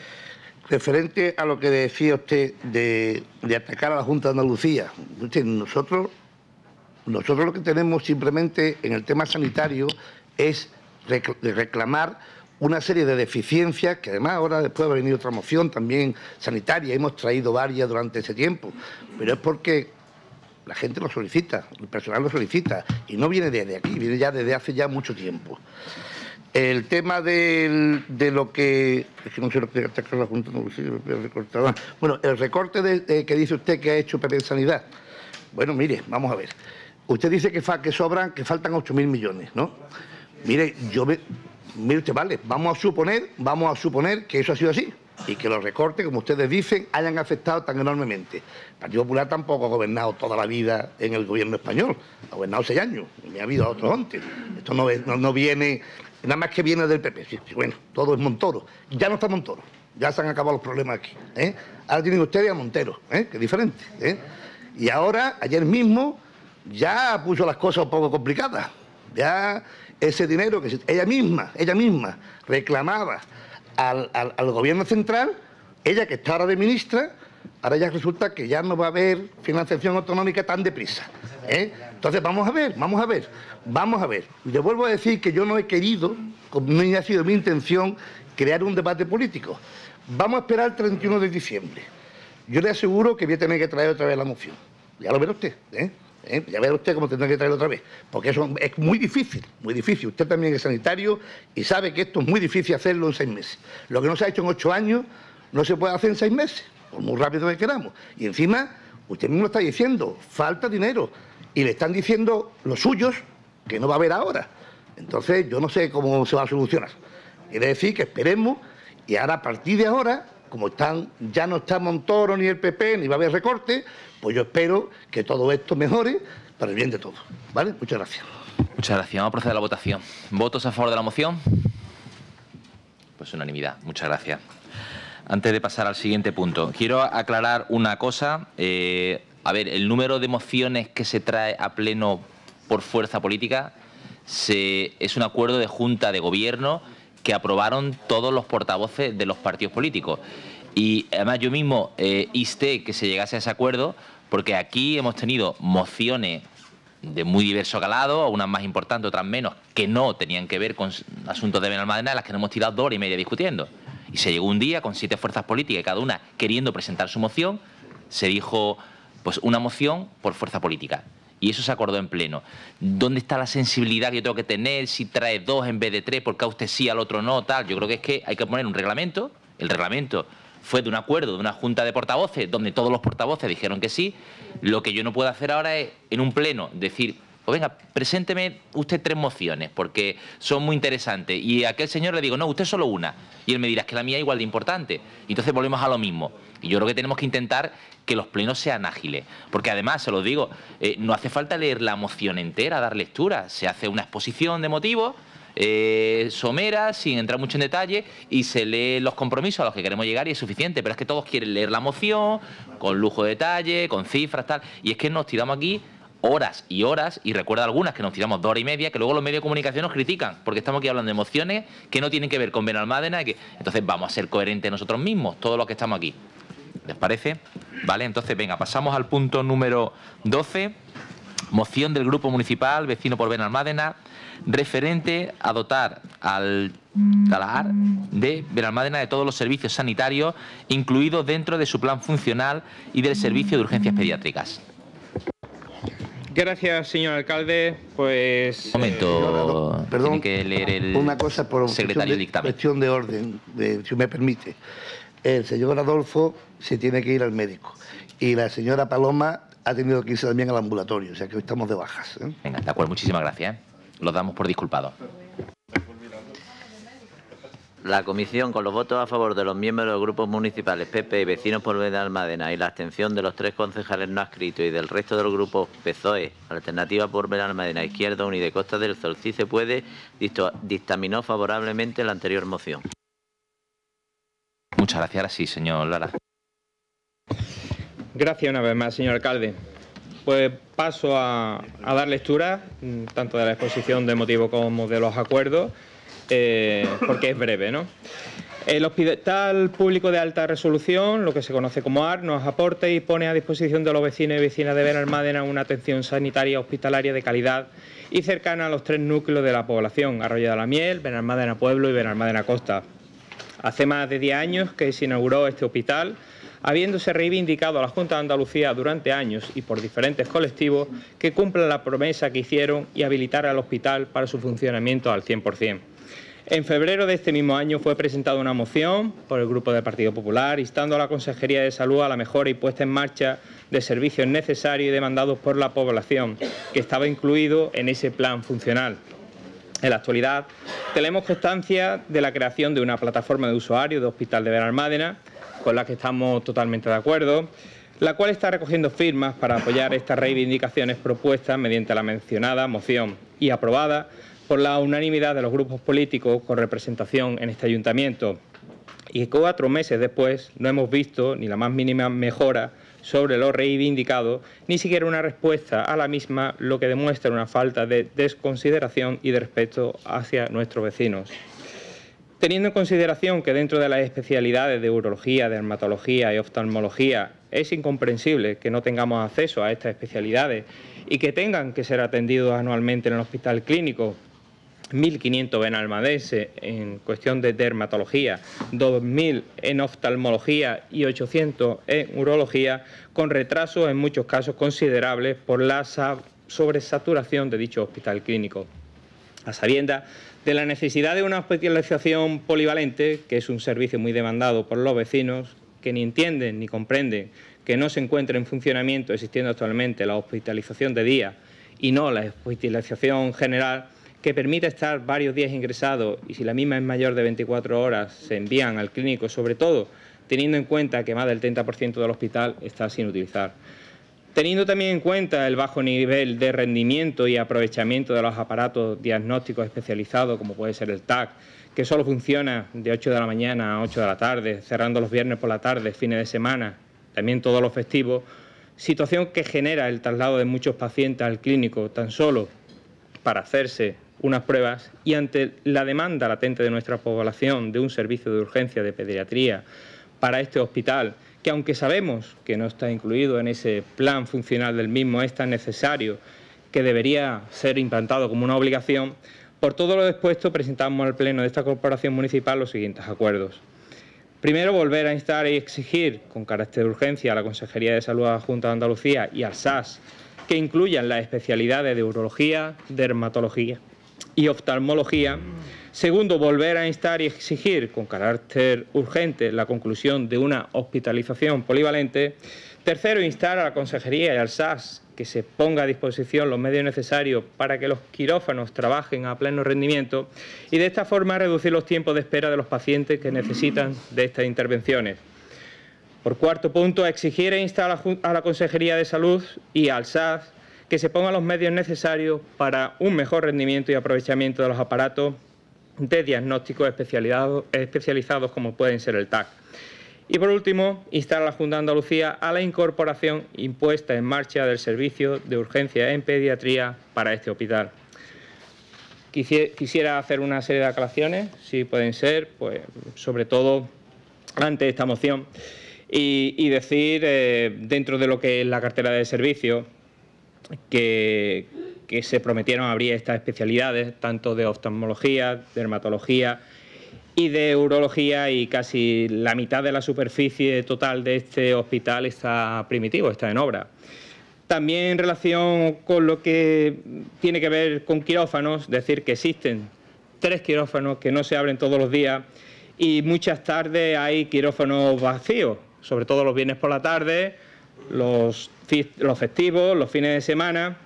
referente a lo que decía usted de, de atacar a la Junta de Andalucía, usted, nosotros, nosotros lo que tenemos simplemente en el tema sanitario es reclamar una serie de deficiencias, que además ahora después va a venir otra moción también sanitaria, hemos traído varias durante ese tiempo, pero es porque la gente lo solicita, el personal lo solicita, y no viene desde aquí, viene ya desde hace ya mucho tiempo. El tema del, de lo que... Es que no sé lo que atacar la Junta de Andalucía, recortado. Bueno, el recorte de, de, que dice usted que ha hecho P P en Sanidad. Bueno, mire, vamos a ver. Usted dice que, fa, que sobran, que faltan ocho mil millones, ¿no? Mire, yo me... Mire usted, vale, vamos a suponer, vamos a suponer que eso ha sido así y que los recortes, como ustedes dicen, hayan afectado tan enormemente. El Partido Popular tampoco ha gobernado toda la vida en el gobierno español, ha gobernado seis años, y ha habido otros antes. Esto no, no, no viene, nada más que viene del P P. Sí, sí, bueno, todo es Montoro. Ya no está Montoro, ya se han acabado los problemas aquí. ¿eh? Ahora tienen ustedes a Montero, ¿eh? que es diferente. ¿eh? Y ahora, ayer mismo, ya puso las cosas un poco complicadas. Ya ese dinero que ella misma, ella misma reclamaba al, al, al gobierno central, ella que está ahora de ministra, ahora ya resulta que ya no va a haber financiación autonómica tan deprisa. ¿eh? Entonces vamos a ver, vamos a ver, vamos a ver. Y le vuelvo a decir que yo no he querido, no ha sido mi intención, crear un debate político. Vamos a esperar el treinta y uno de diciembre. Yo le aseguro que voy a tener que traer otra vez la moción. Ya lo verá usted, ¿eh? ¿Eh? Ya verá usted cómo tendrá que traerlo otra vez, porque eso es muy difícil, muy difícil. Usted también es sanitario y sabe que esto es muy difícil hacerlo en seis meses. Lo que no se ha hecho en ocho años no se puede hacer en seis meses, por muy rápido que queramos. Y encima, usted mismo lo está diciendo, falta dinero, y le están diciendo los suyos que no va a haber ahora. Entonces, yo no sé cómo se va a solucionar. Quiere decir que esperemos, y ahora a partir de ahora, como están, ya no está Montoro ni el P P, ni va a haber recorte, pues yo espero que todo esto mejore para el bien de todos. ¿Vale? Muchas gracias. Muchas gracias. Vamos a proceder a la votación. ¿Votos a favor de la moción? Pues unanimidad. Muchas gracias. Antes de pasar al siguiente punto, quiero aclarar una cosa. Eh, a ver, el número de mociones que se trae a pleno por fuerza política se, es un acuerdo de Junta de Gobierno que aprobaron todos los portavoces de los partidos políticos. Y además yo mismo eh, insté que se llegase a ese acuerdo porque aquí hemos tenido mociones de muy diverso calado, unas más importantes, otras menos, que no tenían que ver con asuntos de Benalmádena, en las que nos hemos tirado dos horas y media discutiendo. Y se llegó un día con siete fuerzas políticas y cada una queriendo presentar su moción, se dijo pues una moción por fuerza política. Y eso se acordó en pleno. ¿Dónde está la sensibilidad que yo tengo que tener si trae dos en vez de tres, porque a usted sí, al otro no, tal? Yo creo que es que hay que poner un reglamento. El reglamento fue de un acuerdo de una junta de portavoces donde todos los portavoces dijeron que sí. Lo que yo no puedo hacer ahora es, en un pleno, decir, pues venga, presénteme usted tres mociones porque son muy interesantes. Y a aquel señor le digo, no, usted solo una. Y él me dirá, es que la mía es igual de importante. Y entonces volvemos a lo mismo. Y yo creo que tenemos que intentar que los plenos sean ágiles. Porque además, se lo digo, eh, no hace falta leer la moción entera, dar lectura. Se hace una exposición de motivos, eh, somera, sin entrar mucho en detalle, y se lee los compromisos a los que queremos llegar y es suficiente. Pero es que todos quieren leer la moción, con lujo de detalle, con cifras, tal. Y es que nos tiramos aquí horas y horas, y recuerda algunas que nos tiramos dos horas y media, que luego los medios de comunicación nos critican, porque estamos aquí hablando de emociones que no tienen que ver con Benalmádena, y que entonces vamos a ser coherentes nosotros mismos, todos los que estamos aquí. ¿Les parece? Vale, entonces venga, pasamos al punto número doce, moción del Grupo Municipal Vecino por Benalmádena, referente a dotar al Talar de Benalmádena de todos los servicios sanitarios incluidos dentro de su plan funcional y del servicio de urgencias pediátricas. Gracias, señor alcalde. Pues... Un momento, eh, perdón, tiene que leer el una cosa por secretario del dictamen. Cuestión de orden, de, si me permite. El señor Adolfo se tiene que ir al médico y la señora Paloma ha tenido que irse también al ambulatorio, o sea que hoy estamos de bajas, ¿eh? Venga, de acuerdo, muchísimas gracias, ¿eh? Los damos por disculpados. La comisión, con los votos a favor de los miembros de los grupos municipales P P y Vecinos por Benalmádena y la abstención de los tres concejales no adscritos y del resto de los grupos P S O E, Alternativa por Benalmádena, Izquierda Unida y Costa del Sol, si se puede, dictaminó favorablemente la anterior moción. Muchas gracias. Ahora sí, señor Lara. Gracias una vez más, señor alcalde. Pues paso a, a dar lectura tanto de la exposición de motivos como de los acuerdos, eh, porque es breve, ¿no? El Hospital Público de Alta Resolución, lo que se conoce como A R, nos aporta y pone a disposición de los vecinos y vecinas de Benalmádena una atención sanitaria hospitalaria de calidad y cercana a los tres núcleos de la población, Arroyo de la Miel, Benalmádena Pueblo y Benalmádena Costa. Hace más de diez años que se inauguró este hospital, habiéndose reivindicado a la Junta de Andalucía durante años y por diferentes colectivos que cumplan la promesa que hicieron y habilitar al hospital para su funcionamiento al cien por cien. En febrero de este mismo año fue presentada una moción por el Grupo del Partido Popular instando a la Consejería de Salud a la mejora y puesta en marcha de servicios necesarios y demandados por la población, que estaba incluido en ese plan funcional. En la actualidad tenemos constancia de la creación de una plataforma de usuarios de Hospital de Benalmádena, con la que estamos totalmente de acuerdo, la cual está recogiendo firmas para apoyar estas reivindicaciones propuestas mediante la mencionada moción y aprobada por la unanimidad de los grupos políticos con representación en este ayuntamiento. Y cuatro meses después no hemos visto ni la más mínima mejora sobre lo reivindicado, ni siquiera una respuesta a la misma, lo que demuestra una falta de desconsideración y de respeto hacia nuestros vecinos. Teniendo en consideración que dentro de las especialidades de urología, dermatología y oftalmología es incomprensible que no tengamos acceso a estas especialidades y que tengan que ser atendidos anualmente en el hospital clínico, mil quinientos benalmadenses en cuestión de dermatología, dos mil en oftalmología y ochocientos en urología, con retrasos en muchos casos considerables por la sobresaturación de dicho hospital clínico. A sabiendas de la necesidad de una hospitalización polivalente, que es un servicio muy demandado por los vecinos, que ni entienden ni comprenden que no se encuentra en funcionamiento existiendo actualmente la hospitalización de día y no la hospitalización general, que permite estar varios días ingresados y si la misma es mayor de veinticuatro horas se envían al clínico, sobre todo teniendo en cuenta que más del treinta por ciento del hospital está sin utilizar. Teniendo también en cuenta el bajo nivel de rendimiento y aprovechamiento de los aparatos diagnósticos especializados, como puede ser el T A C, que solo funciona de ocho de la mañana a ocho de la tarde, cerrando los viernes por la tarde, fines de semana, también todos los festivos, situación que genera el traslado de muchos pacientes al clínico tan solo para hacerse unas pruebas y ante la demanda latente de nuestra población de un servicio de urgencia de pediatría para este hospital, que aunque sabemos que no está incluido en ese plan funcional del mismo, es tan necesario que debería ser implantado como una obligación, por todo lo expuesto presentamos al Pleno de esta Corporación Municipal los siguientes acuerdos. Primero, volver a instar y exigir con carácter de urgencia a la Consejería de Salud de la Junta de Andalucía y al S A S que incluyan las especialidades de urología, dermatología y oftalmología. Segundo, volver a instar y exigir con carácter urgente la conclusión de una hospitalización polivalente. Tercero, instar a la Consejería y al S A S que se ponga a disposición los medios necesarios para que los quirófanos trabajen a pleno rendimiento y de esta forma reducir los tiempos de espera de los pacientes que necesitan de estas intervenciones. Por cuarto punto, exigir e instar a la, a la Consejería de Salud y al S A S que se pongan los medios necesarios para un mejor rendimiento y aprovechamiento de los aparatos de diagnósticos especializados, especializados como pueden ser el T A C. Y por último, instar a la Junta de Andalucía a la incorporación impuesta en marcha del servicio de urgencia en pediatría para este hospital. Quisiera hacer una serie de aclaraciones, si pueden ser, pues sobre todo ante esta moción, y, y decir, eh, dentro de lo que es la cartera de servicios, que, que se prometieron abrir estas especialidades, tanto de oftalmología, dermatología y de urología, y casi la mitad de la superficie total de este hospital está primitivo, está en obra. También en relación con lo que tiene que ver con quirófanos, decir que existen tres quirófanos que no se abren todos los días y muchas tardes hay quirófanos vacíos, sobre todo los viernes por la tarde, los, los festivos, los fines de semana,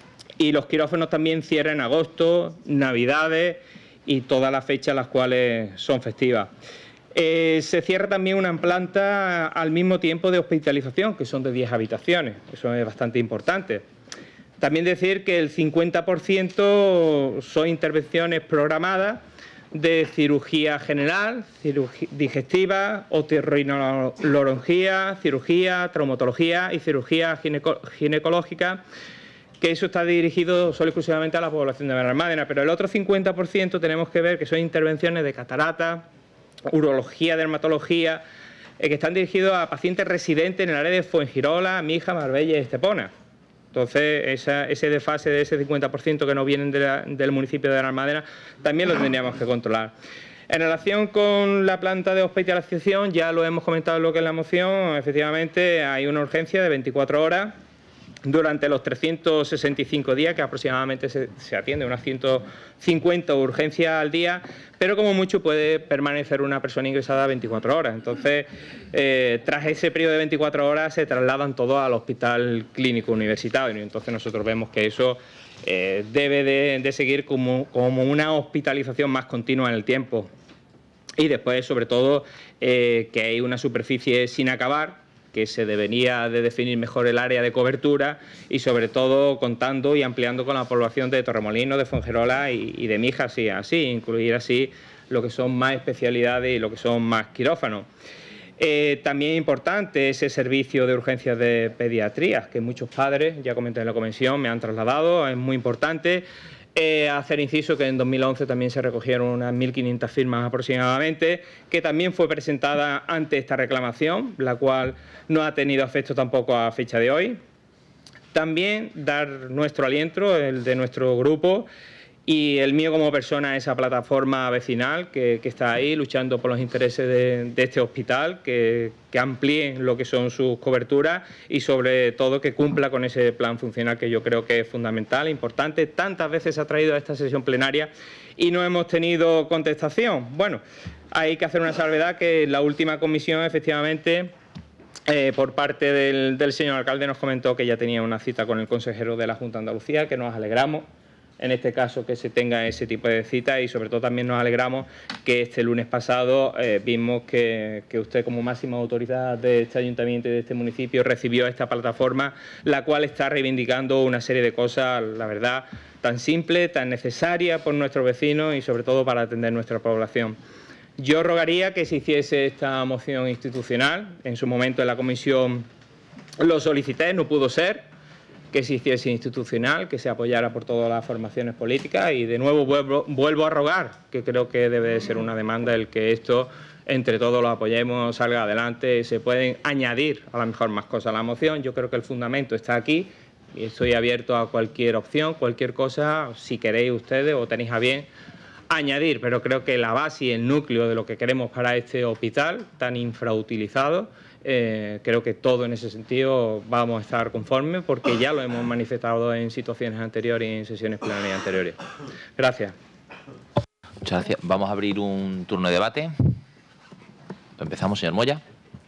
y los quirófanos también cierran en agosto, navidades y todas las fechas las cuales son festivas. Eh, se cierra también una planta al mismo tiempo de hospitalización, que son de diez habitaciones, eso es bastante importante. También decir que el cincuenta por ciento son intervenciones programadas de cirugía general, cirugía digestiva, otorrinolaringología, cirugía, traumatología y cirugía gineco ginecológica, que eso está dirigido solo exclusivamente a la población de Benalmádena, pero el otro cincuenta por ciento tenemos que ver que son intervenciones de catarata, urología, dermatología, eh, que están dirigidos a pacientes residentes en el área de Fuengirola, Mija, Marbella y Estepona. Entonces, esa, ese desfase de ese cincuenta por ciento que no vienen de la, del municipio de Benalmádena también lo tendríamos que controlar. En relación con la planta de hospitalización, ya lo hemos comentado en lo que es la moción, efectivamente hay una urgencia de veinticuatro horas durante los trescientos sesenta y cinco días, que aproximadamente se, se atiende unas ciento cincuenta urgencias al día, pero como mucho puede permanecer una persona ingresada veinticuatro horas. Entonces, eh, tras ese periodo de veinticuatro horas se trasladan todos al hospital clínico universitario. Entonces nosotros vemos que eso eh, debe de, de seguir como, como una hospitalización más continua en el tiempo. Y después, sobre todo, eh, que hay una superficie sin acabar, que se debería de definir mejor el área de cobertura y sobre todo contando y ampliando con la población de Torremolinos, de Fuengirola y, y de Mijas, así, así, incluir así lo que son más especialidades y lo que son más quirófanos. Eh, también importante ese servicio de urgencias de pediatría, que muchos padres, ya comenté en la convención, me han trasladado, es muy importante. Eh, hacer inciso que en dos mil once también se recogieron unas mil quinientas firmas aproximadamente, que también fue presentada ante esta reclamación, la cual no ha tenido efecto tampoco a fecha de hoy. También dar nuestro aliento, el de nuestro grupo y el mío como persona, a esa plataforma vecinal que, que está ahí luchando por los intereses de, de este hospital, que, que amplíen lo que son sus coberturas y sobre todo que cumpla con ese plan funcional que yo creo que es fundamental, importante. Tantas veces se ha traído a esta sesión plenaria y no hemos tenido contestación. Bueno, hay que hacer una salvedad que la última comisión efectivamente Eh, por parte del, del señor alcalde nos comentó que ya tenía una cita con el consejero de la Junta de Andalucía, que nos alegramos en este caso que se tenga ese tipo de cita y sobre todo también nos alegramos que este lunes pasado eh, vimos que, que usted como máxima autoridad de este ayuntamiento y de este municipio recibió esta plataforma, la cual está reivindicando una serie de cosas, la verdad, tan simple, tan necesaria por nuestros vecinos y sobre todo para atender nuestra población. Yo rogaría que se hiciese esta moción institucional. En su momento en la comisión lo solicité, no pudo ser, que se hiciese institucional, que se apoyara por todas las formaciones políticas y de nuevo vuelvo, vuelvo a rogar, que creo que debe de ser una demanda el que esto entre todos lo apoyemos, salga adelante. Se pueden añadir a lo mejor más cosas a la moción. Yo creo que el fundamento está aquí y estoy abierto a cualquier opción, cualquier cosa, si queréis ustedes o tenéis a bien añadir, pero creo que la base y el núcleo de lo que queremos para este hospital tan infrautilizado eh, creo que todo en ese sentido vamos a estar conformes porque ya lo hemos manifestado en situaciones anteriores y en sesiones plenarias anteriores. Gracias. Muchas gracias. Vamos a abrir un turno de debate. Empezamos, señor Moya.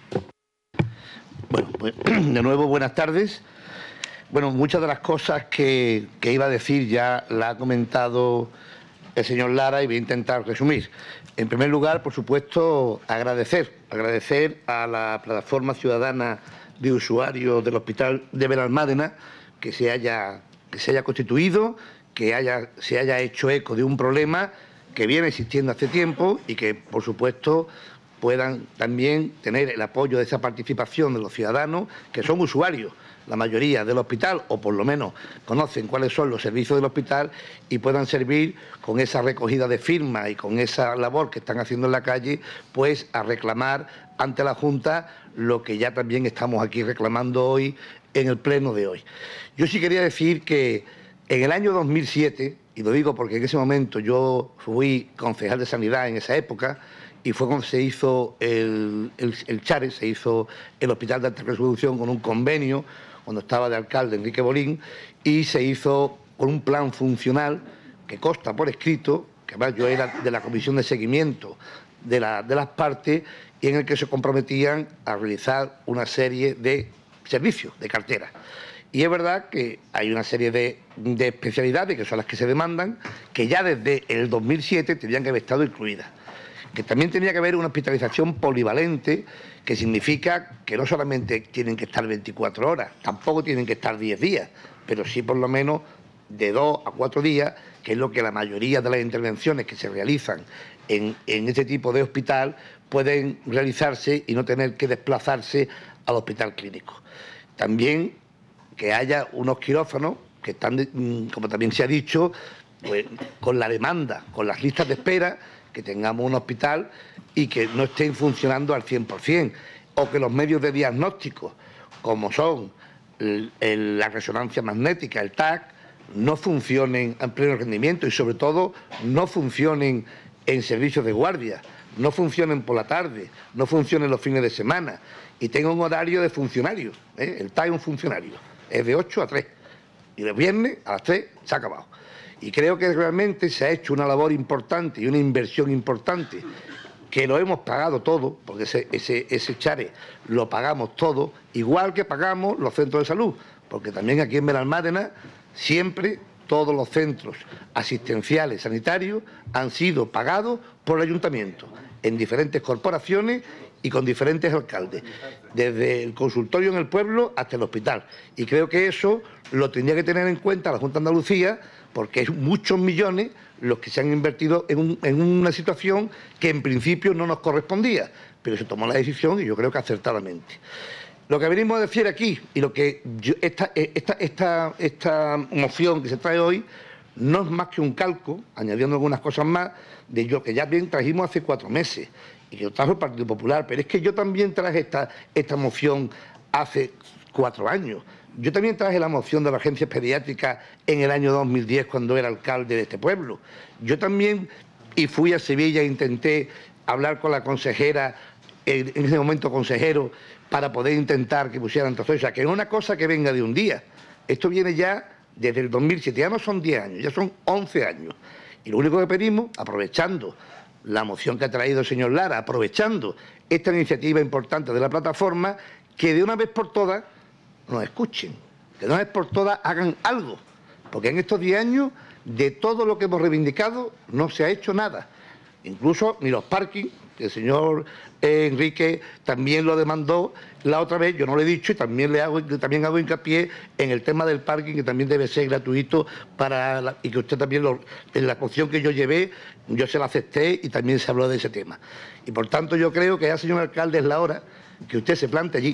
Bueno, pues de nuevo buenas tardes. Bueno, muchas de las cosas que, que iba a decir ya la ha comentado el señor Lara y voy a intentar resumir. En primer lugar, por supuesto, agradecer, agradecer a la Plataforma Ciudadana de Usuarios del Hospital de Benalmádena que se haya, que se haya constituido, que haya, se haya hecho eco de un problema que viene existiendo hace tiempo y que, por supuesto, puedan también tener el apoyo de esa participación de los ciudadanos que son usuarios, la mayoría del hospital, o por lo menos conocen cuáles son los servicios del hospital y puedan servir con esa recogida de firmas y con esa labor que están haciendo en la calle, pues a reclamar ante la Junta lo que ya también estamos aquí reclamando hoy en el pleno de hoy. Yo sí quería decir que en el año dos mil siete, y lo digo porque en ese momento yo fui concejal de Sanidad en esa época, y fue cuando se hizo el, el, el Chares, se hizo el Hospital de Alta Resolución con un convenio, cuando estaba de alcalde Enrique Bolín, y se hizo con un plan funcional que consta por escrito, que además yo era de la comisión de seguimiento de, la, de las partes, y en el que se comprometían a realizar una serie de servicios, de cartera. Y es verdad que hay una serie de, de especialidades, que son las que se demandan, que ya desde el dos mil siete tendrían que haber estado incluidas. Que también tenía que haber una hospitalización polivalente, que significa que no solamente tienen que estar veinticuatro horas, tampoco tienen que estar diez días, pero sí por lo menos de dos a cuatro días, que es lo que la mayoría de las intervenciones que se realizan en, en este tipo de hospital pueden realizarse y no tener que desplazarse al hospital clínico. También que haya unos quirófanos que están, como también se ha dicho, pues, con la demanda, con las listas de espera, que tengamos un hospital y que no estén funcionando al cien por cien, o que los medios de diagnóstico, como son el, el, la resonancia magnética, el T A C, no funcionen en pleno rendimiento y sobre todo no funcionen en servicios de guardia, no funcionen por la tarde, no funcionen los fines de semana y tengan un horario de funcionario, ¿eh? El T A C es un funcionario, es de ocho a tres y los viernes a las tres se ha acabado. Y creo que realmente se ha hecho una labor importante y una inversión importante, que lo hemos pagado todo, porque ese, ese, ese Chare lo pagamos todo, igual que pagamos los centros de salud, porque también aquí en Benalmádena siempre todos los centros asistenciales sanitarios han sido pagados por el ayuntamiento, en diferentes corporaciones y con diferentes alcaldes, desde el consultorio en el pueblo hasta el hospital. Y creo que eso lo tendría que tener en cuenta la Junta de Andalucía, porque es muchos millones los que se han invertido en, un, en una situación que en principio no nos correspondía, pero se tomó la decisión y yo creo que acertadamente. Lo que venimos a decir aquí y lo que yo, esta, esta, esta, esta moción que se trae hoy no es más que un calco, añadiendo algunas cosas más, de lo que ya bien trajimos hace cuatro meses y que lo trajo el Partido Popular, pero es que yo también traje esta, esta moción hace cuatro años. Yo también traje la moción de emergencias pediátricas en el año dos mil diez cuando era alcalde de este pueblo. Yo también, y fui a Sevilla e intenté hablar con la consejera, en ese momento consejero, para poder intentar que pusieran todo eso. O sea, que no es una cosa que venga de un día. Esto viene ya desde el dos mil siete, ya no son diez años, ya son once años. Y lo único que pedimos, aprovechando la moción que ha traído el señor Lara, aprovechando esta iniciativa importante de la plataforma, que de una vez por todas nos escuchen, que de una vez por todas hagan algo, porque en estos diez años de todo lo que hemos reivindicado no se ha hecho nada, incluso ni los parkings, que el señor eh, Enrique también lo demandó la otra vez, yo no lo he dicho y también le hago también hago hincapié en el tema del parking, que también debe ser gratuito para la, y que usted también lo, en la moción que yo llevé yo se la acepté y también se habló de ese tema. Y por tanto yo creo que ya, señor alcalde, es la hora que usted se plante allí,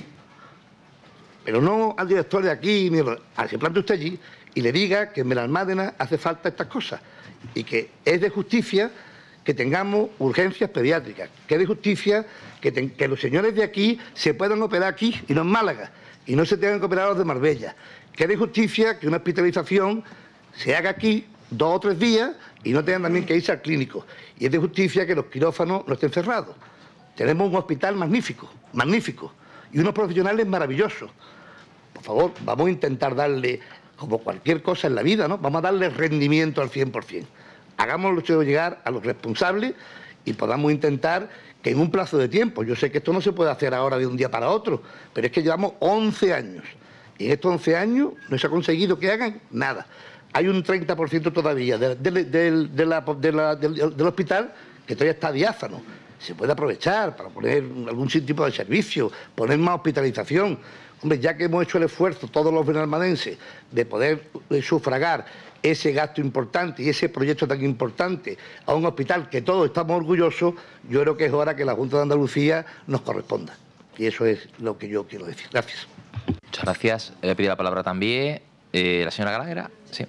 pero no al director de aquí, ni al que plante usted allí y le diga que en Benalmádena hace falta estas cosas y que es de justicia que tengamos urgencias pediátricas, que es de justicia que, ten, que los señores de aquí se puedan operar aquí y no en Málaga, y no se tengan que operar los de Marbella, que es de justicia que una hospitalización se haga aquí dos o tres días y no tengan también que irse al clínico, y es de justicia que los quirófanos no estén cerrados. Tenemos un hospital magnífico, magnífico, y unos profesionales maravillosos. Por favor, vamos a intentar darle, como cualquier cosa en la vida, ¿no? Vamos a darle rendimiento al cien por cien. Hagámoslo llegar a los responsables y podamos intentar que en un plazo de tiempo, yo sé que esto no se puede hacer ahora de un día para otro, pero es que llevamos once años y en estos once años no se ha conseguido que hagan nada. Hay un treinta por ciento todavía de, de, de, de la, de la, del, del hospital que todavía está diáfano. Se puede aprovechar para poner algún tipo de servicio, poner más hospitalización. Hombre, ya que hemos hecho el esfuerzo, todos los benalmadenses, de poder sufragar ese gasto importante y ese proyecto tan importante a un hospital que todos estamos orgullosos, yo creo que es hora que la Junta de Andalucía nos corresponda. Y eso es lo que yo quiero decir. Gracias. Muchas gracias. Le pido la palabra también eh, la señora Gallagher. Sí.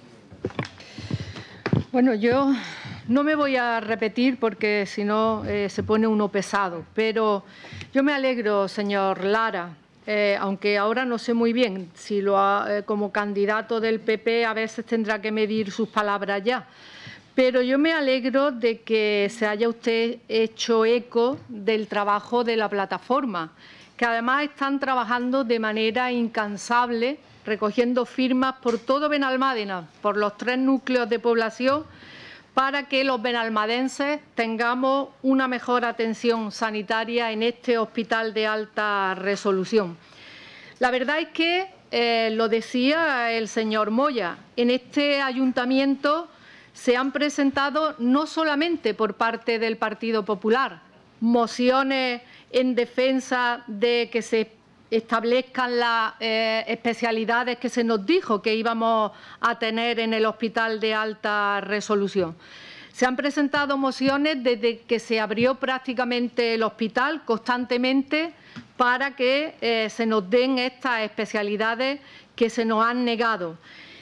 Bueno, yo no me voy a repetir porque si no eh, se pone uno pesado, pero yo me alegro, señor Lara, eh, aunque ahora no sé muy bien si lo ha, eh, como candidato del P P a veces tendrá que medir sus palabras ya, pero yo me alegro de que se haya usted hecho eco del trabajo de la plataforma, que además están trabajando de manera incansable, recogiendo firmas por todo Benalmádena, por los tres núcleos de población, para que los benalmadenses tengamos una mejor atención sanitaria en este hospital de alta resolución. La verdad es que, eh, lo decía el señor Moya, en este ayuntamiento se han presentado no solamente por parte del Partido Popular mociones en defensa de que se establezcan las eh, especialidades que se nos dijo que íbamos a tener en el hospital de alta resolución. Se han presentado mociones desde que se abrió prácticamente el hospital constantemente para que eh, se nos den estas especialidades que se nos han negado,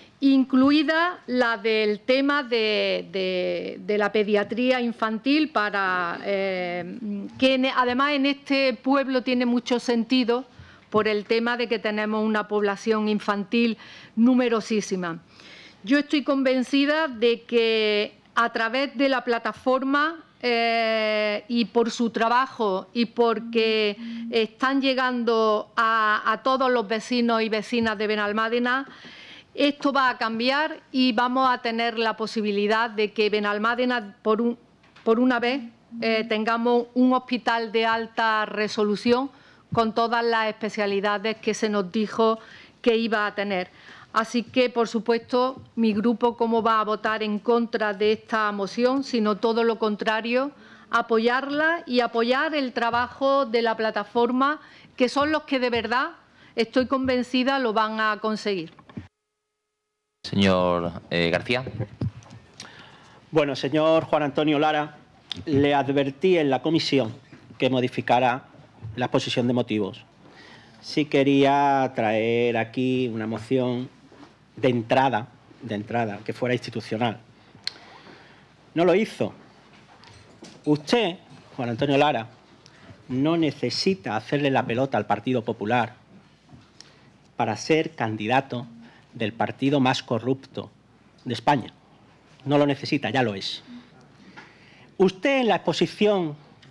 incluida la del tema de, de, de la pediatría infantil, para eh, que además en este pueblo tiene mucho sentido por el tema de que tenemos una población infantil numerosísima. Yo estoy convencida de que a través de la plataforma eh, y por su trabajo y porque están llegando a, a todos los vecinos y vecinas de Benalmádena, esto va a cambiar y vamos a tener la posibilidad de que Benalmádena, por, un, por una vez, eh, tengamos un hospital de alta resolución con todas las especialidades que se nos dijo que iba a tener. Así que, por supuesto, mi grupo cómo va a votar en contra de esta moción, sino todo lo contrario, apoyarla y apoyar el trabajo de la plataforma, que son los que de verdad, estoy convencida, lo van a conseguir. Señor eh, García. Bueno, señor Juan Antonio Lara, le advertí en la comisión que modificara la exposición de motivos. Sí quería traer aquí una moción de entrada, de entrada, que fuera institucional. No lo hizo. Usted, Juan Antonio Lara, no necesita hacerle la pelota al Partido Popular para ser candidato del partido más corrupto de España. No lo necesita, ya lo es. Usted en la exposición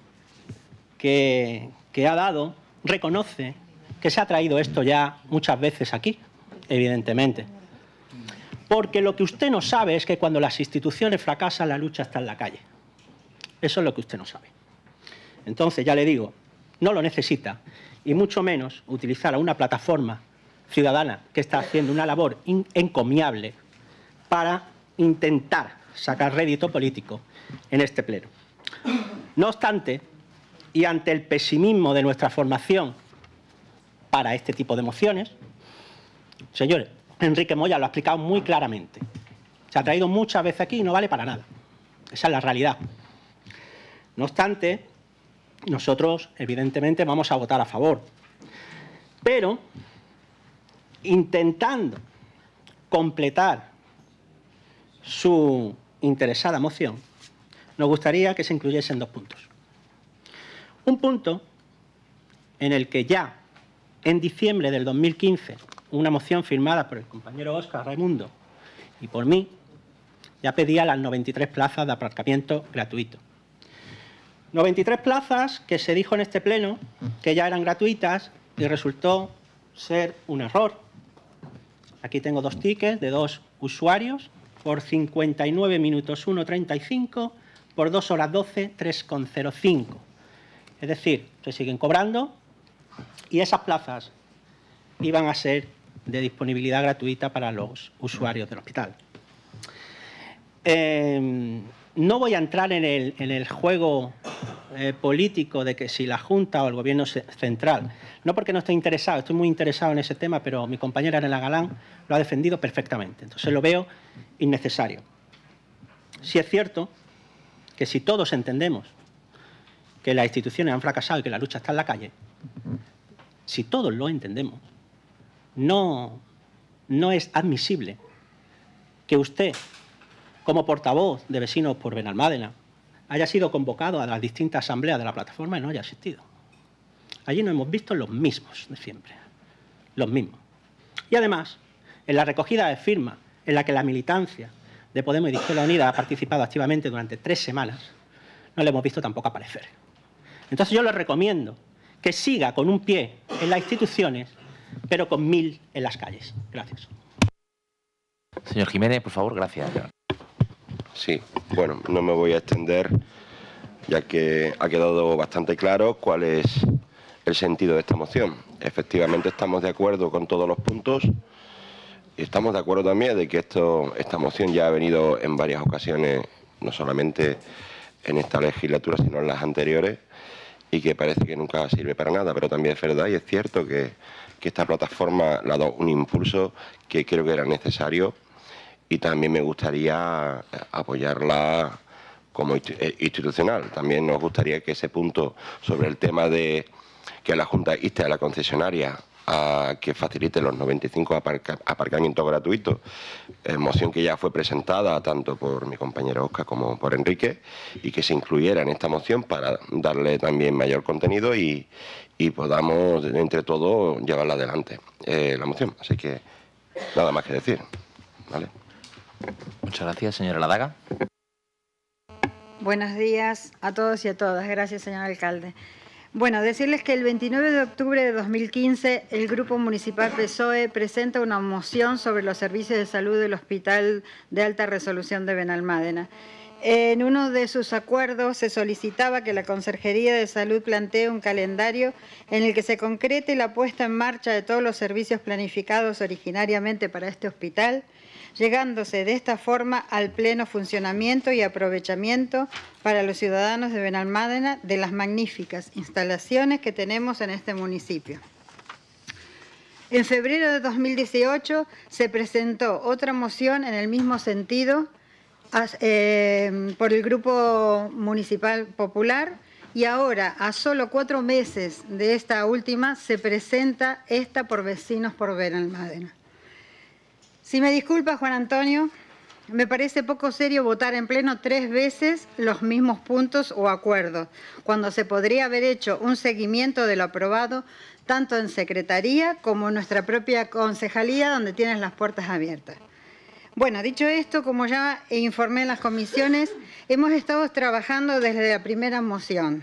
que, que ha dado reconoce que se ha traído esto ya muchas veces aquí, evidentemente. Porque lo que usted no sabe es que cuando las instituciones fracasan, la lucha está en la calle. Eso es lo que usted no sabe. Entonces, ya le digo, no lo necesita, y mucho menos utilizar a una plataforma ciudadana que está haciendo una labor encomiable para intentar sacar rédito político en este pleno. No obstante, y ante el pesimismo de nuestra formación para este tipo de mociones, señores, Enrique Moya lo ha explicado muy claramente. Se ha traído muchas veces aquí y no vale para nada. Esa es la realidad. No obstante, nosotros, evidentemente, vamos a votar a favor. Pero, intentando completar su interesada moción, nos gustaría que se incluyesen dos puntos. Un punto en el que ya en diciembre del dos mil quince, una moción firmada por el compañero Óscar Raimundo y por mí, ya pedía las noventa y tres plazas de aparcamiento gratuito. noventa y tres plazas que se dijo en este pleno que ya eran gratuitas y resultó ser un error. Aquí tengo dos tickets de dos usuarios por cincuenta y nueve minutos uno treinta y cinco por dos horas doce, tres coma cero cinco. Es decir, se siguen cobrando y esas plazas iban a ser de disponibilidad gratuita para los usuarios del hospital. Eh, no voy a entrar en el, en el juego eh, político de que si la Junta o el Gobierno central, no porque no esté interesado, estoy muy interesado en ese tema, pero mi compañera Nela Galán lo ha defendido perfectamente, entonces lo veo innecesario. Sí es cierto que si todos entendemos que las instituciones han fracasado y que la lucha está en la calle, si todos lo entendemos, no, no es admisible que usted, como portavoz de Vecinos por Benalmádena, haya sido convocado a las distintas asambleas de la plataforma y no haya asistido. Allí nos hemos visto los mismos de siempre, los mismos. Y además, en la recogida de firmas, en la que la militancia de Podemos y de Izquierda Unida ha participado activamente durante tres semanas, no le hemos visto tampoco aparecer. Entonces yo le recomiendo que siga con un pie en las instituciones, pero con mil en las calles. Gracias. Señor Jiménez, por favor, gracias. Sí, bueno, no me voy a extender, ya que ha quedado bastante claro cuál es el sentido de esta moción. Efectivamente estamos de acuerdo con todos los puntos y estamos de acuerdo también de que esto, esta moción ya ha venido en varias ocasiones, no solamente en esta legislatura, sino en las anteriores, y que parece que nunca sirve para nada, pero también es verdad y es cierto que, que esta plataforma le ha dado un impulso que creo que era necesario y también me gustaría apoyarla como institucional. También nos gustaría que ese punto sobre el tema de que la Junta inste a la concesionaria a que facilite los noventa y cinco aparca, aparcamientos gratuitos, eh, moción que ya fue presentada tanto por mi compañero Óscar como por Enrique, y que se incluyera en esta moción para darle también mayor contenido y, y podamos entre todos llevarla adelante, eh, la moción. Así que nada más que decir. ¿Vale? Muchas gracias, señora Ladaga. Buenos días a todos y a todas. Gracias, señor alcalde. Bueno, decirles que el veintinueve de octubre de dos mil quince el Grupo Municipal P S O E presenta una moción sobre los servicios de salud del Hospital de Alta Resolución de Benalmádena. En uno de sus acuerdos se solicitaba que la Conserjería de Salud plantee un calendario en el que se concrete la puesta en marcha de todos los servicios planificados originariamente para este hospital, llegándose de esta forma al pleno funcionamiento y aprovechamiento para los ciudadanos de Benalmádena de las magníficas instalaciones que tenemos en este municipio. En febrero de dos mil dieciocho se presentó otra moción en el mismo sentido eh, por el Grupo Municipal Popular y ahora, a solo cuatro meses de esta última, se presenta esta por Vecinos por Benalmádena. Si me disculpa, Juan Antonio, me parece poco serio votar en pleno tres veces los mismos puntos o acuerdos, cuando se podría haber hecho un seguimiento de lo aprobado tanto en Secretaría como en nuestra propia concejalía, donde tienes las puertas abiertas. Bueno, dicho esto, como ya informé en las comisiones, hemos estado trabajando desde la primera moción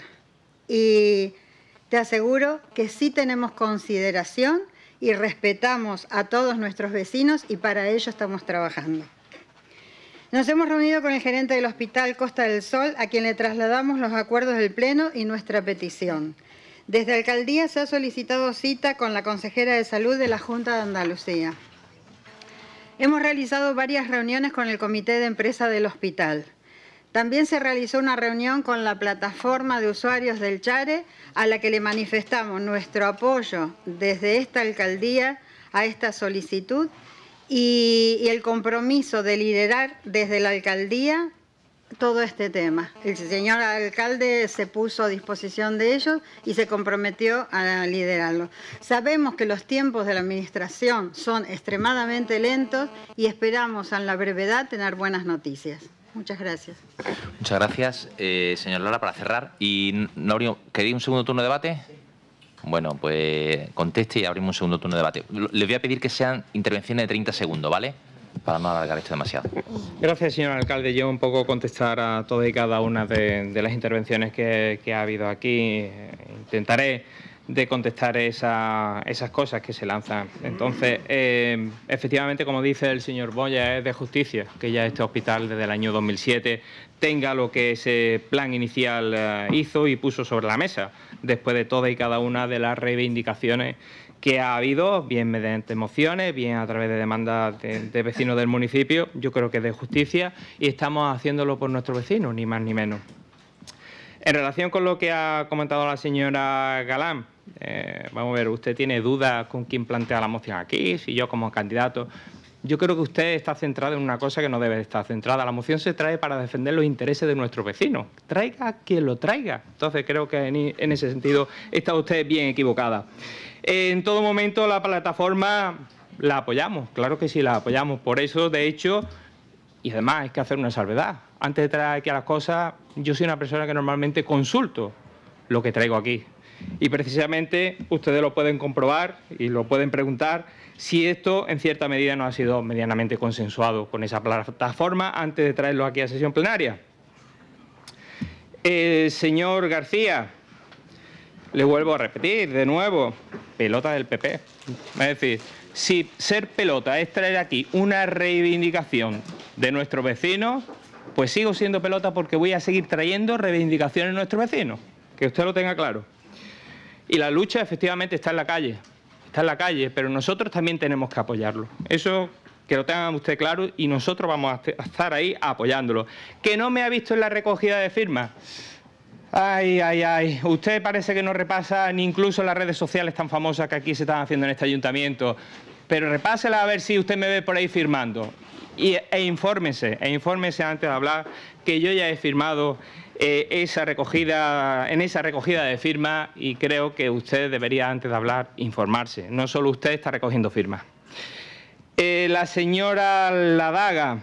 y te aseguro que sí tenemos consideración y respetamos a todos nuestros vecinos y para ello estamos trabajando. Nos hemos reunido con el gerente del Hospital Costa del Sol, a quien le trasladamos los acuerdos del Pleno y nuestra petición. Desde Alcaldía se ha solicitado cita con la consejera de Salud de la Junta de Andalucía. Hemos realizado varias reuniones con el Comité de Empresa del Hospital. También se realizó una reunión con la plataforma de usuarios del Chare, a la que le manifestamos nuestro apoyo desde esta alcaldía a esta solicitud y, y el compromiso de liderar desde la alcaldía todo este tema. El señor alcalde se puso a disposición de ellos y se comprometió a liderarlo. Sabemos que los tiempos de la administración son extremadamente lentos y esperamos en la brevedad tener buenas noticias. Muchas gracias. Muchas gracias, eh, señor Lara, para cerrar. Y Naurio, ¿queréis un segundo turno de debate? Bueno, pues conteste y abrimos un segundo turno de debate. Les voy a pedir que sean intervenciones de treinta segundos, ¿vale? Para no alargar esto demasiado. Gracias, señor alcalde. Yo un poco contestar a todas y cada una de, de las intervenciones que, que ha habido aquí. Intentaré de contestar esa, esas cosas que se lanzan. Entonces, eh, efectivamente, como dice el señor Boya, es de justicia que ya este hospital desde el año dos mil siete tenga lo que ese plan inicial eh, hizo y puso sobre la mesa, después de todas y cada una de las reivindicaciones que ha habido, bien mediante mociones, bien a través de demandas de, de vecinos del municipio. Yo creo que es de justicia y estamos haciéndolo por nuestros vecinos, ni más ni menos. En relación con lo que ha comentado la señora Galán, eh, vamos a ver, usted tiene dudas con quién plantea la moción aquí, si yo como candidato. Yo creo que usted está centrado en una cosa que no debe estar centrada. La moción se trae para defender los intereses de nuestros vecinos. Traiga quien lo traiga. Entonces creo que en, en ese sentido está usted bien equivocada. En todo momento la plataforma la apoyamos, claro que sí la apoyamos. Por eso, de hecho, y además hay que hacer una salvedad. Antes de traer aquí a las cosas, yo soy una persona que normalmente consulto lo que traigo aquí. Y precisamente ustedes lo pueden comprobar y lo pueden preguntar si esto en cierta medida no ha sido medianamente consensuado con esa plataforma antes de traerlo aquí a sesión plenaria. Eh, señor García, le vuelvo a repetir de nuevo, pelota del P P. Es decir, si ser pelota es traer aquí una reivindicación de nuestros vecinos, pues sigo siendo pelota porque voy a seguir trayendo reivindicaciones de nuestros vecinos, que usted lo tenga claro. Y la lucha efectivamente está en la calle, está en la calle, pero nosotros también tenemos que apoyarlo. Eso que lo tengan usted claro y nosotros vamos a estar ahí apoyándolo. ¿Que no me ha visto en la recogida de firmas? Ay, ay, ay, usted parece que no repasa ni incluso las redes sociales tan famosas que aquí se están haciendo en este ayuntamiento, pero repásela a ver si usted me ve por ahí firmando. Y, e infórmese, e infórmese antes de hablar que yo ya he firmado eh, esa recogida, en esa recogida de firmas y creo que usted debería antes de hablar informarse, no solo usted está recogiendo firmas. Eh, la señora Ladaga,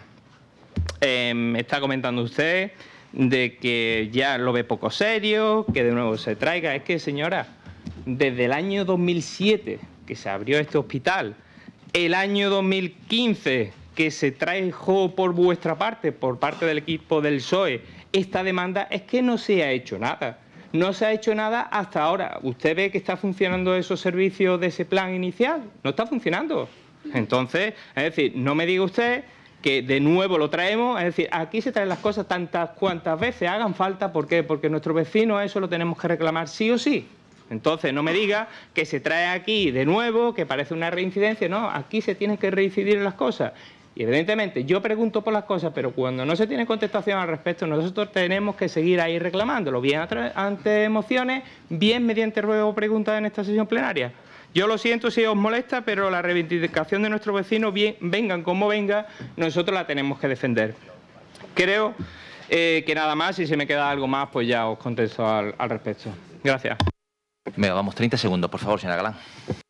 eh, me está comentando usted de que ya lo ve poco serio, que de nuevo se traiga. Es que, señora, desde el año dos mil siete que se abrió este hospital, el año dos mil quince que se trajo por vuestra parte, por parte del equipo del P S O E, esta demanda, es que no se ha hecho nada. No se ha hecho nada hasta ahora. ¿Usted ve que está funcionando esos servicios de ese plan inicial? No está funcionando. Entonces, es decir, no me diga usted que de nuevo lo traemos, es decir, aquí se traen las cosas tantas cuantas veces hagan falta. ¿Por qué? Porque nuestros vecinos eso lo tenemos que reclamar sí o sí. Entonces, no me diga que se trae aquí de nuevo, que parece una reincidencia. No, aquí se tienen que reincidir en las cosas. Y evidentemente yo pregunto por las cosas, pero cuando no se tiene contestación al respecto, nosotros tenemos que seguir ahí reclamándolo, bien ante mociones, bien mediante ruego o preguntas en esta sesión plenaria. Yo lo siento si os molesta, pero la reivindicación de nuestros vecinos, bien, vengan como venga, nosotros la tenemos que defender. Creo eh, que nada más, si se me queda algo más, pues ya os contesto al, al respecto. Gracias. Venga, vamos, treinta segundos, por favor, señora Galán.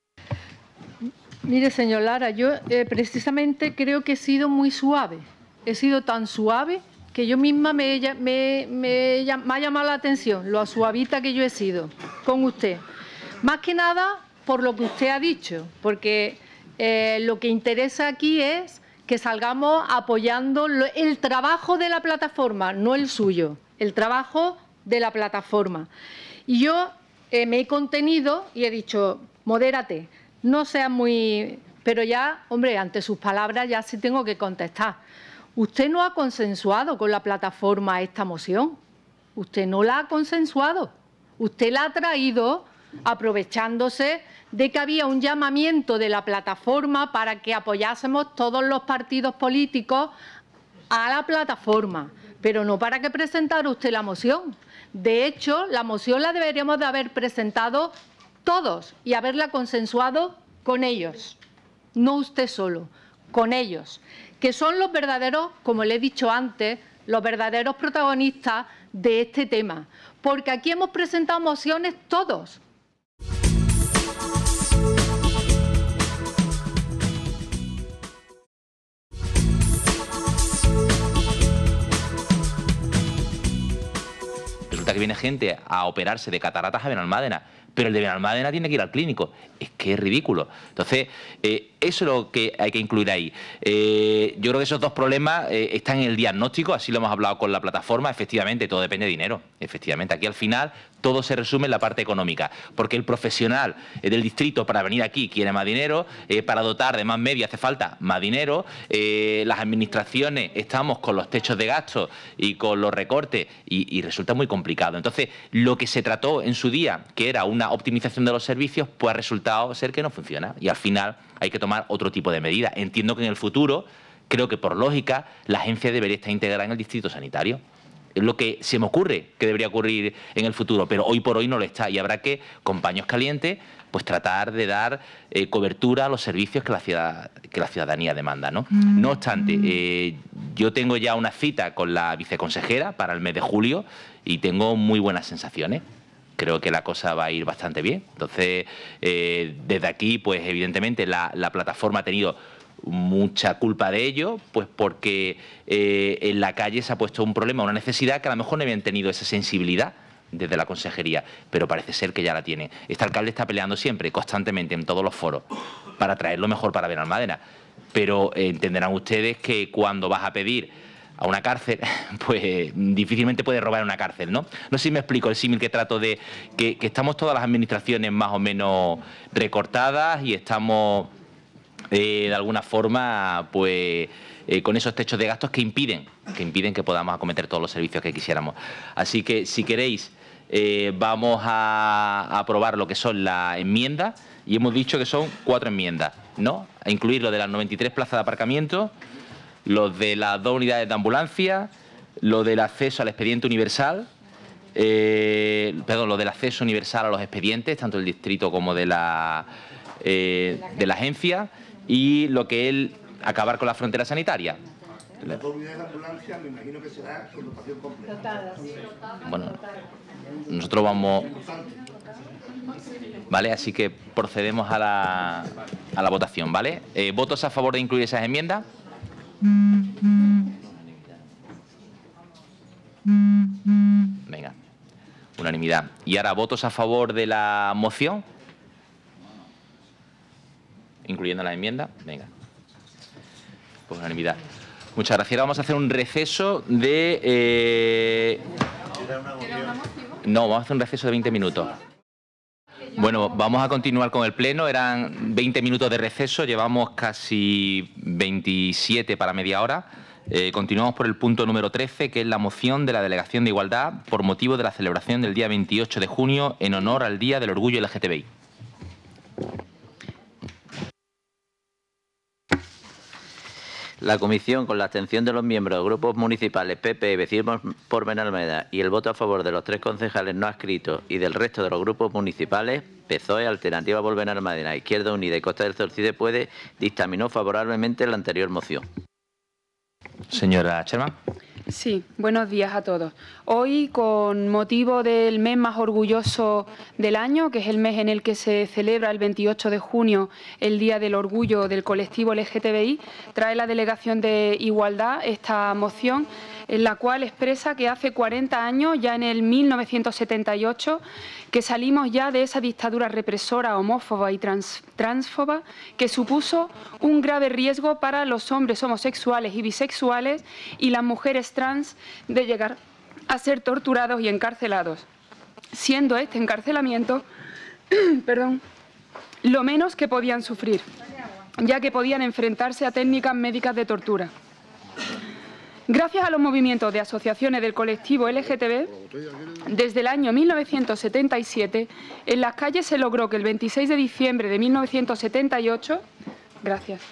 Mire, señor Lara, yo eh, precisamente creo que he sido muy suave. He sido tan suave que yo misma me, me, me, me ha llamado la atención lo suavita que yo he sido con usted. Más que nada por lo que usted ha dicho, porque eh, lo que interesa aquí es que salgamos apoyando lo, el trabajo de la plataforma, no el suyo, el trabajo de la plataforma. Y yo eh, me he contenido y he dicho, modérate. No sea muy... Pero ya, hombre, ante sus palabras ya sí tengo que contestar. Usted no ha consensuado con la plataforma esta moción. Usted no la ha consensuado. Usted la ha traído aprovechándose de que había un llamamiento de la plataforma para que apoyásemos todos los partidos políticos a la plataforma, pero no para que presentara usted la moción. De hecho, la moción la deberíamos de haber presentado todos y haberla consensuado con ellos, no usted solo, con ellos, que son los verdaderos, como le he dicho antes, los verdaderos protagonistas de este tema, porque aquí hemos presentado mociones todos. Resulta que viene gente a operarse de cataratas a Benalmádena. pero el de Benalmádena tiene que ir al clínico. Es que es ridículo. Entonces, eh, eso es lo que hay que incluir ahí. Eh, yo creo que esos dos problemas eh, están en el diagnóstico, así lo hemos hablado con la plataforma. Efectivamente, todo depende de dinero. Efectivamente, aquí al final todo se resume en la parte económica, porque el profesional del distrito para venir aquí quiere más dinero, eh, para dotar de más medios hace falta más dinero, eh, las administraciones estamos con los techos de gastos y con los recortes y, y resulta muy complicado. Entonces, lo que se trató en su día, que era una optimización de los servicios, pues ha resultado ser que no funciona y al final hay que tomar otro tipo de medidas. Entiendo que en el futuro, creo que por lógica, la agencia debería estar integrada en el distrito sanitario. Es lo que se me ocurre que debería ocurrir en el futuro, pero hoy por hoy no lo está y habrá que, con paños calientes, pues tratar de dar eh, cobertura a los servicios que la, ciudad, que la ciudadanía demanda, ¿no? Mm. No obstante, eh, yo tengo ya una cita con la viceconsejera para el mes de julio y tengo muy buenas sensaciones. Creo que la cosa va a ir bastante bien. Entonces, eh, desde aquí, pues evidentemente la, la plataforma ha tenido mucha culpa de ello, pues porque eh, en la calle se ha puesto un problema, una necesidad que a lo mejor no habían tenido esa sensibilidad desde la consejería, pero parece ser que ya la tienen. Este alcalde está peleando siempre, constantemente, en todos los foros, para traer lo mejor para Benalmádena, pero eh, entenderán ustedes que cuando vas a pedir a una cárcel, pues difícilmente puedes robar en una cárcel, ¿no? No sé si me explico el símil que trato de... Que, que estamos todas las administraciones más o menos recortadas y estamos... Eh, de alguna forma, pues eh, con esos techos de gastos que impiden, que impiden que podamos acometer todos los servicios que quisiéramos. Así que, si queréis, eh, vamos a, a aprobar lo que son las enmiendas y hemos dicho que son cuatro enmiendas, ¿no? A incluir lo de las noventa y tres plazas de aparcamiento, los de las dos unidades de ambulancia, lo del acceso al expediente universal, eh, perdón, lo del acceso universal a los expedientes, tanto del distrito como de la, eh, de la agencia, y lo que es acabar con la frontera sanitaria. Las dos unidades de ambulancia me imagino que será con dotación completa. Bueno, nosotros vamos... Vale, así que procedemos a la, a la votación, ¿vale? Eh, ¿Votos a favor de incluir esas enmiendas? Venga, unanimidad. Y ahora, ¿votos a favor de la moción? Incluyendo la enmienda. Venga. Pues unanimidad. Muchas gracias. Ahora vamos a hacer un receso de... Eh... No, vamos a hacer un receso de veinte minutos. Bueno, vamos a continuar con el pleno. Eran veinte minutos de receso. Llevamos casi veintisiete para media hora. Eh, continuamos por el punto número trece, que es la moción de la Delegación de Igualdad por motivo de la celebración del día veintiocho de junio en honor al Día del Orgullo L G T B I. La comisión, con la abstención de los miembros de grupos municipales P P, Vecinos por Benalmádena y el voto a favor de los tres concejales no adscritos y del resto de los grupos municipales, P S O E, Alternativa por Benalmádena, Izquierda Unida y Costa del Sol si se puede, dictaminó favorablemente la anterior moción. Señora Sherman. Sí, buenos días a todos. Hoy, con motivo del mes más orgulloso del año, que es el mes en el que se celebra el veintiocho de junio el Día del Orgullo del colectivo L G T B I, trae la Delegación de Igualdad esta moción en la cual expresa que hace cuarenta años, ya en el mil novecientos setenta y ocho, que salimos ya de esa dictadura represora, homófoba y trans, transfoba que supuso un grave riesgo para los hombres homosexuales y bisexuales y las mujeres trans de llegar a ser torturados y encarcelados, siendo este encarcelamiento perdón, lo menos que podían sufrir, ya que podían enfrentarse a técnicas médicas de tortura. Gracias a los movimientos de asociaciones del colectivo L G T B, desde el año mil novecientos setenta y siete, en las calles se logró que el veintiséis de diciembre de mil novecientos setenta y ocho, gracias,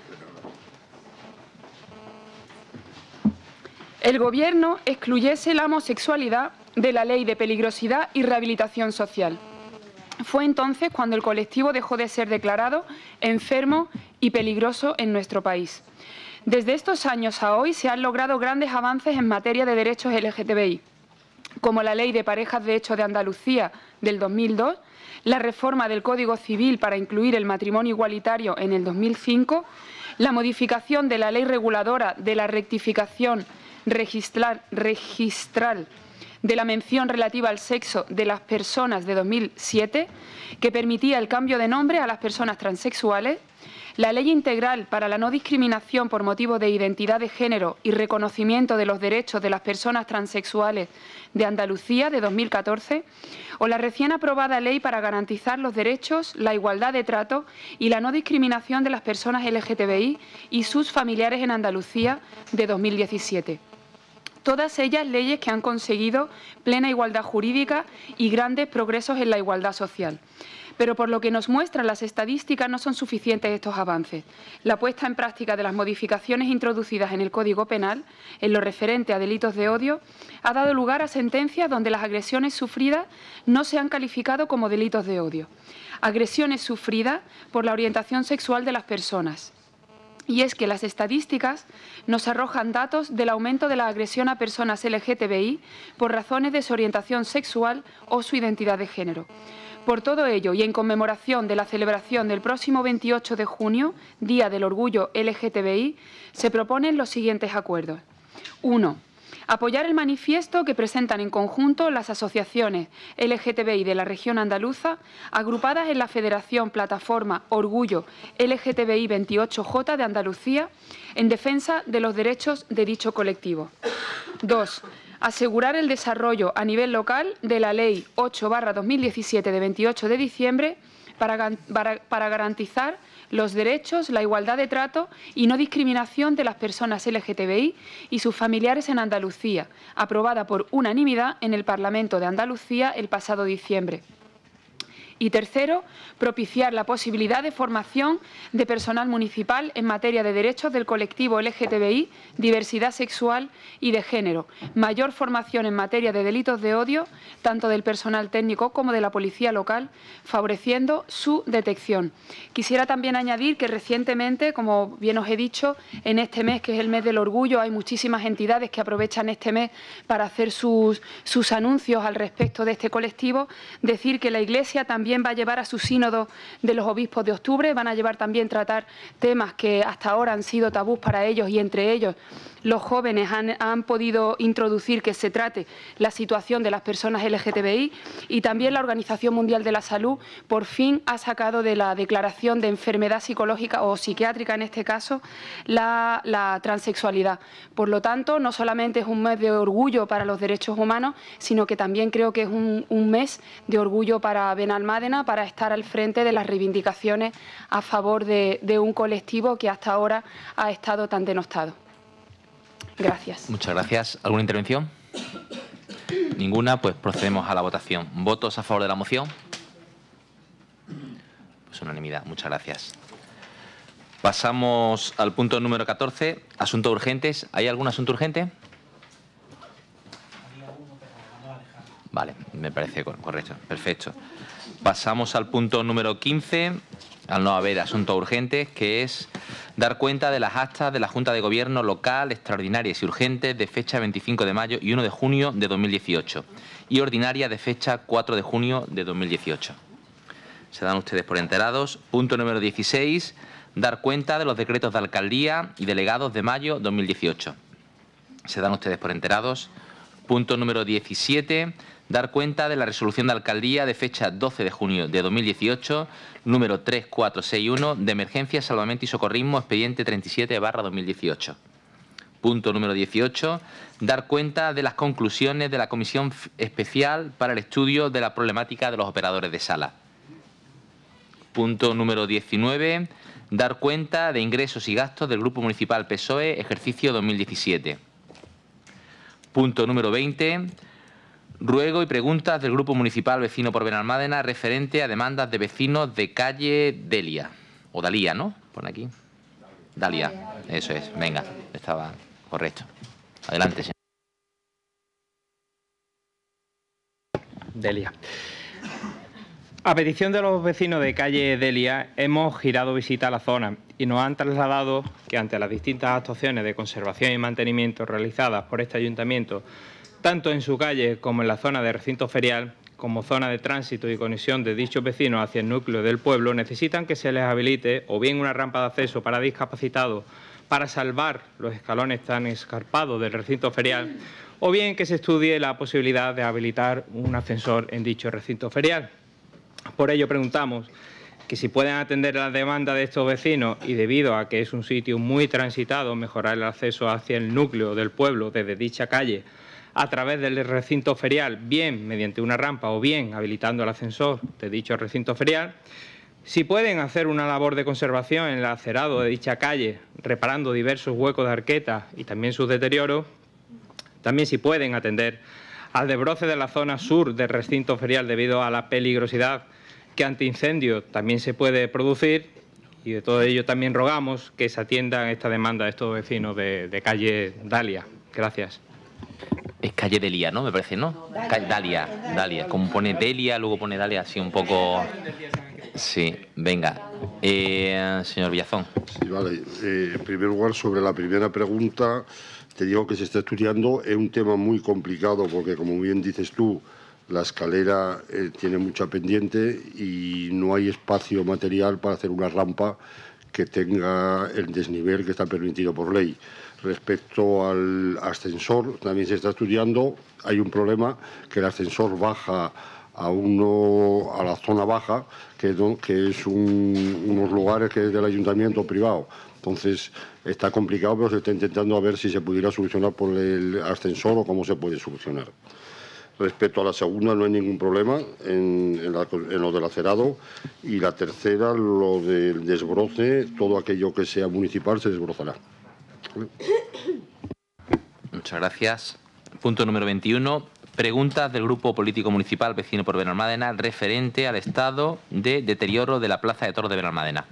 el Gobierno excluyese la homosexualidad de la Ley de Peligrosidad y Rehabilitación Social. Fue entonces cuando el colectivo dejó de ser declarado enfermo y peligroso en nuestro país. Desde estos años a hoy se han logrado grandes avances en materia de derechos L G T B I, como la Ley de Parejas de Hecho de Andalucía del dos mil dos, la reforma del Código Civil para incluir el matrimonio igualitario en el dos mil cinco, la modificación de la Ley Reguladora de la Rectificación registral, registral de la mención relativa al sexo de las personas de dos mil siete, que permitía el cambio de nombre a las personas transexuales, la Ley Integral para la No Discriminación por motivos de identidad de género y reconocimiento de los derechos de las personas transexuales de Andalucía de dos mil catorce, o la recién aprobada Ley para garantizar los derechos, la igualdad de trato y la no discriminación de las personas L G T B I y sus familiares en Andalucía de dos mil diecisiete. Todas ellas leyes que han conseguido plena igualdad jurídica y grandes progresos en la igualdad social. Pero por lo que nos muestran las estadísticas no son suficientes estos avances. La puesta en práctica de las modificaciones introducidas en el Código Penal, en lo referente a delitos de odio, ha dado lugar a sentencias donde las agresiones sufridas no se han calificado como delitos de odio. Agresiones sufridas por la orientación sexual de las personas. Y es que las estadísticas nos arrojan datos del aumento de la agresión a personas L G T B I por razones de su orientación sexual o su identidad de género. Por todo ello, y en conmemoración de la celebración del próximo veintiocho de junio, Día del Orgullo L G T B I, se proponen los siguientes acuerdos. uno. Apoyar el manifiesto que presentan en conjunto las asociaciones L G T B I de la región andaluza, agrupadas en la Federación Plataforma Orgullo L G T B I veintiocho J de Andalucía, en defensa de los derechos de dicho colectivo. dos. Asegurar el desarrollo a nivel local de la Ley ocho barra dos mil diecisiete de veintiocho de diciembre para, para, para garantizar los derechos, la igualdad de trato y no discriminación de las personas L G T B I y sus familiares en Andalucía, aprobada por unanimidad en el Parlamento de Andalucía el pasado diciembre. Y tercero, propiciar la posibilidad de formación de personal municipal en materia de derechos del colectivo L G T B I, diversidad sexual y de género, mayor formación en materia de delitos de odio, tanto del personal técnico como de la policía local, favoreciendo su detección. Quisiera también añadir que recientemente, como bien os he dicho, en este mes, que es el mes del orgullo, hay muchísimas entidades que aprovechan este mes para hacer sus, sus anuncios al respecto de este colectivo. Decir que la Iglesia también va a llevar a su sínodo de los obispos de octubre, van a llevar también tratar temas que hasta ahora han sido tabús para ellos, y entre ellos los jóvenes han, han podido introducir que se trate la situación de las personas L G T B I, y también la Organización Mundial de la Salud por fin ha sacado de la declaración de enfermedad psicológica o psiquiátrica, en este caso, la, la transexualidad. Por lo tanto, no solamente es un mes de orgullo para los derechos humanos, sino que también creo que es un, un mes de orgullo para Benalmádena, para estar al frente de las reivindicaciones a favor de, de un colectivo que hasta ahora ha estado tan denostado. Gracias. Muchas gracias. ¿Alguna intervención? Ninguna, pues procedemos a la votación. ¿Votos a favor de la moción? Pues unanimidad. Muchas gracias. Pasamos al punto número catorce, asuntos urgentes. ¿Hay algún asunto urgente? Vale, me parece correcto. Perfecto. Pasamos al punto número quince, al no haber asuntos urgentes, que es dar cuenta de las actas de la Junta de Gobierno local, extraordinarias y urgentes de fecha veinticinco de mayo y uno de junio de dos mil dieciocho y ordinaria de fecha cuatro de junio de dos mil dieciocho. Se dan ustedes por enterados. Punto número dieciséis, dar cuenta de los decretos de alcaldía y delegados de mayo dos mil dieciocho. Se dan ustedes por enterados. Punto número diecisiete, dar cuenta de la resolución de alcaldía de fecha doce de junio de dos mil dieciocho, número tres cuatro seis uno, de emergencia, salvamento y socorrismo, expediente treinta y siete barra dos mil dieciocho. Punto número dieciocho, dar cuenta de las conclusiones de la Comisión Especial para el Estudio de la Problemática de los Operadores de Sala. Punto número diecinueve, dar cuenta de ingresos y gastos del Grupo Municipal P S O E, ejercicio dos mil diecisiete. Punto número veinte, ruego y preguntas del Grupo Municipal Vecino por Benalmádena referente a demandas de vecinos de calle Delia, o Dalía, ¿no? Pone aquí. Dalia, eso es. Venga, estaba correcto. Adelante, señor. Delia. A petición de los vecinos de calle Delia, hemos girado visita a la zona y nos han trasladado que ante las distintas actuaciones de conservación y mantenimiento realizadas por este ayuntamiento, tanto en su calle como en la zona de recinto ferial, como zona de tránsito y conexión de dichos vecinos hacia el núcleo del pueblo, necesitan que se les habilite o bien una rampa de acceso para discapacitados para salvar los escalones tan escarpados del recinto ferial, o bien que se estudie la posibilidad de habilitar un ascensor en dicho recinto ferial. Por ello preguntamos que si pueden atender la demanda de estos vecinos y debido a que es un sitio muy transitado, mejorar el acceso hacia el núcleo del pueblo desde dicha calle a través del recinto ferial, bien mediante una rampa o bien habilitando el ascensor de dicho recinto ferial. Si pueden hacer una labor de conservación en el acerado de dicha calle, reparando diversos huecos de arquetas y también sus deterioros. También si pueden atender al desbroce de la zona sur del recinto ferial debido a la peligrosidad que ante incendios también se puede producir, y de todo ello también rogamos que se atienda esta demanda de estos vecinos de, de calle Dalia. Gracias. Es calle Delia, ¿no? Me parece, ¿no? Dalia, Dalia, Dalia. Como pone Delia, luego pone Dalia, así un poco... Sí, venga. Eh, señor Villazón. Sí, vale. Eh, en primer lugar, sobre la primera pregunta, te digo que se está estudiando. Es un tema muy complicado porque, como bien dices tú, la escalera eh, tiene mucha pendiente y no hay espacio material para hacer una rampa que tenga el desnivel que está permitido por ley. Respecto al ascensor, también se está estudiando. Hay un problema, que el ascensor baja a, uno, a la zona baja, que, que es un, unos lugares que es del ayuntamiento privado. Entonces está complicado, pero se está intentando a ver si se pudiera solucionar por el ascensor o cómo se puede solucionar. Respecto a la segunda, no hay ningún problema en, en, la, en lo del acerado. Y la tercera, lo del desbroce, todo aquello que sea municipal se desbrozará. Muchas gracias. Punto número veintiuno. Preguntas del Grupo Político Municipal Vecino por Benalmádena referente al estado de deterioro de la Plaza de Toros de Benalmádena.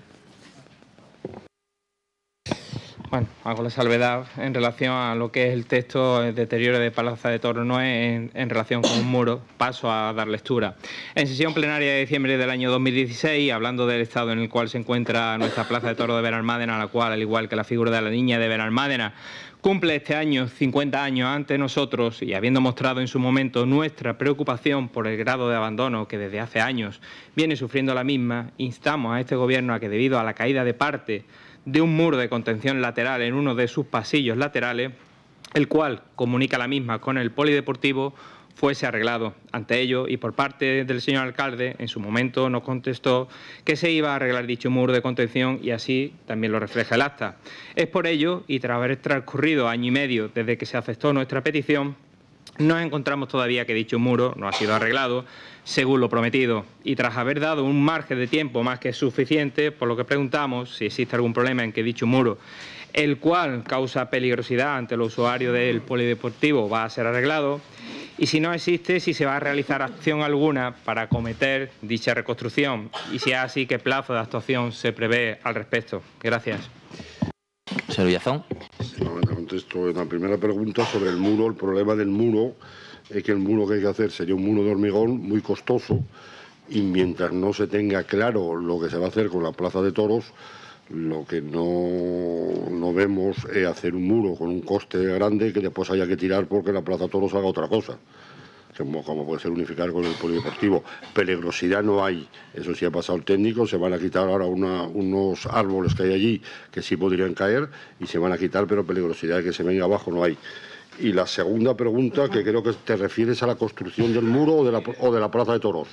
Bueno, hago la salvedad en relación a lo que es el texto el deterioro de Plaza de Toros, no es en, en relación con un muro. Paso a dar lectura. En sesión plenaria de diciembre del año dos mil dieciséis, hablando del estado en el cual se encuentra nuestra Plaza de Toros de Benalmádena, la cual, al igual que la figura de la niña de Benalmádena, cumple este año cincuenta años ante nosotros, y habiendo mostrado en su momento nuestra preocupación por el grado de abandono que desde hace años viene sufriendo la misma, instamos a este Gobierno a que, debido a la caída de parte de un muro de contención lateral en uno de sus pasillos laterales, el cual comunica la misma con el polideportivo, fuese arreglado. Ante ello, y por parte del señor alcalde, en su momento nos contestó que se iba a arreglar dicho muro de contención, y así también lo refleja el acta. Es por ello, y tras haber transcurrido año y medio desde que se aceptó nuestra petición, nos encontramos todavía que dicho muro no ha sido arreglado según lo prometido, y tras haber dado un margen de tiempo más que suficiente, por lo que preguntamos si existe algún problema en que dicho muro, el cual causa peligrosidad ante los usuarios del polideportivo, va a ser arreglado, y si no existe, si se va a realizar acción alguna para acometer dicha reconstrucción, y si es así, qué plazo de actuación se prevé al respecto. Gracias. Señor Villazón. Solamente contesto en la primera pregunta sobre el muro. El problema del muro es que el muro que hay que hacer sería un muro de hormigón muy costoso, y mientras no se tenga claro lo que se va a hacer con la Plaza de Toros, lo que no, no vemos es hacer un muro con un coste grande que después haya que tirar porque la Plaza de Toros haga otra cosa, como, como puede ser unificar con el polideportivo. Peligrosidad no hay, eso sí ha pasado el técnico. Se van a quitar ahora una, unos árboles que hay allí que sí podrían caer y se van a quitar, pero peligrosidad de que se venga abajo no hay. Y la segunda pregunta, que creo que te refieres a la construcción del muro o de la, o de la Plaza de Toros.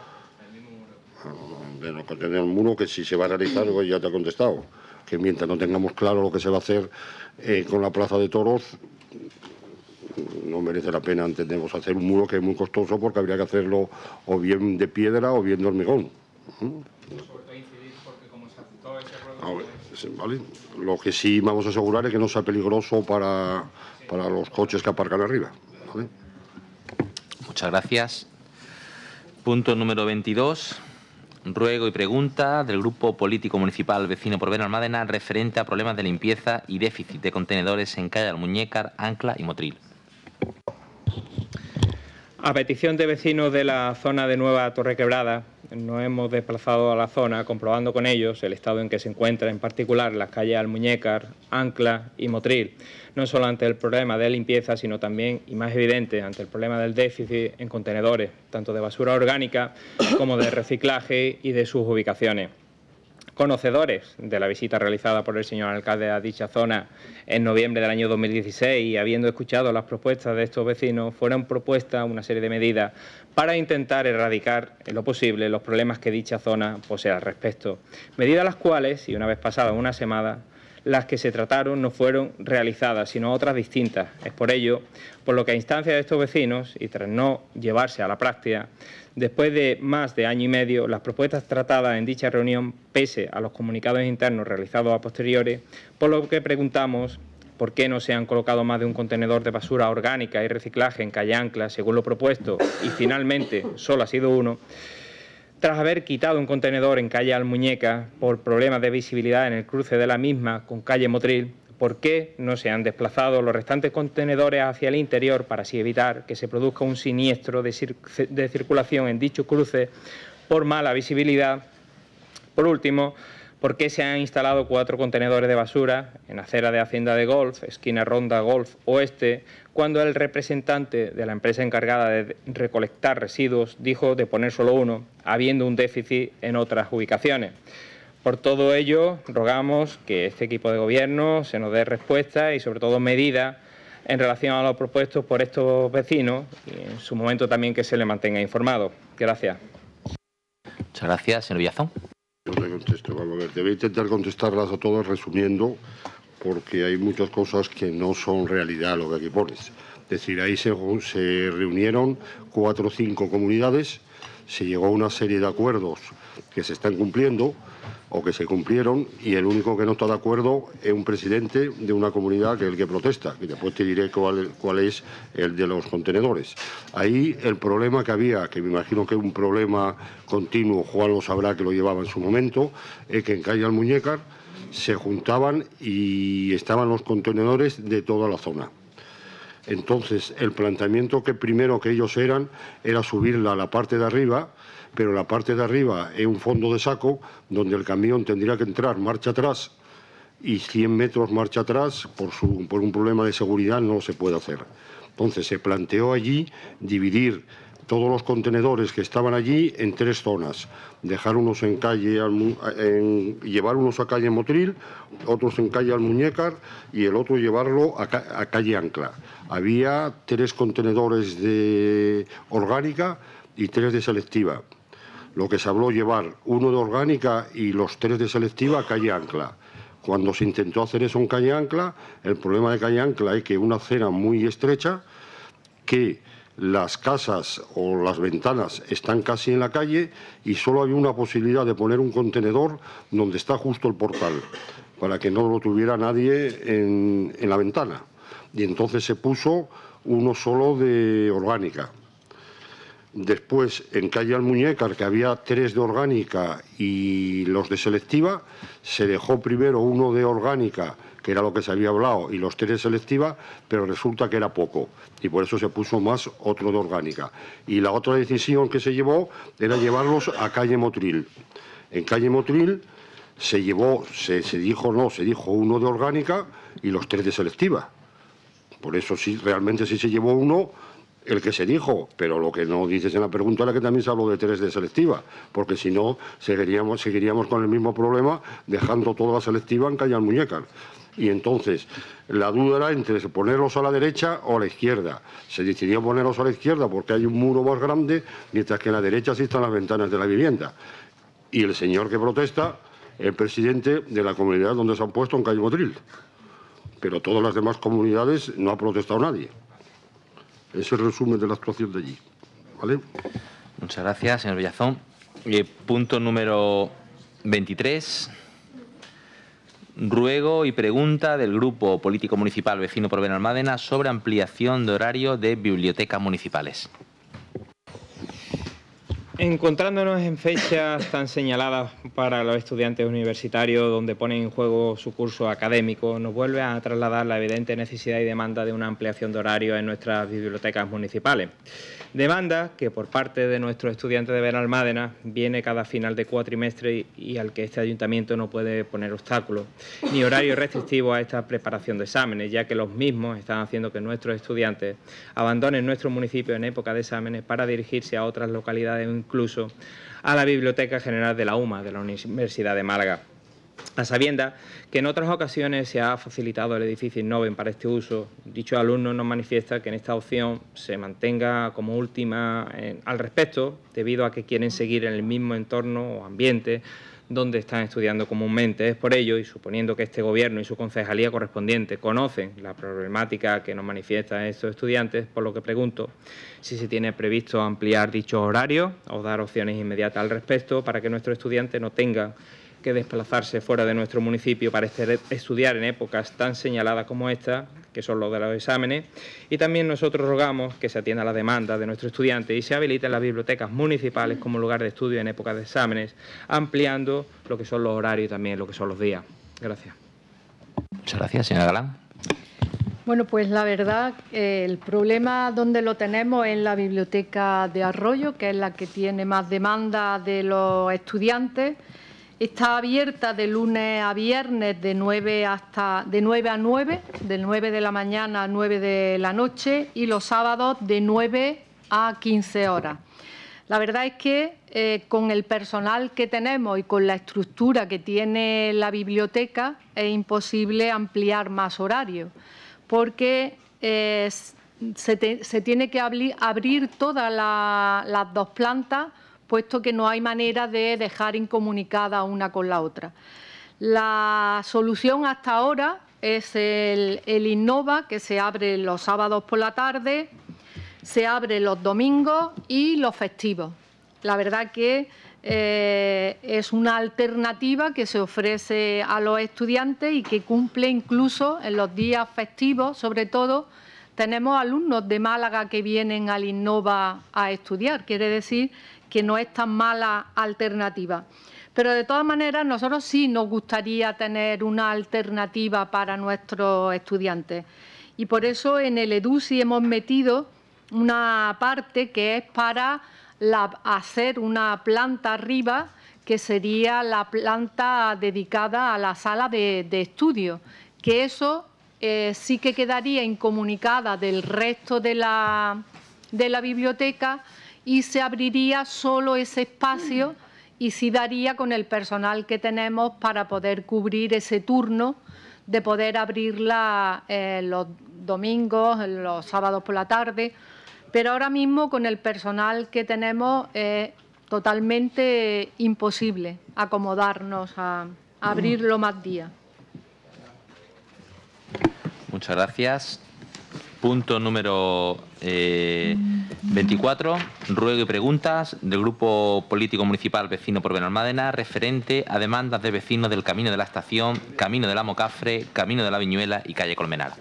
De no contener el muro, que si se va a realizar, pues ya te he contestado, que mientras no tengamos claro lo que se va a hacer eh, con la Plaza de Toros, no merece la pena, entendemos, hacer un muro que es muy costoso, porque habría que hacerlo o bien de piedra o bien de hormigón. ¿Vale? Lo que sí vamos a asegurar es que no sea peligroso para, para los coches que aparcan arriba. ¿Vale? Muchas gracias. Punto número veintidós. Ruego y pregunta del Grupo Político Municipal Vecino por Benalmádena referente a problemas de limpieza y déficit de contenedores en calle Almuñécar, Ancla y Motril. A petición de vecinos de la zona de Nueva Torrequebrada, nos hemos desplazado a la zona comprobando con ellos el estado en que se encuentra, en particular las calles Almuñécar, Ancla y Motril, no solo ante el problema de limpieza, sino también, y más evidente, ante el problema del déficit en contenedores, tanto de basura orgánica como de reciclaje y de sus ubicaciones. conocedores de la visita realizada por el señor alcalde a dicha zona en noviembre del año dos mil dieciséis y habiendo escuchado las propuestas de estos vecinos, fueron propuestas una serie de medidas para intentar erradicar en lo posible los problemas que dicha zona posee al respecto. Medidas las cuales, y una vez pasada una semana, las que se trataron no fueron realizadas, sino otras distintas. Es por ello, por lo que a instancia de estos vecinos, y tras no llevarse a la práctica, después de más de año y medio, las propuestas tratadas en dicha reunión, pese a los comunicados internos realizados a posteriori, por lo que preguntamos por qué no se han colocado más de un contenedor de basura orgánica y reciclaje en calle Ancla, según lo propuesto, y finalmente solo ha sido uno. Tras haber quitado un contenedor en calle Almuñeca por problemas de visibilidad en el cruce de la misma con calle Motril, ¿por qué no se han desplazado los restantes contenedores hacia el interior para así evitar que se produzca un siniestro de, cir de circulación en dicho cruce por mala visibilidad? Por último, ¿por qué se han instalado cuatro contenedores de basura en acera de Hacienda de Golf, esquina Ronda Golf Oeste, cuando el representante de la empresa encargada de recolectar residuos dijo de poner solo uno, habiendo un déficit en otras ubicaciones? Por todo ello, rogamos que este equipo de gobierno se nos dé respuesta y, sobre todo, medidas en relación a lo propuesto por estos vecinos y, en su momento, también que se le mantenga informado. Gracias. Muchas gracias, señor Villazón. Yo te contesto, vamos a ver, te voy a intentar contestarlas a todas resumiendo, porque hay muchas cosas que no son realidad lo que aquí pones. Es decir, ahí se, se reunieron cuatro o cinco comunidades, se llegó a una serie de acuerdos que se están cumpliendo o que se cumplieron, y el único que no está de acuerdo es un presidente de una comunidad que es el que protesta, y después te diré cuál, cuál es el de los contenedores. Ahí el problema que había, que me imagino que es un problema continuo, Juan lo sabrá que lo llevaba en su momento, es que en calle Almuñécar se juntaban y estaban los contenedores de toda la zona. Entonces, el planteamiento que primero que ellos eran era subirla a la parte de arriba, pero la parte de arriba es un fondo de saco donde el camión tendría que entrar marcha atrás y cien metros marcha atrás por, su, por un problema de seguridad no se puede hacer. Entonces se planteó allí dividir todos los contenedores que estaban allí en tres zonas, dejar unos en calle, en, llevar unos a calle Motril, otros en calle Almuñécar y el otro llevarlo a, a calle Ancla. Había tres contenedores de orgánica y tres de selectiva. Lo que se habló llevar uno de orgánica y los tres de selectiva a calle Ancla. Cuando se intentó hacer eso en calle Ancla, el problema de calle Ancla es que una acera muy estrecha, que las casas o las ventanas están casi en la calle y solo había una posibilidad de poner un contenedor donde está justo el portal, para que no lo tuviera nadie en, en la ventana. Y entonces se puso uno solo de orgánica. Después, en calle Almuñécar, que había tres de orgánica y los de selectiva, se dejó primero uno de orgánica, que era lo que se había hablado, y los tres de selectiva, pero resulta que era poco, y por eso se puso más otro de orgánica. Y la otra decisión que se llevó era llevarlos a calle Motril. En calle Motril se llevó, se, se dijo no, se dijo uno de orgánica y los tres de selectiva. Por eso sí, realmente sí se llevó uno, el que se dijo, pero lo que no dices en la pregunta era que también se habló de tres de selectiva, porque si no seguiríamos, seguiríamos con el mismo problema, dejando toda la selectiva en calle Almuñécar. Y entonces la duda era entre ponerlos a la derecha o a la izquierda. Se decidió ponerlos a la izquierda porque hay un muro más grande, mientras que en la derecha sí están las ventanas de la vivienda. Y el señor que protesta es el presidente de la comunidad donde se han puesto en calle Motril. Pero todas las demás comunidades no ha protestado nadie. Ese es el resumen de la actuación de allí. ¿Vale? Muchas gracias, señor Villazón. Eh, punto número veintitrés. Ruego y pregunta del Grupo Político Municipal Vecino por Benalmádena sobre ampliación de horario de bibliotecas municipales. Encontrándonos en fechas tan señaladas para los estudiantes universitarios donde ponen en juego su curso académico, nos vuelve a trasladar la evidente necesidad y demanda de una ampliación de horario en nuestras bibliotecas municipales. Demanda que por parte de nuestros estudiantes de Benalmádena viene cada final de cuatrimestre y al que este ayuntamiento no puede poner obstáculos, ni horario restrictivo a esta preparación de exámenes, ya que los mismos están haciendo que nuestros estudiantes abandonen nuestro municipio en época de exámenes para dirigirse a otras localidades o incluso a la Biblioteca General de la U M A, de la Universidad de Málaga. A sabiendas que en otras ocasiones se ha facilitado el edificio Innoven para este uso, dichos alumnos nos manifiestan que en esta opción se mantenga como última eh, al respecto, debido a que quieren seguir en el mismo entorno o ambiente donde están estudiando comúnmente. Es por ello, y suponiendo que este Gobierno y su concejalía correspondiente conocen la problemática que nos manifiestan estos estudiantes, por lo que pregunto si se tiene previsto ampliar dichos horarios o dar opciones inmediatas al respecto para que nuestros estudiantes no tengan que desplazarse fuera de nuestro municipio para estudiar en épocas tan señaladas como esta, que son los de los exámenes, y también nosotros rogamos que se atienda a la demanda de nuestros estudiantes y se habiliten las bibliotecas municipales como lugar de estudio en épocas de exámenes, ampliando lo que son los horarios y también lo que son los días. Gracias. Muchas gracias, señora Galán. Bueno, pues la verdad, eh, el problema donde lo tenemos es en la biblioteca de Arroyo, que es la que tiene más demanda de los estudiantes. Está abierta de lunes a viernes de nueve hasta de nueve a nueve, de nueve de la mañana a nueve de la noche, y los sábados de nueve a quince horas. La verdad es que eh, con el personal que tenemos y con la estructura que tiene la biblioteca es imposible ampliar más horarios, porque eh, se, te, se tiene que abrir, abrir todas la, las dos plantas, puesto que no hay manera de dejar incomunicada una con la otra. La solución hasta ahora es el, el Innova, que se abre los sábados por la tarde, se abre los domingos y los festivos. La verdad que eh, es una alternativa que se ofrece a los estudiantes y que cumple incluso en los días festivos, sobre todo. Tenemos alumnos de Málaga que vienen al Innova a estudiar, quiere decir que no es tan mala alternativa. Pero de todas maneras, nosotros sí nos gustaría tener una alternativa para nuestros estudiantes. Y por eso en el EDUSI hemos metido una parte que es para la, hacer una planta arriba, que sería la planta dedicada a la sala de, de estudio, que eso eh, sí que quedaría incomunicada del resto de la, de la biblioteca, y se abriría solo ese espacio y sí daría con el personal que tenemos para poder cubrir ese turno de poder abrirla eh, los domingos, los sábados por la tarde, pero ahora mismo con el personal que tenemos es totalmente imposible acomodarnos a, a abrirlo más días. Muchas gracias. Punto número eh, veinticuatro, ruego y preguntas del Grupo Político Municipal Vecino por Benalmádena referente a demandas de vecinos del Camino de la Estación, Camino de la Mocafre, Camino de la Viñuela y Calle Colmenar.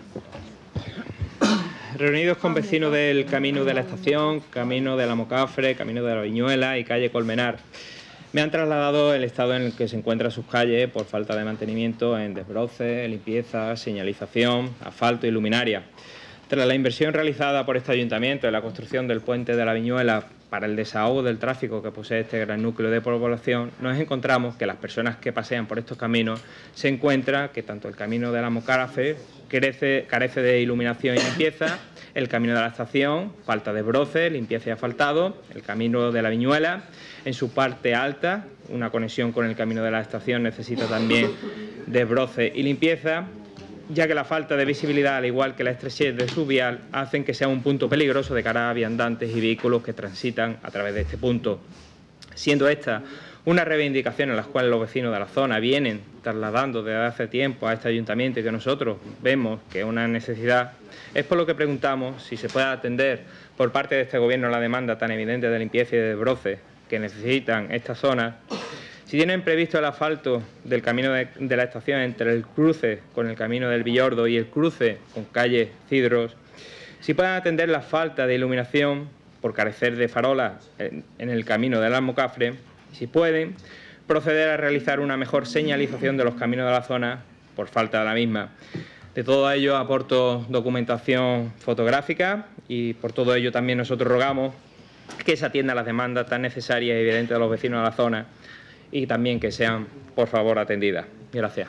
Reunidos con vecinos del Camino de la Estación, Camino de la Mocafre, Camino de la Viñuela y Calle Colmenar, me han trasladado el estado en el que se encuentran sus calles por falta de mantenimiento en desbroce, limpieza, señalización, asfalto y luminaria. Tras la inversión realizada por este ayuntamiento en la construcción del puente de la Viñuela para el desahogo del tráfico que posee este gran núcleo de población, nos encontramos que las personas que pasean por estos caminos se encuentran que tanto el Camino de la Mocafre carece, carece de iluminación y limpieza, el Camino de la Estación, falta de broce, limpieza y asfaltado, el Camino de la Viñuela, en su parte alta, una conexión con el Camino de la Estación necesita también desbroce y limpieza, ya que la falta de visibilidad, al igual que la estrechez de su vial, hacen que sea un punto peligroso de cara a viandantes y vehículos que transitan a través de este punto. Siendo esta una reivindicación en la cual los vecinos de la zona vienen trasladando desde hace tiempo a este ayuntamiento y que nosotros vemos que es una necesidad, es por lo que preguntamos si se puede atender por parte de este Gobierno la demanda tan evidente de limpieza y de desbroce que necesitan estas zonas. Si tienen previsto el asfalto del camino de, de la estación entre el cruce con el camino del Villordo y el cruce con calle Cidros, si pueden atender la falta de iluminación por carecer de farolas en, en el camino de la Mocafre, si pueden proceder a realizar una mejor señalización de los caminos de la zona por falta de la misma. De todo ello aporto documentación fotográfica y por todo ello también nosotros rogamos que se atiendan las demandas tan necesarias y evidentes de los vecinos de la zona y también que sean, por favor, atendidas. Gracias.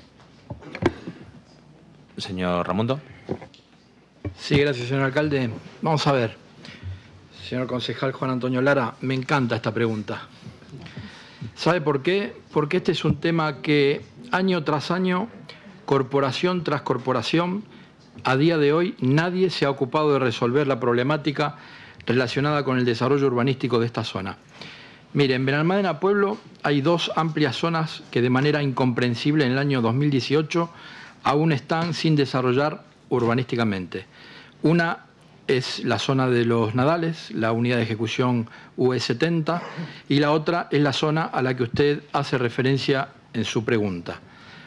Señor Ramundo. Sí, gracias, señor alcalde. Vamos a ver. Señor concejal Juan Antonio Lara, me encanta esta pregunta. ¿Sabe por qué? Porque este es un tema que año tras año, corporación tras corporación, a día de hoy nadie se ha ocupado de resolver la problemática relacionada con el desarrollo urbanístico de esta zona. Mire, en Benalmádena Pueblo hay dos amplias zonas que de manera incomprensible en el año dos mil dieciocho aún están sin desarrollar urbanísticamente. Una es la zona de los Nadales, la unidad de ejecución U E setenta, y la otra es la zona a la que usted hace referencia en su pregunta.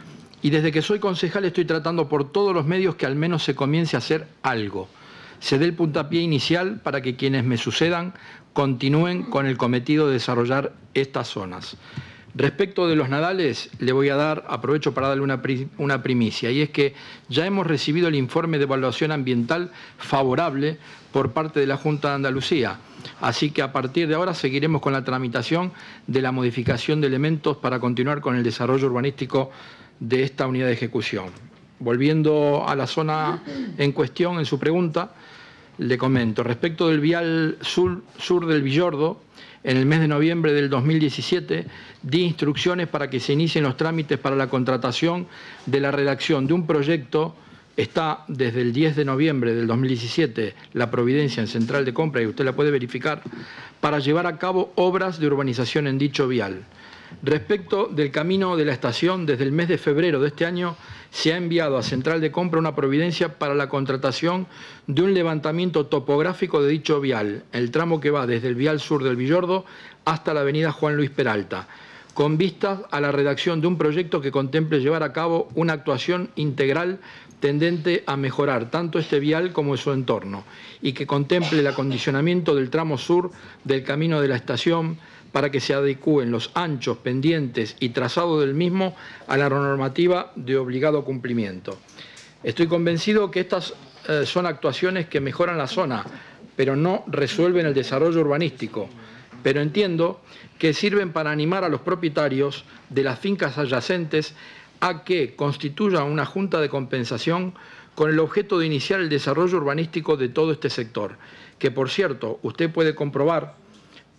Y desde que soy concejal estoy tratando por todos los medios que al menos se comience a hacer algo. Se dé el puntapié inicial para que quienes me sucedan continúen con el cometido de desarrollar estas zonas. Respecto de los Nadales, le voy a dar, aprovecho para darle una, una primicia, y es que ya hemos recibido el informe de evaluación ambiental favorable por parte de la Junta de Andalucía. Así que a partir de ahora seguiremos con la tramitación de la modificación de elementos para continuar con el desarrollo urbanístico de esta unidad de ejecución. Volviendo a la zona en cuestión, en su pregunta, le comento, respecto del vial sur, sur del Villordo, en el mes de noviembre del dos mil diecisiete, di instrucciones para que se inicien los trámites para la contratación de la redacción de un proyecto. Está desde el diez de noviembre del dos mil diecisiete la providencia en central de compra, y usted la puede verificar, para llevar a cabo obras de urbanización en dicho vial. Respecto del camino de la estación, desde el mes de febrero de este año se ha enviado a Central de Compra una providencia para la contratación de un levantamiento topográfico de dicho vial, el tramo que va desde el vial sur del Villordo hasta la avenida Juan Luis Peralta, con vistas a la redacción de un proyecto que contemple llevar a cabo una actuación integral tendente a mejorar tanto este vial como su entorno, y que contemple el acondicionamiento del tramo sur del camino de la estación para que se adecúen los anchos, pendientes y trazado del mismo a la normativa de obligado cumplimiento. Estoy convencido que estas eh, son actuaciones que mejoran la zona, pero no resuelven el desarrollo urbanístico. Pero entiendo que sirven para animar a los propietarios de las fincas adyacentes a que constituyan una junta de compensación con el objeto de iniciar el desarrollo urbanístico de todo este sector, que por cierto usted puede comprobar,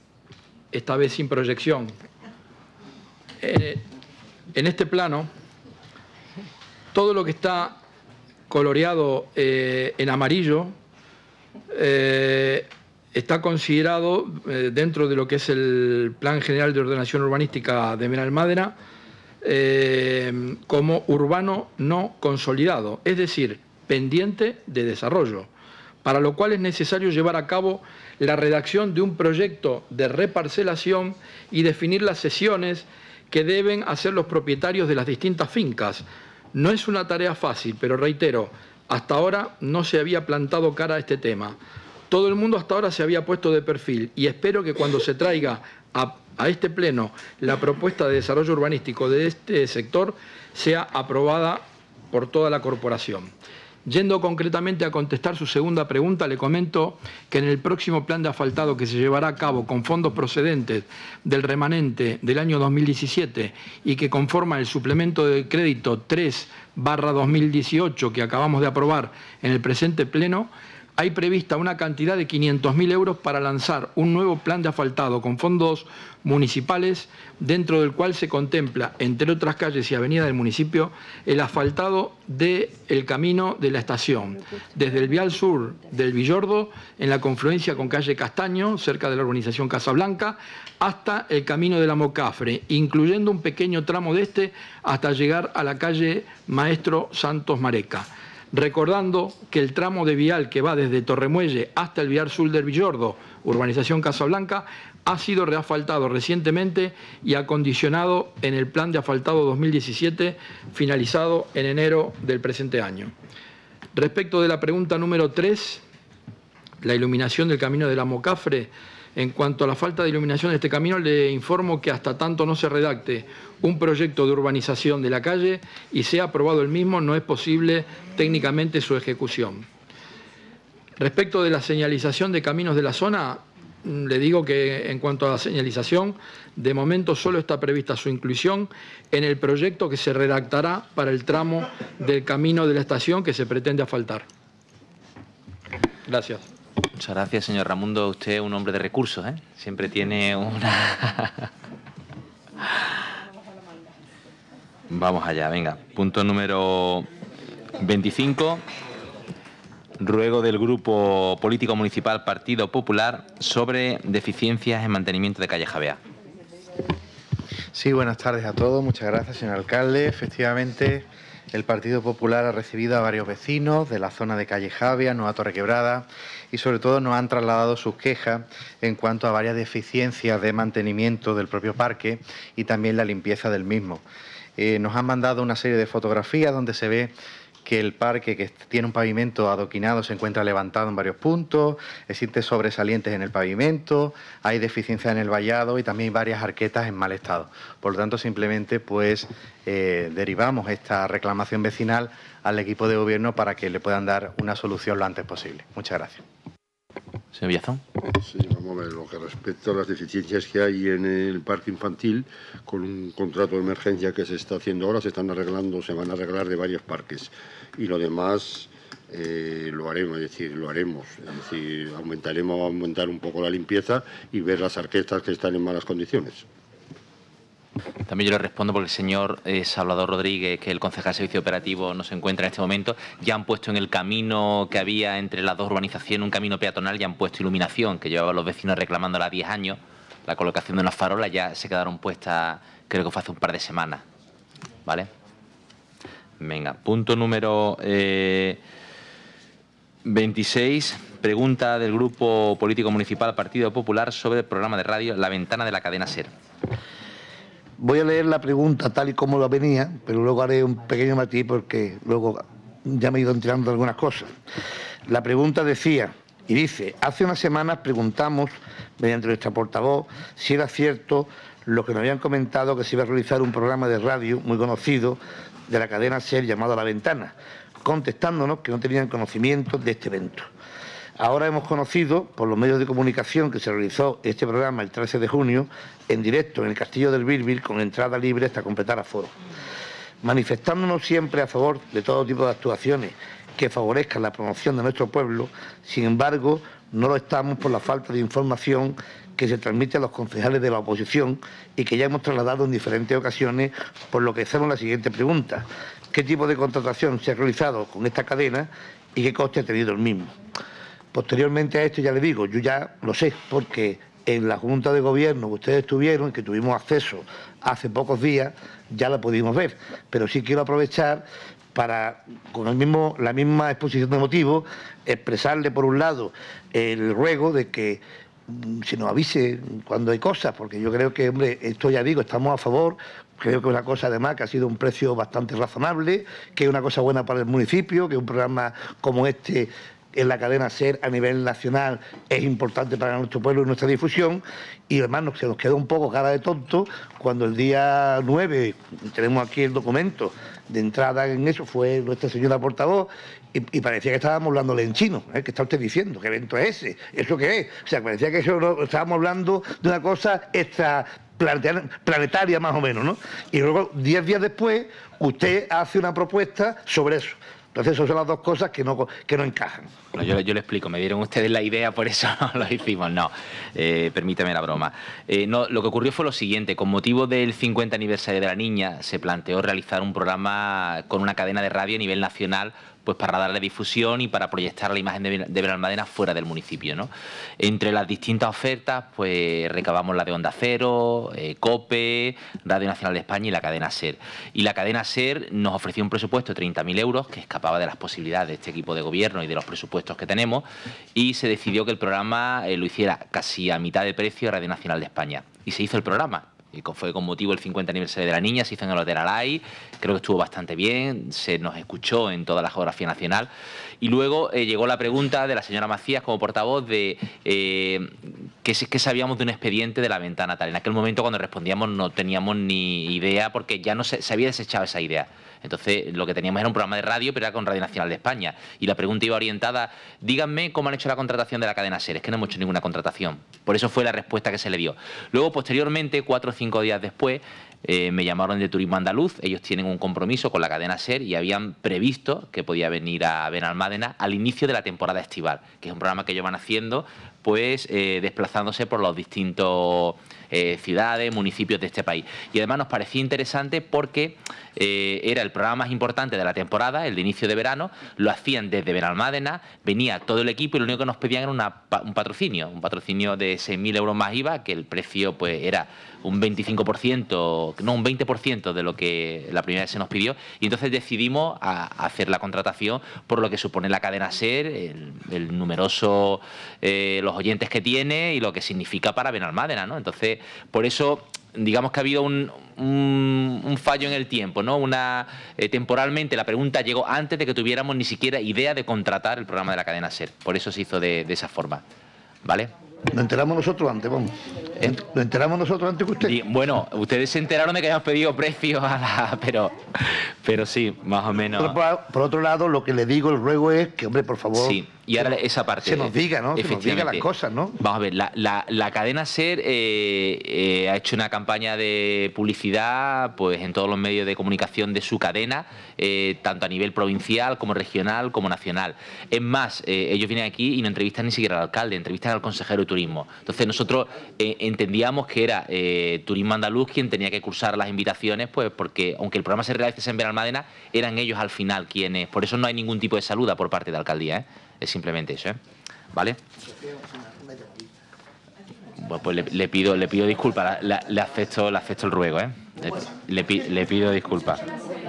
esta vez sin proyección. Eh, en este plano, todo lo que está coloreado eh, en amarillo eh, está considerado eh, dentro de lo que es el Plan General de Ordenación Urbanística de Benalmádena eh, como urbano no consolidado, es decir, pendiente de desarrollo, para lo cual es necesario llevar a cabo la redacción de un proyecto de reparcelación y definir las sesiones que deben hacer los propietarios de las distintas fincas. No es una tarea fácil, pero reitero, hasta ahora no se había plantado cara a este tema. Todo el mundo hasta ahora se había puesto de perfil, y espero que cuando se traiga a, a este pleno la propuesta de desarrollo urbanístico de este sector sea aprobada por toda la corporación. Yendo concretamente a contestar su segunda pregunta, le comento que en el próximo plan de asfaltado que se llevará a cabo con fondos procedentes del remanente del año dos mil diecisiete y que conforma el suplemento de crédito tres barra dos mil dieciocho que acabamos de aprobar en el presente pleno, hay prevista una cantidad de quinientos mil euros para lanzar un nuevo plan de asfaltado con fondos municipales, dentro del cual se contempla, entre otras calles y avenidas del municipio, el asfaltado del camino de la estación, desde el vial sur del Villordo, en la confluencia con calle Castaño, cerca de la urbanización Casablanca, hasta el camino de la Mocafre, incluyendo un pequeño tramo de este hasta llegar a la calle Maestro Santos Mareca. Recordando que el tramo de vial que va desde Torremuelle hasta el vial sur del Villordo, urbanización Casablanca, ha sido reasfaltado recientemente y acondicionado en el plan de asfaltado dos mil diecisiete, finalizado en enero del presente año. Respecto de la pregunta número tres, la iluminación del camino de la Mocafre, en cuanto a la falta de iluminación de este camino, le informo que hasta tanto no se redacte un proyecto de urbanización de la calle y sea aprobado el mismo, no es posible técnicamente su ejecución. Respecto de la señalización de caminos de la zona, le digo que en cuanto a la señalización, de momento solo está prevista su inclusión en el proyecto que se redactará para el tramo del camino de la estación que se pretende asfaltar. Gracias. Muchas gracias, señor Ramundo. Usted es un hombre de recursos, ¿eh? Siempre tiene una... Vamos allá, venga. Punto número veinticinco. Ruego del Grupo Político Municipal Partido Popular sobre deficiencias en mantenimiento de calle Javea. Sí, buenas tardes a todos. Muchas gracias, señor alcalde. Efectivamente, el Partido Popular ha recibido a varios vecinos de la zona de calle Javea, Nueva Torrequebrada, y sobre todo nos han trasladado sus quejas en cuanto a varias deficiencias de mantenimiento del propio parque y también la limpieza del mismo. Eh, nos han mandado una serie de fotografías donde se ve que el parque, que tiene un pavimento adoquinado, se encuentra levantado en varios puntos, existen sobresalientes en el pavimento, hay deficiencias en el vallado y también varias arquetas en mal estado. Por lo tanto, simplemente pues eh, derivamos esta reclamación vecinal al equipo de gobierno para que le puedan dar una solución lo antes posible. Muchas gracias. Señor Villazón. Sí, vamos a ver, lo que respecta a las deficiencias que hay en el parque infantil, con un contrato de emergencia que se está haciendo ahora, se están arreglando, se van a arreglar de varios parques. Y lo demás eh, lo haremos, es decir, lo haremos. Es decir, aumentaremos, aumentar un poco la limpieza y ver las arquetas que están en malas condiciones. También yo le respondo porque el señor eh, Salvador Rodríguez, que es el concejal de servicio operativo, no se encuentra en este momento. Ya han puesto en el camino que había entre las dos urbanizaciones, un camino peatonal, ya han puesto iluminación, que llevaban los vecinos reclamándola diez años. La colocación de unas farolas ya se quedaron puestas, creo que fue hace un par de semanas. ¿Vale? Venga, punto número eh, veintiséis. Pregunta del Grupo Político Municipal Partido Popular sobre el programa de radio La Ventana de la cadena SER. Voy a leer la pregunta tal y como la venía, pero luego haré un pequeño matiz porque luego ya me he ido enterando de algunas cosas. La pregunta decía, y dice, hace unas semanas preguntamos, mediante nuestra portavoz, si era cierto lo que nos habían comentado que se iba a realizar un programa de radio muy conocido de la cadena SER llamado La Ventana, contestándonos que no tenían conocimiento de este evento. Ahora hemos conocido, por los medios de comunicación, que se realizó este programa el trece de junio, en directo en el Castillo del Bírbil, con entrada libre hasta completar aforo. Manifestándonos siempre a favor de todo tipo de actuaciones que favorezcan la promoción de nuestro pueblo, sin embargo, no lo estamos por la falta de información que se transmite a los concejales de la oposición y que ya hemos trasladado en diferentes ocasiones, por lo que hacemos la siguiente pregunta. ¿Qué tipo de contratación se ha realizado con esta cadena y qué coste ha tenido el mismo? Posteriormente a esto, ya le digo, yo ya lo sé, porque en la Junta de Gobierno que ustedes tuvieron, que tuvimos acceso hace pocos días, ya la pudimos ver. Pero sí quiero aprovechar para, con el mismo, la misma exposición de motivos, expresarle, por un lado, el ruego de que se nos avise cuando hay cosas, porque yo creo que, hombre, esto ya digo, estamos a favor. Creo que es una cosa, además, que ha sido un precio bastante razonable, que es una cosa buena para el municipio, que un programa como este en la cadena SER a nivel nacional es importante para nuestro pueblo y nuestra difusión, y además nos, se nos quedó un poco cara de tonto cuando el día nueve, tenemos aquí el documento de entrada en eso, fue nuestra señora portavoz, y, y parecía que estábamos hablándole en chino. ¿eh? ¿Qué está usted diciendo? ¿Qué evento es ese? ¿Eso qué es? O sea, parecía que eso no, estábamos hablando de una cosa extra planetaria más o menos, ¿no? Y luego, diez días después, usted hace una propuesta sobre eso. Entonces, esas son las dos cosas que no, que no encajan. Bueno, yo, yo le explico, me dieron ustedes la idea, por eso no lo hicimos. No, eh, permíteme la broma. Eh, no, lo que ocurrió fue lo siguiente. Con motivo del cincuenta aniversario de la niña, se planteó realizar un programa con una cadena de radio a nivel nacional, pues para darle difusión y para proyectar la imagen de, de Benalmádena fuera del municipio, ¿no? Entre las distintas ofertas, pues recabamos la de Onda Cero, eh, COPE, Radio Nacional de España y la cadena SER. Y la cadena SER nos ofreció un presupuesto de treinta mil euros, que escapaba de las posibilidades de este equipo de gobierno y de los presupuestos que tenemos, y se decidió que el programa eh, lo hiciera casi a mitad de precio Radio Nacional de España. Y se hizo el programa. Y fue con motivo del cincuenta aniversario de la niña, se hizo en el Hotel Alay, creo que estuvo bastante bien, se nos escuchó en toda la geografía nacional. Y luego eh, llegó la pregunta de la señora Macías como portavoz de eh, ¿qué, qué sabíamos de un expediente de La Ventana tal. En aquel momento, cuando respondíamos, no teníamos ni idea, porque ya no se, se había desechado esa idea. Entonces, lo que teníamos era un programa de radio, pero era con Radio Nacional de España. Y la pregunta iba orientada, díganme cómo han hecho la contratación de la cadena SER. Es que no hemos hecho ninguna contratación. Por eso fue la respuesta que se le dio. Luego, posteriormente, cuatro o cinco días después, eh, me llamaron de Turismo Andaluz. Ellos tienen un compromiso con la cadena SER y habían previsto que podía venir a Benalmádena al inicio de la temporada estival, que es un programa que ellos van haciendo, pues eh, desplazándose por los distintos eh, ciudades, municipios de este país. Y además nos parecía interesante porque eh, era el programa más importante de la temporada, el de inicio de verano, lo hacían desde Benalmádena, venía todo el equipo y lo único que nos pedían era una, un patrocinio, un patrocinio de seis mil euros más I V A, que el precio pues era un veinticinco por ciento, no, un veinte por ciento de lo que la primera vez se nos pidió, y entonces decidimos a, a hacer la contratación por lo que supone la cadena SER, el, el numeroso, eh, los oyentes que tiene y lo que significa para Benalmádena, ¿no? Entonces, por eso, digamos que ha habido un, un, un fallo en el tiempo, ¿no? Una, eh, temporalmente la pregunta llegó antes de que tuviéramos ni siquiera idea de contratar el programa de la cadena SER, por eso se hizo de, de esa forma, ¿vale? Nos enteramos nosotros antes, vamos. ¿Eh? Nos enteramos nosotros antes que usted. Y, bueno, ustedes se enteraron de que habíamos pedido precios, a la, pero, pero sí, más o menos. Por, por otro lado, lo que le digo, el ruego es que, hombre, por favor. Sí, y ahora esa parte. Se nos diga, ¿no? Se nos diga las cosas, ¿no? Vamos a ver, la, la, la cadena SER eh, eh, ha hecho una campaña de publicidad pues en todos los medios de comunicación de su cadena, eh, tanto a nivel provincial como regional como nacional. Es más, eh, ellos vienen aquí y no entrevistan ni siquiera al alcalde, entrevistan al consejero de turismo. Entonces nosotros eh, entendíamos que era eh, Turismo Andaluz quien tenía que cursar las invitaciones, pues porque aunque el programa se realizase en Benalmádena, eran ellos al final quienes. Por eso no hay ningún tipo de saluda por parte de la alcaldía, ¿eh? Es simplemente eso, ¿eh? ¿Vale? Bueno, pues le, le pido le pido disculpas, le, le acepto le acepto el ruego, ¿eh? Le, le, le pido disculpas.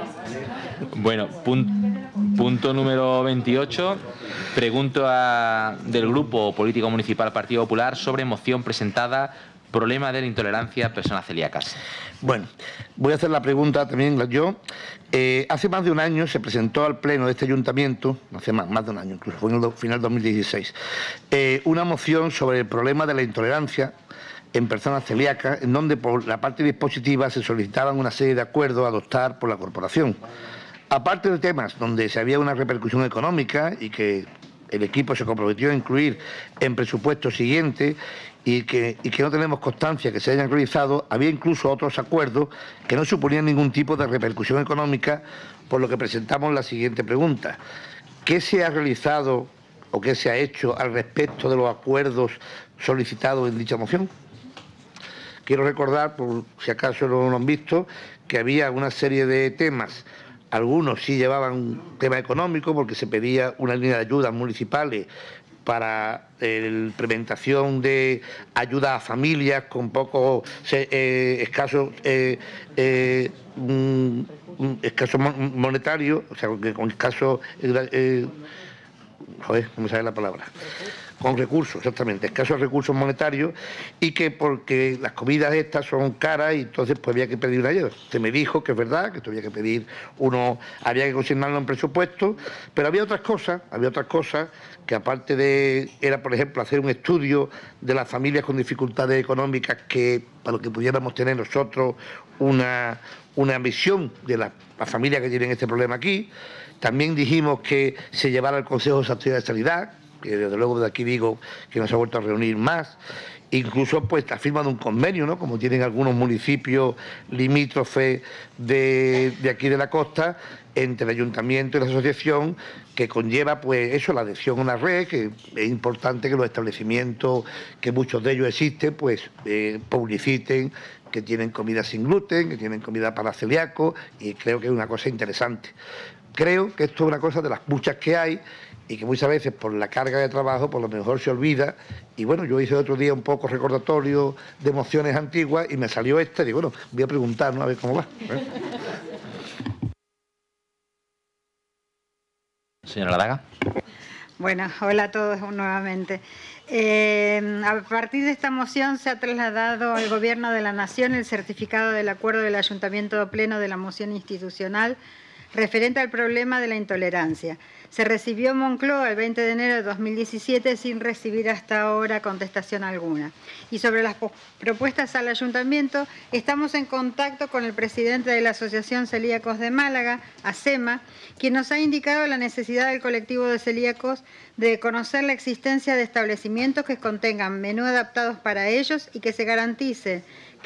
Bueno, punto, punto número veintiocho. Pregunto a, del Grupo Político Municipal Partido Popular sobre moción presentada problema de la intolerancia a personas celíacas. Bueno, voy a hacer la pregunta también yo. Eh, hace más de un año se presentó al Pleno de este Ayuntamiento, no hace más, más de un año, incluso fue en el final de dos mil dieciséis, eh, una moción sobre el problema de la intolerancia en personas celíacas, en donde por la parte dispositiva se solicitaban una serie de acuerdos a adoptar por la corporación. Aparte de temas donde se había una repercusión económica y que el equipo se comprometió a incluir en presupuesto siguiente y que, y que no tenemos constancia que se hayan realizado, había incluso otros acuerdos que no suponían ningún tipo de repercusión económica, por lo que presentamos la siguiente pregunta. ¿Qué se ha realizado o qué se ha hecho al respecto de los acuerdos solicitados en dicha moción? Quiero recordar, por si acaso no lo han visto, que había una serie de temas. Algunos sí llevaban un tema económico porque se pedía una línea de ayudas municipales para la implementación de ayudas a familias con poco eh, escasos eh, eh, mm, escaso monetario, o sea, con escaso eh, joder, no me sale la palabra. Con recursos, exactamente, escasos recursos monetarios, y que porque las comidas estas son caras y entonces pues había que pedir una ayuda. Se me dijo que es verdad, que había que pedir uno, había que consignarlo en presupuesto, pero había otras cosas, había otras cosas que aparte de, era por ejemplo hacer un estudio de las familias con dificultades económicas que, para lo que pudiéramos tener nosotros una, una visión de las la familias que tienen este problema aquí. También dijimos que se llevara al Consejo de Seguridad de Sanidad, que desde luego de aquí digo que no se ha vuelto a reunir más. Incluso pues está firmado un convenio, ¿no? Como tienen algunos municipios limítrofes de, de aquí de la costa, entre el ayuntamiento y la asociación, que conlleva pues eso, la adhesión a una red, que es importante que los establecimientos, que muchos de ellos existen, pues eh, publiciten que tienen comida sin gluten, que tienen comida para celíacos, y creo que es una cosa interesante. Creo que esto es una cosa de las muchas que hay, y que muchas veces por la carga de trabajo por lo mejor se olvida. Y bueno, yo hice otro día un poco recordatorio de emociones antiguas y me salió esta y digo, bueno, voy a preguntar, ¿no? A ver cómo va. ¿Eh? Señora Ladaga. Bueno, hola a todos nuevamente. Eh, a partir de esta moción se ha trasladado al Gobierno de la Nación el certificado del acuerdo del Ayuntamiento Pleno de la moción institucional referente al problema de la intolerancia. Se recibió en Moncloa el veinte de enero de dos mil diecisiete sin recibir hasta ahora contestación alguna. Y sobre las propuestas al Ayuntamiento, estamos en contacto con el presidente de la Asociación Celíacos de Málaga, ACEMA, quien nos ha indicado la necesidad del colectivo de celíacos de conocer la existencia de establecimientos que contengan menú adaptados para ellos y que se garantice que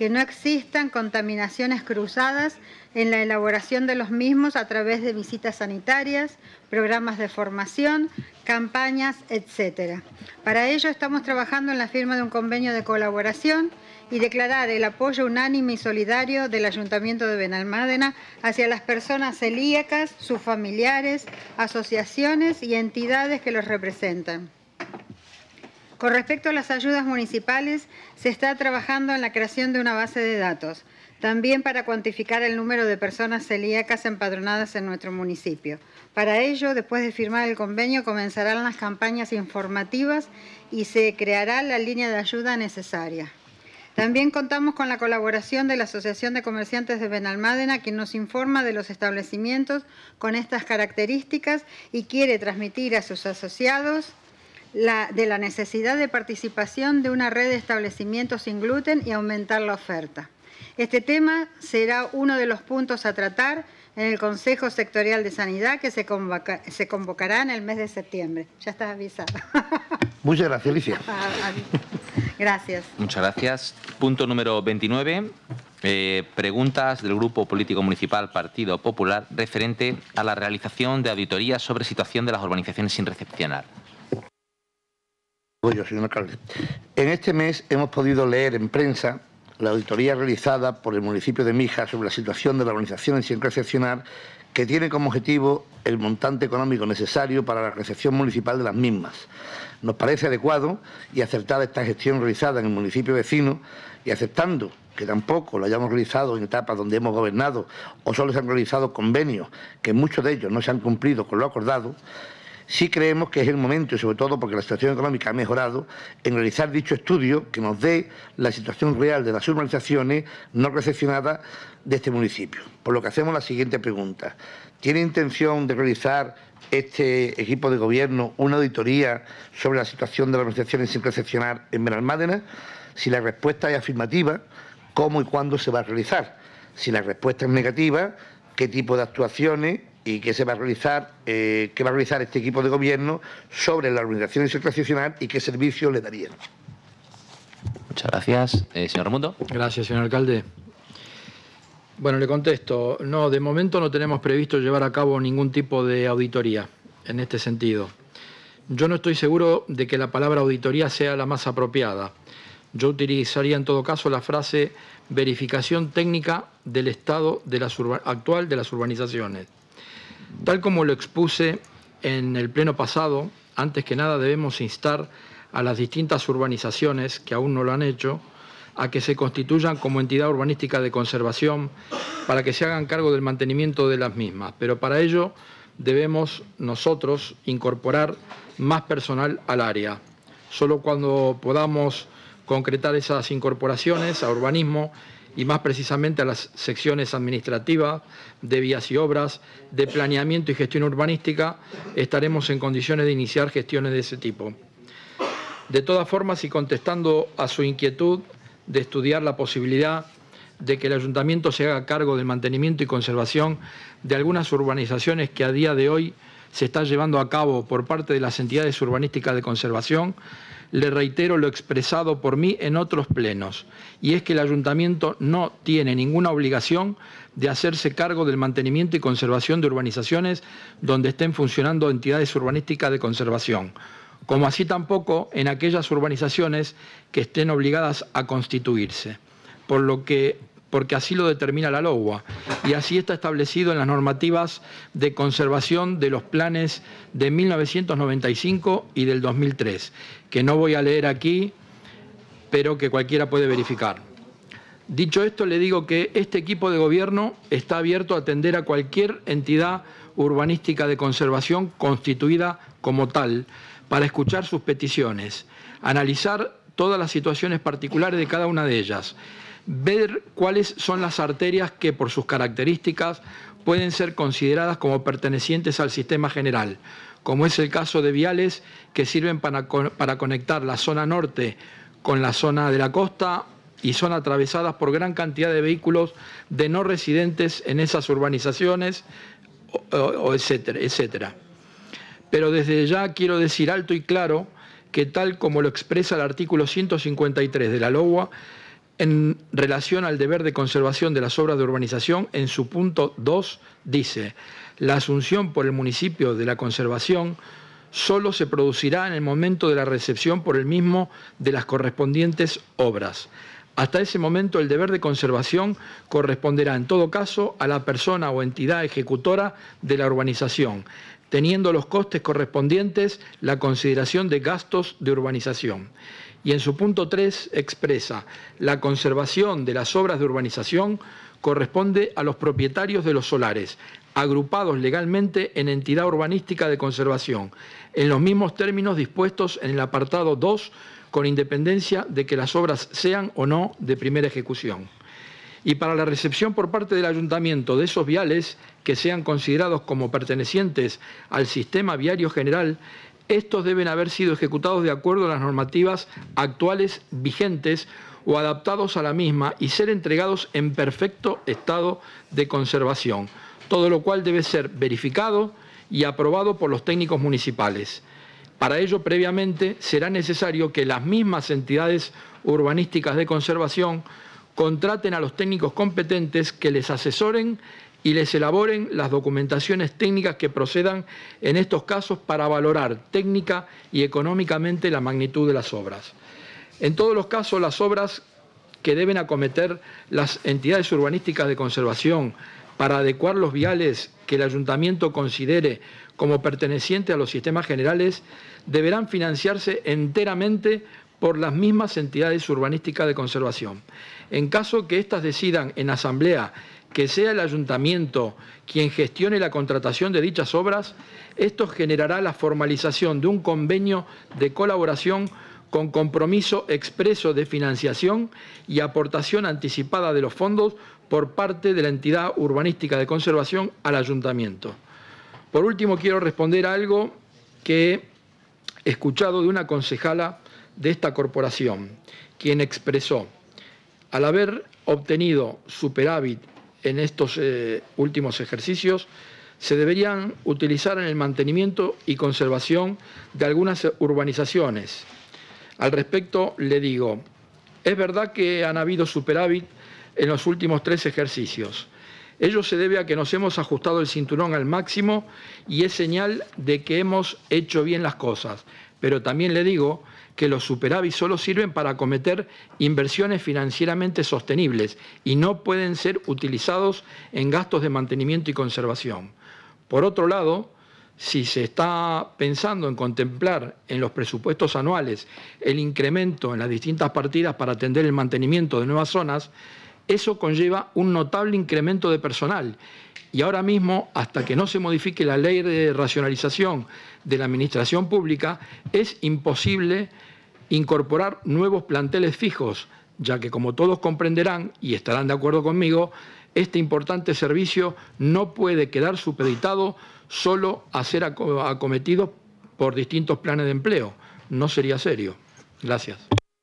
que no existan contaminaciones cruzadas en la elaboración de los mismos a través de visitas sanitarias, programas de formación, campañas, etcétera. Para ello estamos trabajando en la firma de un convenio de colaboración y declarar el apoyo unánime y solidario del Ayuntamiento de Benalmádena hacia las personas celíacas, sus familiares, asociaciones y entidades que los representan. Con respecto a las ayudas municipales, se está trabajando en la creación de una base de datos, también para cuantificar el número de personas celíacas empadronadas en nuestro municipio. Para ello, después de firmar el convenio, comenzarán las campañas informativas y se creará la línea de ayuda necesaria. También contamos con la colaboración de la Asociación de Comerciantes de Benalmádena, quien nos informa de los establecimientos con estas características y quiere transmitir a sus asociados la, de la necesidad de participación de una red de establecimientos sin gluten y aumentar la oferta. Este tema será uno de los puntos a tratar en el Consejo Sectorial de Sanidad que se, convoca, se convocará en el mes de septiembre. Ya estás avisado. Muchas gracias, Alicia. Gracias. Muchas gracias. Punto número veintinueve. Eh, preguntas del Grupo Político Municipal Partido Popular referente a la realización de auditorías sobre situación de las urbanizaciones sin recepcionar. Yo, señor alcalde. En este mes hemos podido leer en prensa la auditoría realizada por el municipio de Mijas sobre la situación de las urbanizaciones sin recepcionar, que tiene como objetivo el montante económico necesario para la recepción municipal de las mismas. Nos parece adecuado y acertada esta gestión realizada en el municipio vecino, y aceptando que tampoco lo hayamos realizado en etapas donde hemos gobernado o solo se han realizado convenios que muchos de ellos no se han cumplido con lo acordado, sí creemos que es el momento, y sobre todo porque la situación económica ha mejorado, en realizar dicho estudio que nos dé la situación real de las urbanizaciones no recepcionadas de este municipio. Por lo que hacemos la siguiente pregunta. ¿Tiene intención de realizar este equipo de gobierno una auditoría sobre la situación de las urbanizaciones sin recepcionar en Benalmádena? Si la respuesta es afirmativa, ¿cómo y cuándo se va a realizar? Si la respuesta es negativa, ¿qué tipo de actuaciones y qué se va a realizar, eh, qué va a realizar este equipo de gobierno sobre las urbanizaciones sin recepcionar y qué servicio le darían? Muchas gracias. Eh, señor Ramundo. Gracias, señor alcalde. Bueno, le contesto. No, de momento no tenemos previsto llevar a cabo ningún tipo de auditoría en este sentido. Yo no estoy seguro de que la palabra auditoría sea la más apropiada. Yo utilizaría en todo caso la frase verificación técnica del estado de las actual de las urbanizaciones. Tal como lo expuse en el pleno pasado, antes que nada debemos instar a las distintas urbanizaciones, que aún no lo han hecho, a que se constituyan como entidad urbanística de conservación para que se hagan cargo del mantenimiento de las mismas. Pero para ello debemos nosotros incorporar más personal al área. Solo cuando podamos concretar esas incorporaciones a urbanismo y más precisamente a las secciones administrativas, de vías y obras, de planeamiento y gestión urbanística, estaremos en condiciones de iniciar gestiones de ese tipo. De todas formas, y contestando a su inquietud de estudiar la posibilidad de que el Ayuntamiento se haga cargo del mantenimiento y conservación de algunas urbanizaciones que a día de hoy se está llevando a cabo por parte de las entidades urbanísticas de conservación, le reitero lo expresado por mí en otros plenos, y es que el Ayuntamiento no tiene ninguna obligación de hacerse cargo del mantenimiento y conservación de urbanizaciones donde estén funcionando entidades urbanísticas de conservación, como así tampoco en aquellas urbanizaciones que estén obligadas a constituirse, por lo que, porque así lo determina la LOUA, y así está establecido en las normativas de conservación de los planes de mil novecientos noventa y cinco y del dos mil tres, que no voy a leer aquí, pero que cualquiera puede verificar. Dicho esto, le digo que este equipo de gobierno está abierto a atender a cualquier entidad urbanística de conservación constituida como tal, para escuchar sus peticiones, analizar todas las situaciones particulares de cada una de ellas, ver cuáles son las arterias que por sus características pueden ser consideradas como pertenecientes al sistema general, como es el caso de viales que sirven para, para conectar la zona norte con la zona de la costa y son atravesadas por gran cantidad de vehículos de no residentes en esas urbanizaciones, o, o etcétera, etcétera. Pero desde ya quiero decir alto y claro que tal como lo expresa el artículo ciento cincuenta y tres de la LOUA, En relación al deber de conservación de las obras de urbanización, en su punto dos dice: la asunción por el municipio de la conservación solo se producirá en el momento de la recepción por el mismo de las correspondientes obras. Hasta ese momento, el deber de conservación corresponderá, en todo caso, a la persona o entidad ejecutora de la urbanización, teniendo los costes correspondientes la consideración de gastos de urbanización. Y en su punto tres expresa: la conservación de las obras de urbanización corresponde a los propietarios de los solares, agrupados legalmente en entidad urbanística de conservación, en los mismos términos dispuestos en el apartado dos, con independencia de que las obras sean o no de primera ejecución. Y para la recepción por parte del Ayuntamiento de esos viales que sean considerados como pertenecientes al sistema viario general, estos deben haber sido ejecutados de acuerdo a las normativas actuales vigentes o adaptados a la misma y ser entregados en perfecto estado de conservación, todo lo cual debe ser verificado y aprobado por los técnicos municipales. Para ello, previamente, será necesario que las mismas entidades urbanísticas de conservación contraten a los técnicos competentes que les asesoren y les elaboren las documentaciones técnicas que procedan en estos casos para valorar técnica y económicamente la magnitud de las obras. En todos los casos, las obras que deben acometer las entidades urbanísticas de conservación para adecuar los viales que el Ayuntamiento considere como pertenecientes a los sistemas generales deberán financiarse enteramente por las mismas entidades urbanísticas de conservación. En caso que éstas decidan en asamblea que sea el Ayuntamiento quien gestione la contratación de dichas obras, esto generará la formalización de un convenio de colaboración con compromiso expreso de financiación y aportación anticipada de los fondos por parte de la entidad urbanística de conservación al Ayuntamiento. Por último, quiero responder a algo que he escuchado de una concejala de esta corporación, quien expresó: al haber obtenido superávit en estos eh, últimos ejercicios, se deberían utilizar en el mantenimiento y conservación de algunas urbanizaciones. Al respecto, le digo, es verdad que han habido superávit en los últimos tres ejercicios. Ello se debe a que nos hemos ajustado el cinturón al máximo y es señal de que hemos hecho bien las cosas. Pero también le digo que los superávit solo sirven para acometer inversiones financieramente sostenibles y no pueden ser utilizados en gastos de mantenimiento y conservación. Por otro lado, si se está pensando en contemplar en los presupuestos anuales el incremento en las distintas partidas para atender el mantenimiento de nuevas zonas, eso conlleva un notable incremento de personal. Y ahora mismo, hasta que no se modifique la ley de racionalización de la administración pública, es imposible incorporar nuevos planteles fijos, ya que, como todos comprenderán y estarán de acuerdo conmigo, este importante servicio no puede quedar supeditado solo a ser acometido por distintos planes de empleo. No sería serio. Gracias.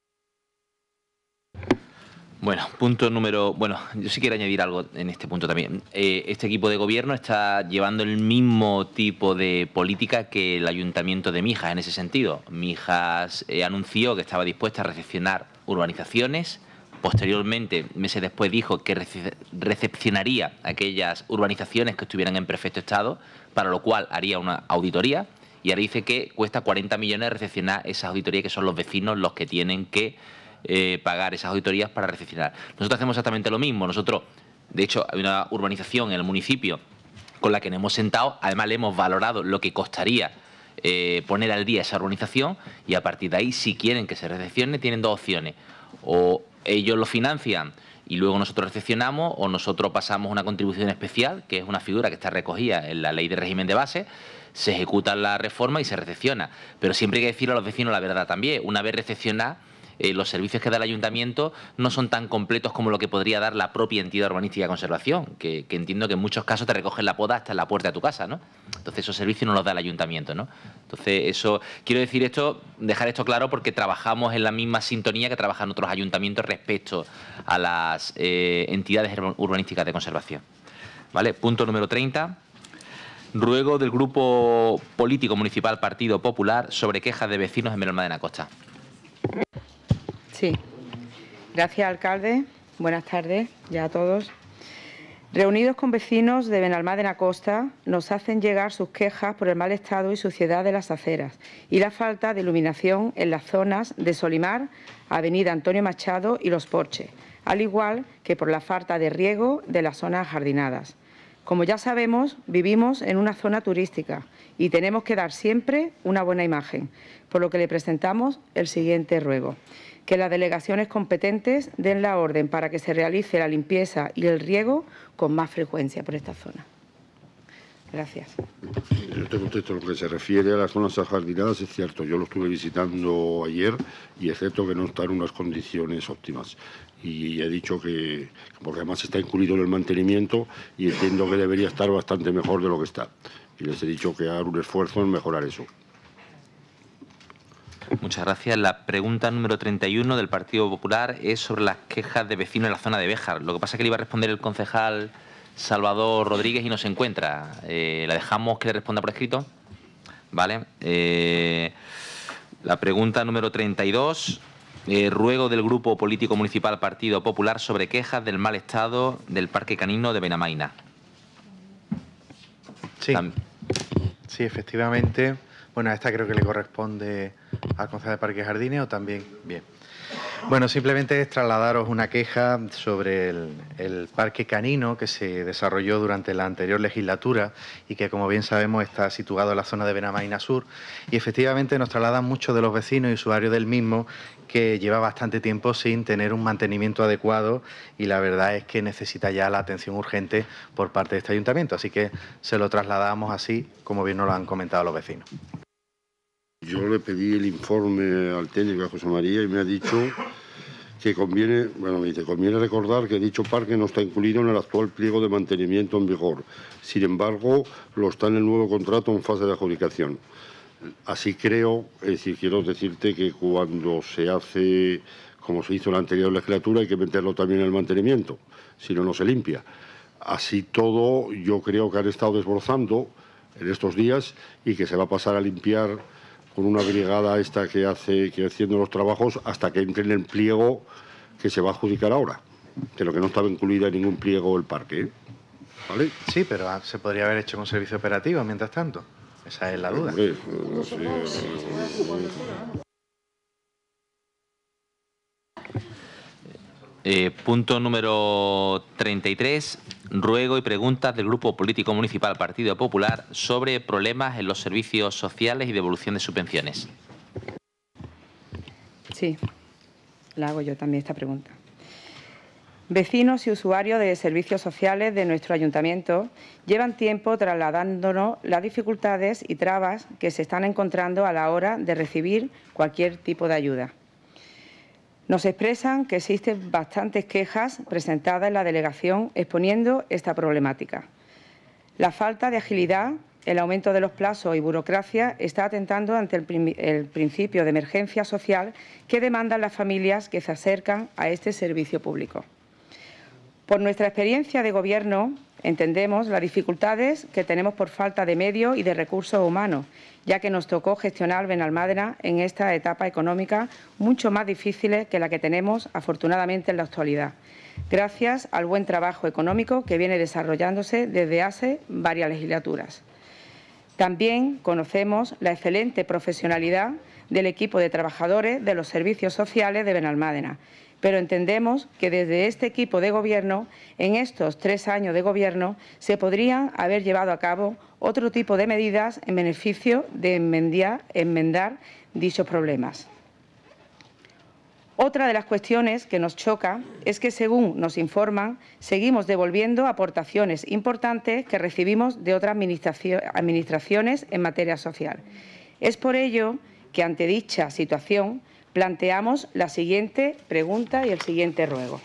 Bueno, punto número... Bueno, yo sí quiero añadir algo en este punto también. Eh, este equipo de gobierno está llevando el mismo tipo de política que el Ayuntamiento de Mijas en ese sentido. Mijas eh, anunció que estaba dispuesta a recepcionar urbanizaciones. Posteriormente, meses después, dijo que rece recepcionaría aquellas urbanizaciones que estuvieran en perfecto estado, para lo cual haría una auditoría. Y ahora dice que cuesta cuarenta millones recepcionar esas auditorías, que son los vecinos los que tienen que Eh, pagar esas auditorías para recepcionar. Nosotros hacemos exactamente lo mismo. Nosotros, de hecho, hay una urbanización en el municipio con la que nos hemos sentado, además le hemos valorado lo que costaría eh, poner al día esa urbanización y a partir de ahí, si quieren que se recepcione, tienen dos opciones. O ellos lo financian y luego nosotros recepcionamos, o nosotros pasamos una contribución especial, que es una figura que está recogida en la ley de régimen de base, se ejecuta la reforma y se recepciona. Pero siempre hay que decirle a los vecinos la verdad también. Una vez recepcionada, Eh, los servicios que da el Ayuntamiento no son tan completos como lo que podría dar la propia entidad urbanística de conservación, que, que entiendo que en muchos casos te recogen la poda hasta en la puerta de tu casa, ¿no? Entonces esos servicios no los da el Ayuntamiento, ¿no? Entonces eso, quiero decir esto, dejar esto claro porque trabajamos en la misma sintonía que trabajan otros ayuntamientos respecto a las eh, entidades urbanísticas de conservación. ¿Vale? Punto número treinta. Ruego del Grupo Político Municipal Partido Popular sobre quejas de vecinos en Benalmádena Costa. Sí. Gracias, alcalde. Buenas tardes ya a todos. Reunidos con vecinos de Benalmádena Costa, nos hacen llegar sus quejas por el mal estado y suciedad de las aceras y la falta de iluminación en las zonas de Solimar, Avenida Antonio Machado y Los Porches, al igual que por la falta de riego de las zonas jardinadas. Como ya sabemos, vivimos en una zona turística y tenemos que dar siempre una buena imagen, por lo que le presentamos el siguiente ruego: que las delegaciones competentes den la orden para que se realice la limpieza y el riego con más frecuencia por esta zona. Gracias. Yo te contesto lo que se refiere a las zonas ajardinadas. Es cierto, yo lo estuve visitando ayer y es cierto que no está en unas condiciones óptimas. Y he dicho que, porque además está incluido en el mantenimiento y entiendo que debería estar bastante mejor de lo que está. Y les he dicho que hagan un esfuerzo en mejorar eso. Muchas gracias. La pregunta número treinta y uno del Partido Popular es sobre las quejas de vecinos en la zona de Béjar. Lo que pasa es que le iba a responder el concejal Salvador Rodríguez y no se encuentra. Eh, ¿La dejamos que le responda por escrito? Vale. Eh, la pregunta número treinta y dos. Eh, ruego del Grupo Político Municipal Partido Popular sobre quejas del mal estado del Parque Canino de Benamaina. Sí, Tam sí, efectivamente. Bueno, a esta creo que le corresponde al concejal de Parques y Jardines o también. Bien. Bueno, simplemente es trasladaros una queja sobre el, el parque canino que se desarrolló durante la anterior legislatura y que, como bien sabemos, está situado en la zona de Benamaina Sur. Y efectivamente nos trasladan muchos de los vecinos y usuarios del mismo que lleva bastante tiempo sin tener un mantenimiento adecuado y la verdad es que necesita ya la atención urgente por parte de este ayuntamiento. Así que se lo trasladamos así, como bien nos lo han comentado los vecinos. Yo le pedí el informe al técnico, a José María, y me ha dicho que conviene, bueno, me dice, conviene recordar que dicho parque no está incluido en el actual pliego de mantenimiento en vigor. Sin embargo, lo está en el nuevo contrato en fase de adjudicación. Así creo, es decir, quiero decirte que cuando se hace, como se hizo en la anterior legislatura, hay que meterlo también en el mantenimiento, si no, no se limpia. Así todo, yo creo que han estado desbrozando en estos días y que se va a pasar a limpiar con una brigada esta que hace que haciendo los trabajos hasta que entre en el pliego que se va a adjudicar ahora, pero que no estaba incluida en ningún pliego el parque, ¿eh? ¿Vale? Sí, pero se podría haber hecho con servicio operativo mientras tanto. Esa es la duda. Hombre, no sé. Eh, punto número treinta y tres. Ruego y preguntas del Grupo Político Municipal Partido Popular sobre problemas en los servicios sociales y devolución de subvenciones. Sí, la hago yo también esta pregunta. Vecinos y usuarios de servicios sociales de nuestro ayuntamiento llevan tiempo trasladándonos las dificultades y trabas que se están encontrando a la hora de recibir cualquier tipo de ayuda. Nos expresan que existen bastantes quejas presentadas en la delegación exponiendo esta problemática. La falta de agilidad, el aumento de los plazos y burocracia está atentando ante el, prim el principio de emergencia social que demandan las familias que se acercan a este servicio público. Por nuestra experiencia de Gobierno, entendemos las dificultades que tenemos por falta de medios y de recursos humanos, ya que nos tocó gestionar Benalmádena en esta etapa económica mucho más difícil que la que tenemos, afortunadamente, en la actualidad, gracias al buen trabajo económico que viene desarrollándose desde hace varias legislaturas. También conocemos la excelente profesionalidad del equipo de trabajadores de los servicios sociales de Benalmádena, pero entendemos que desde este equipo de Gobierno, en estos tres años de Gobierno, se podrían haber llevado a cabo otro tipo de medidas en beneficio de enmendar, enmendar dichos problemas. Otra de las cuestiones que nos choca es que, según nos informan, seguimos devolviendo aportaciones importantes que recibimos de otras administraciones en materia social. Es por ello que, ante dicha situación, planteamos la siguiente pregunta y el siguiente ruego.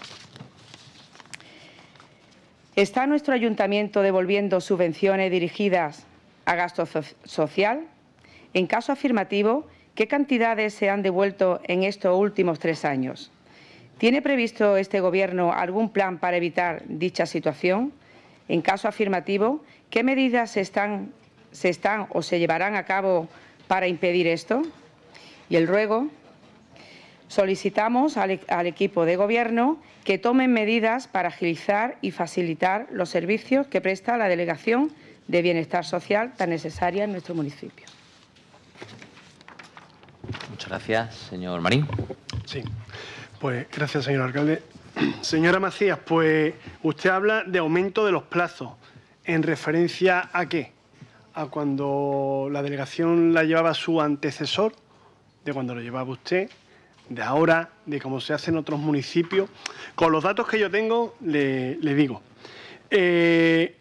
¿Está nuestro ayuntamiento devolviendo subvenciones dirigidas a gasto so- social? En caso afirmativo, ¿qué cantidades se han devuelto en estos últimos tres años? ¿Tiene previsto este Gobierno algún plan para evitar dicha situación? En caso afirmativo, ¿qué medidas se están, se están o se llevarán a cabo para impedir esto? Y el ruego, Solicitamos al, al equipo de Gobierno que tomen medidas para agilizar y facilitar los servicios que presta la Delegación de Bienestar Social tan necesaria en nuestro municipio. Muchas gracias, señor Marín. Sí, pues gracias, señor alcalde. Señora Macías, pues usted habla de aumento de los plazos. ¿En referencia a qué? ¿A cuando la delegación la llevaba su antecesor? ¿De cuando lo llevaba usted? ¿De ahora? ¿De cómo se hace en otros municipios? Con los datos que yo tengo, le, le digo. Eh,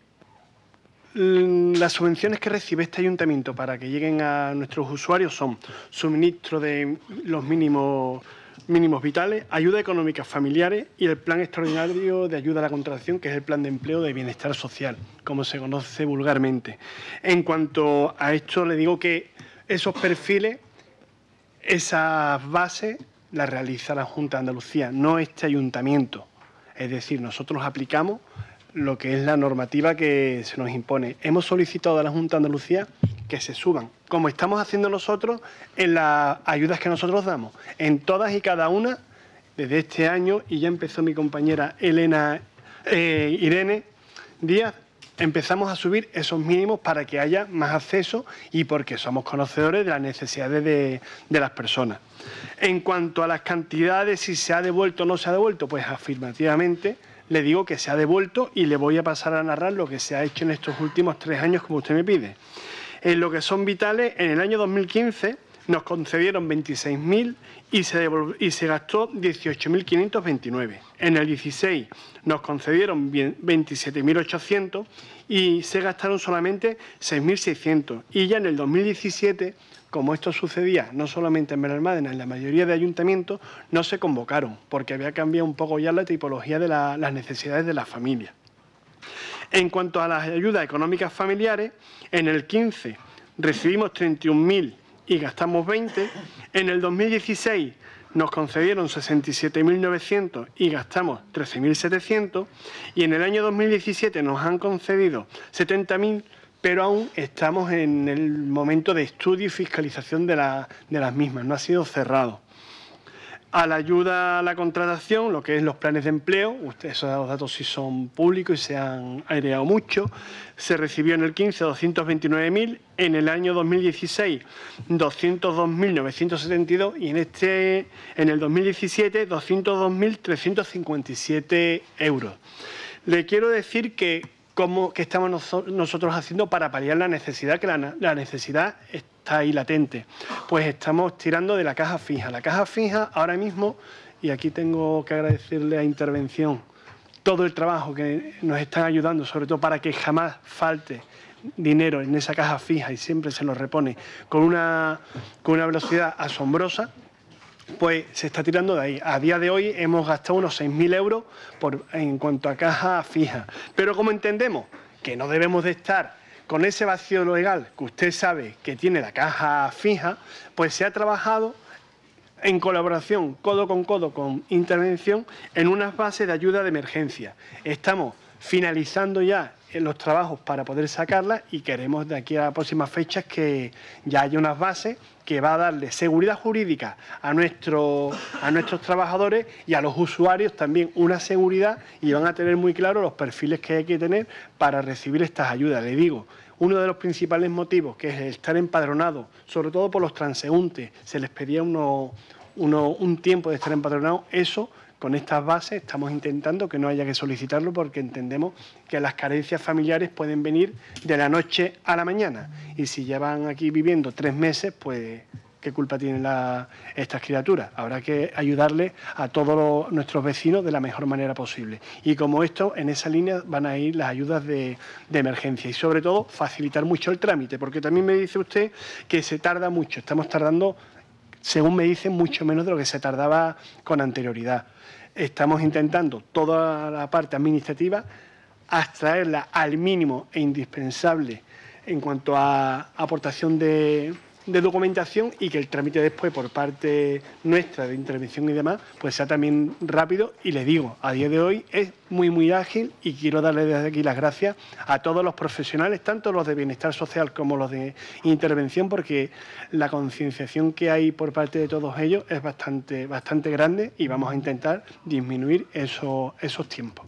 las subvenciones que recibe este ayuntamiento para que lleguen a nuestros usuarios son suministro de los mínimos mínimos vitales, ayuda económica familiares y el plan extraordinario de ayuda a la contratación, que es el plan de empleo de bienestar social, como se conoce vulgarmente. En cuanto a esto, le digo que esos perfiles, esas bases, las realiza la Junta de Andalucía, no este ayuntamiento. Es decir, nosotros aplicamos lo que es la normativa que se nos impone. Hemos solicitado a la Junta de Andalucía que se suban, como estamos haciendo nosotros en las ayudas que nosotros damos, en todas y cada una, desde este año, y ya empezó mi compañera Elena, eh, Irene Díaz, empezamos a subir esos mínimos para que haya más acceso y porque somos conocedores de las necesidades de, de las personas. En cuanto a las cantidades, si se ha devuelto o no se ha devuelto, pues afirmativamente le digo que se ha devuelto y le voy a pasar a narrar lo que se ha hecho en estos últimos tres años, como usted me pide. En lo que son vitales, en el año dos mil quince nos concedieron veintiséis mil y se, y se gastó dieciocho mil quinientos veintinueve. En el dieciséis nos concedieron veintisiete mil ochocientos y se gastaron solamente seis mil seiscientos. Y ya en el dos mil diecisiete, como esto sucedía no solamente en Benalmádena, en la mayoría de ayuntamientos, no se convocaron, porque había cambiado un poco ya la tipología de la, las necesidades de las familias. En cuanto a las ayudas económicas familiares, en el quince recibimos treinta y un mil y gastamos veinte. En el dos mil dieciséis nos concedieron sesenta y siete mil novecientos y gastamos trece mil setecientos. Y en el año dos mil diecisiete nos han concedido setenta mil, pero aún estamos en el momento de estudio y fiscalización de, la, de las mismas, no ha sido cerrado. A la ayuda a la contratación, lo que es los planes de empleo, ustedes, esos datos sí son públicos y se han aireado mucho, se recibió en el quince doscientos veintinueve mil, en el año dos mil dieciséis doscientos dos mil novecientos setenta y dos y en, este, en el dos mil diecisiete doscientos dos mil trescientos cincuenta y siete euros. Le quiero decir que cómo que estamos nosotros haciendo para paliar la necesidad, que la, la necesidad está ahí latente. Pues estamos tirando de la caja fija. La caja fija ahora mismo, y aquí tengo que agradecerle a Intervención todo el trabajo que nos están ayudando, sobre todo para que jamás falte dinero en esa caja fija y siempre se nos repone con una, con una velocidad asombrosa. Pues se está tirando de ahí. A día de hoy hemos gastado unos seis mil euros por, en cuanto a caja fija. Pero como entendemos que no debemos de estar con ese vacío legal que usted sabe que tiene la caja fija, pues se ha trabajado en colaboración, codo con codo, con Intervención, en unas bases de ayuda de emergencia. Estamos finalizando ya los trabajos para poder sacarlas y queremos de aquí a las próximas fechas que ya haya unas bases que va a darle seguridad jurídica a, nuestro, a nuestros trabajadores y a los usuarios también una seguridad, y van a tener muy claro los perfiles que hay que tener para recibir estas ayudas. Le digo, uno de los principales motivos, que es el estar empadronado, sobre todo por los transeúntes, se les pedía uno, uno, un tiempo de estar empadronado, eso con estas bases estamos intentando que no haya que solicitarlo porque entendemos que las carencias familiares pueden venir de la noche a la mañana. Y si llevan aquí viviendo tres meses, pues ¿qué culpa tienen la, estas criaturas? Habrá que ayudarles a todos los, nuestros vecinos de la mejor manera posible. Y como esto, en esa línea van a ir las ayudas de, de emergencia. Y sobre todo, facilitar mucho el trámite, porque también me dice usted que se tarda mucho. Estamos tardando, según me dicen, mucho menos de lo que se tardaba con anterioridad. Estamos intentando toda la parte administrativa abstraerla al mínimo e indispensable en cuanto a aportación de, de documentación y que el trámite después por parte nuestra de intervención y demás pues sea también rápido. Y les digo, a día de hoy es muy muy ágil y quiero darle desde aquí las gracias a todos los profesionales, tanto los de bienestar social como los de intervención, porque la concienciación que hay por parte de todos ellos es bastante, bastante grande y vamos a intentar disminuir esos, esos tiempos.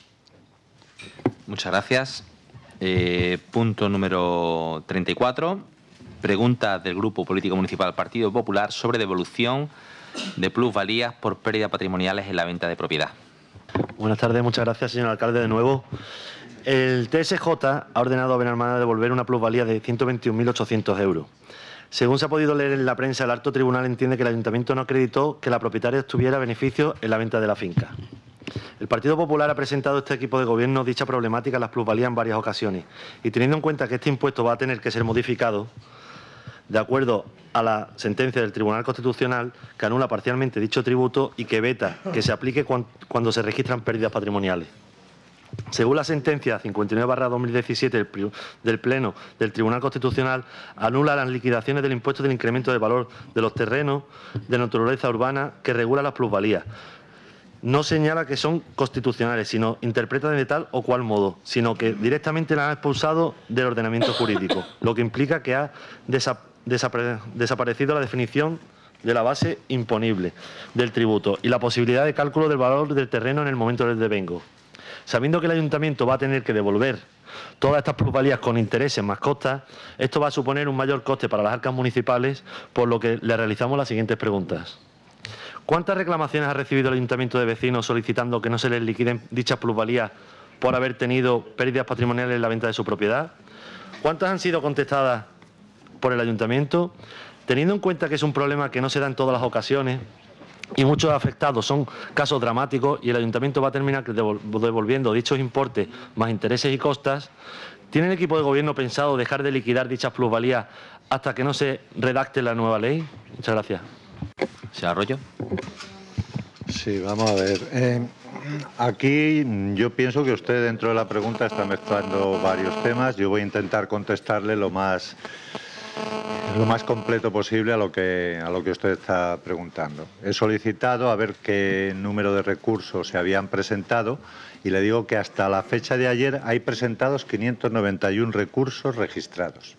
Muchas gracias. Eh, punto número treinta y cuatro. Pregunta del Grupo Político Municipal Partido Popular sobre devolución de plusvalías por pérdidas patrimoniales en la venta de propiedad. Buenas tardes, muchas gracias, señor alcalde, de nuevo. El T S J ha ordenado a Benalmádena devolver una plusvalía de ciento veintiún mil ochocientos euros. Según se ha podido leer en la prensa, el alto tribunal entiende que el ayuntamiento no acreditó que la propietaria obtuviera beneficios en la venta de la finca. El Partido Popular ha presentado a este equipo de gobierno dicha problemática en las plusvalías en varias ocasiones y teniendo en cuenta que este impuesto va a tener que ser modificado de acuerdo a la sentencia del Tribunal Constitucional que anula parcialmente dicho tributo y que veta que se aplique cuando se registran pérdidas patrimoniales. Según la sentencia cincuenta y nueve barra dos mil diecisiete del Pleno del Tribunal Constitucional, anula las liquidaciones del impuesto del incremento del valor de los terrenos de naturaleza urbana que regula las plusvalías. No señala que son constitucionales, sino interpreta de tal o cual modo, sino que directamente la ha expulsado del ordenamiento jurídico, lo que implica que ha desaparecido Desapare desaparecido la definición de la base imponible del tributo y la posibilidad de cálculo del valor del terreno en el momento del devengo. Sabiendo que el ayuntamiento va a tener que devolver todas estas plusvalías con intereses más costas, esto va a suponer un mayor coste para las arcas municipales, por lo que le realizamos las siguientes preguntas. ¿Cuántas reclamaciones ha recibido el ayuntamiento de vecinos solicitando que no se les liquiden dichas plusvalías por haber tenido pérdidas patrimoniales en la venta de su propiedad? ¿Cuántas han sido contestadas por el ayuntamiento? Teniendo en cuenta que es un problema que no se da en todas las ocasiones y muchos afectados son casos dramáticos y el ayuntamiento va a terminar devolviendo dichos importes más intereses y costas, ¿tiene el equipo de gobierno pensado dejar de liquidar dichas plusvalías hasta que no se redacte la nueva ley? Muchas gracias. Señor Arroyo. Sí, vamos a ver. Eh, aquí yo pienso que usted dentro de la pregunta está mezclando varios temas. Yo voy a intentar contestarle lo más lo más completo posible a lo que a lo que usted está preguntando. He solicitado a ver qué número de recursos se habían presentado y le digo que hasta la fecha de ayer hay presentados quinientos noventa y uno recursos registrados.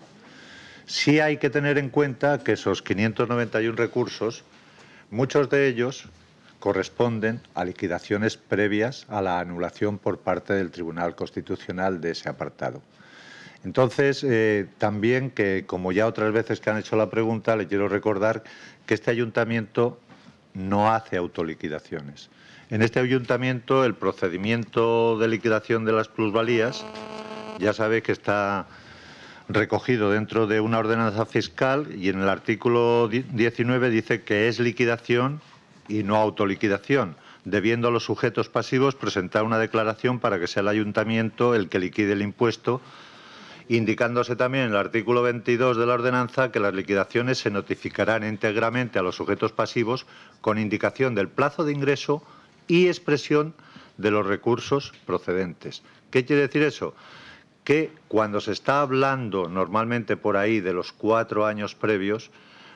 Sí hay que tener en cuenta que esos quinientos noventa y uno recursos, muchos de ellos corresponden a liquidaciones previas a la anulación por parte del Tribunal Constitucional de ese apartado. Entonces, eh, también que, como ya otras veces que han hecho la pregunta, le quiero recordar que este ayuntamiento no hace autoliquidaciones. En este ayuntamiento, el procedimiento de liquidación de las plusvalías, ya sabe que está recogido dentro de una ordenanza fiscal y en el artículo diecinueve dice que es liquidación y no autoliquidación, debiendo a los sujetos pasivos presentar una declaración para que sea el ayuntamiento el que liquide el impuesto, indicándose también en el artículo veintidós de la ordenanza que las liquidaciones se notificarán íntegramente a los sujetos pasivos con indicación del plazo de ingreso y expresión de los recursos procedentes. ¿Qué quiere decir eso? Que cuando se está hablando normalmente por ahí de los cuatro años previos,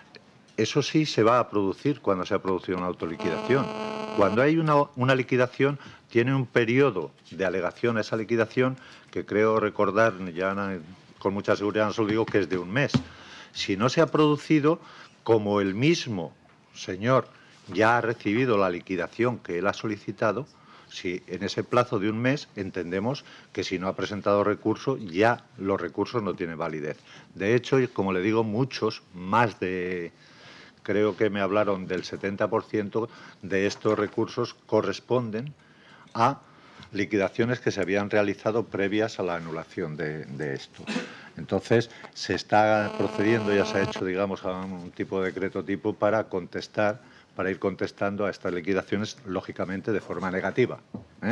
eso sí se va a producir cuando se ha producido una autoliquidación. Cuando hay una, una liquidación, tiene un periodo de alegación a esa liquidación que creo recordar, ya con mucha seguridad no se lo digo, que es de un mes. Si no se ha producido, como el mismo señor ya ha recibido la liquidación que él ha solicitado, si en ese plazo de un mes entendemos que si no ha presentado recurso, ya los recursos no tienen validez. De hecho, como le digo, muchos, más de... creo que me hablaron del setenta por ciento de estos recursos corresponden a liquidaciones que se habían realizado previas a la anulación de, de esto. Entonces, se está procediendo, ya se ha hecho, digamos, a un tipo de decreto tipo para contestar, para ir contestando a estas liquidaciones, lógicamente, de forma negativa. ¿Eh?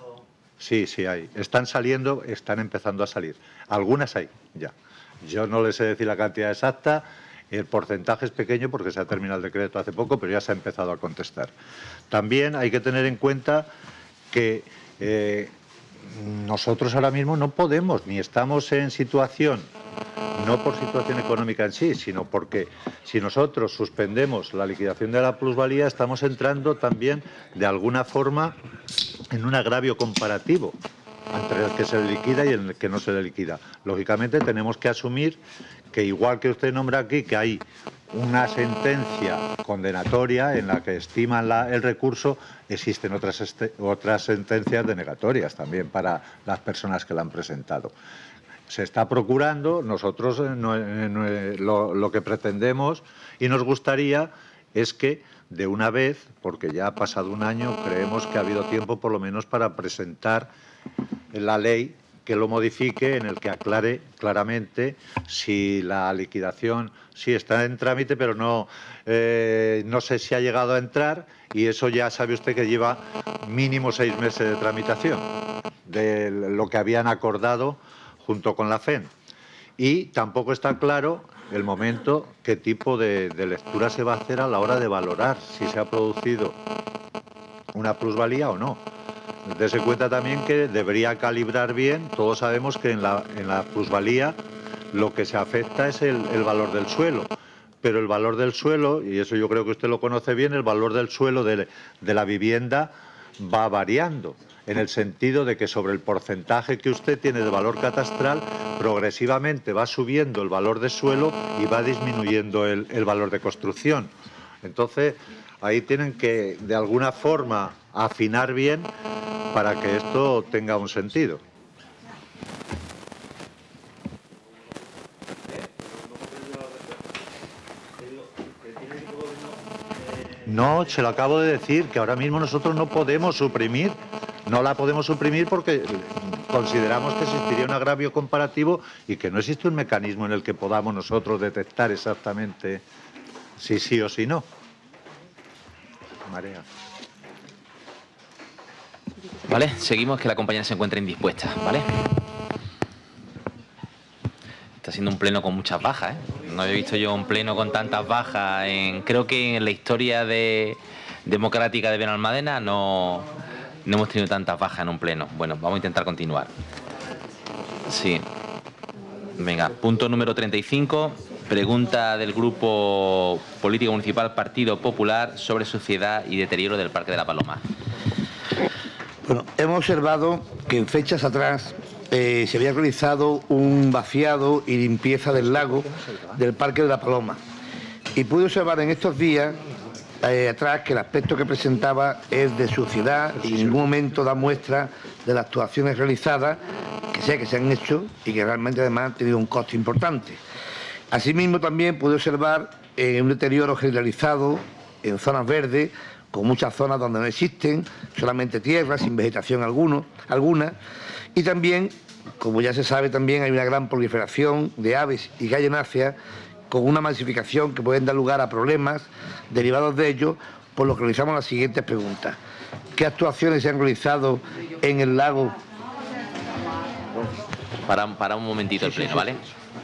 Sí, sí hay. Están saliendo, están empezando a salir. Algunas hay, ya. Yo no les sé decir la cantidad exacta. El porcentaje es pequeño porque se ha terminado el decreto hace poco, pero ya se ha empezado a contestar. También hay que tener en cuenta que eh, nosotros ahora mismo no podemos, ni estamos en situación no por situación económica en sí, sino porque si nosotros suspendemos la liquidación de la plusvalía, estamos entrando también de alguna forma en un agravio comparativo entre el que se le liquida y el que no se le liquida. Lógicamente tenemos que asumir que, igual que usted nombra aquí, que hay una sentencia condenatoria en la que estiman la, el recurso, existen otras, este, otras sentencias denegatorias también para las personas que la han presentado. Se está procurando, nosotros no, no, lo, lo que pretendemos y nos gustaría es que de una vez, porque ya ha pasado un año, creemos que ha habido tiempo por lo menos para presentar la ley que lo modifique, en el que aclare claramente si la liquidación sí está en trámite, pero no, eh, no sé si ha llegado a entrar, y eso ya sabe usted que lleva mínimo seis meses de tramitación de lo que habían acordado junto con la F E N. Y tampoco está claro el momento, qué tipo de, de lectura se va a hacer a la hora de valorar si se ha producido una plusvalía o no. Dese cuenta también que debería calibrar bien. Todos sabemos que en la, en la plusvalía lo que se afecta es el, el valor del suelo, pero el valor del suelo, y eso yo creo que usted lo conoce bien, el valor del suelo de, de la vivienda va variando, en el sentido de que sobre el porcentaje que usted tiene de valor catastral, progresivamente va subiendo el valor de suelo y va disminuyendo el, el valor de construcción. Entonces, ahí tienen que, de alguna forma, afinar bien para que esto tenga un sentido. No, se lo acabo de decir, que ahora mismo nosotros no podemos suprimir, no la podemos suprimir porque consideramos que existiría un agravio comparativo y que no existe un mecanismo en el que podamos nosotros detectar exactamente si sí o si no. Marea. Vale, seguimos, que la compañera se encuentra indispuesta, ¿vale? Está siendo un pleno con muchas bajas, ¿eh? No había visto yo un pleno con tantas bajas. En, creo que en la historia de, democrática de Benalmádena no, no hemos tenido tantas bajas en un pleno. Bueno, vamos a intentar continuar. Sí. Venga, punto número treinta y cinco. Pregunta del Grupo Político Municipal Partido Popular sobre suciedad y deterioro del Parque de la Paloma. Bueno, hemos observado que en fechas atrás eh, se había realizado un vaciado y limpieza del lago del Parque de la Paloma. Y pude observar en estos días eh, atrás que el aspecto que presentaba es de suciedad y en ningún momento da muestra de las actuaciones realizadas, que sé que se han hecho y que realmente además han tenido un coste importante. Asimismo, también pude observar eh, un deterioro generalizado en zonas verdes, con muchas zonas donde no existen, solamente tierra, sin vegetación alguno, alguna. Y también, como ya se sabe, también hay una gran proliferación de aves y gallináceas, con una masificación que pueden dar lugar a problemas derivados de ello, por lo que realizamos las siguientes preguntas. ¿Qué actuaciones se han realizado en el lago? Para, para un momentito el pleno, ¿vale?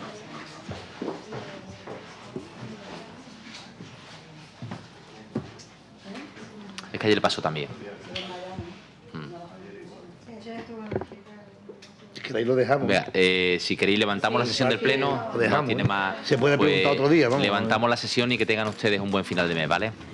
Es que hay el paso también. Si queréis lo dejamos. Vea, eh, si queréis levantamos la sesión del pleno. Lo dejamos, no tiene ¿eh? más, Se puede pues, preguntar otro día, vamos. Levantamos la sesión y que tengan ustedes un buen final de mes, ¿vale?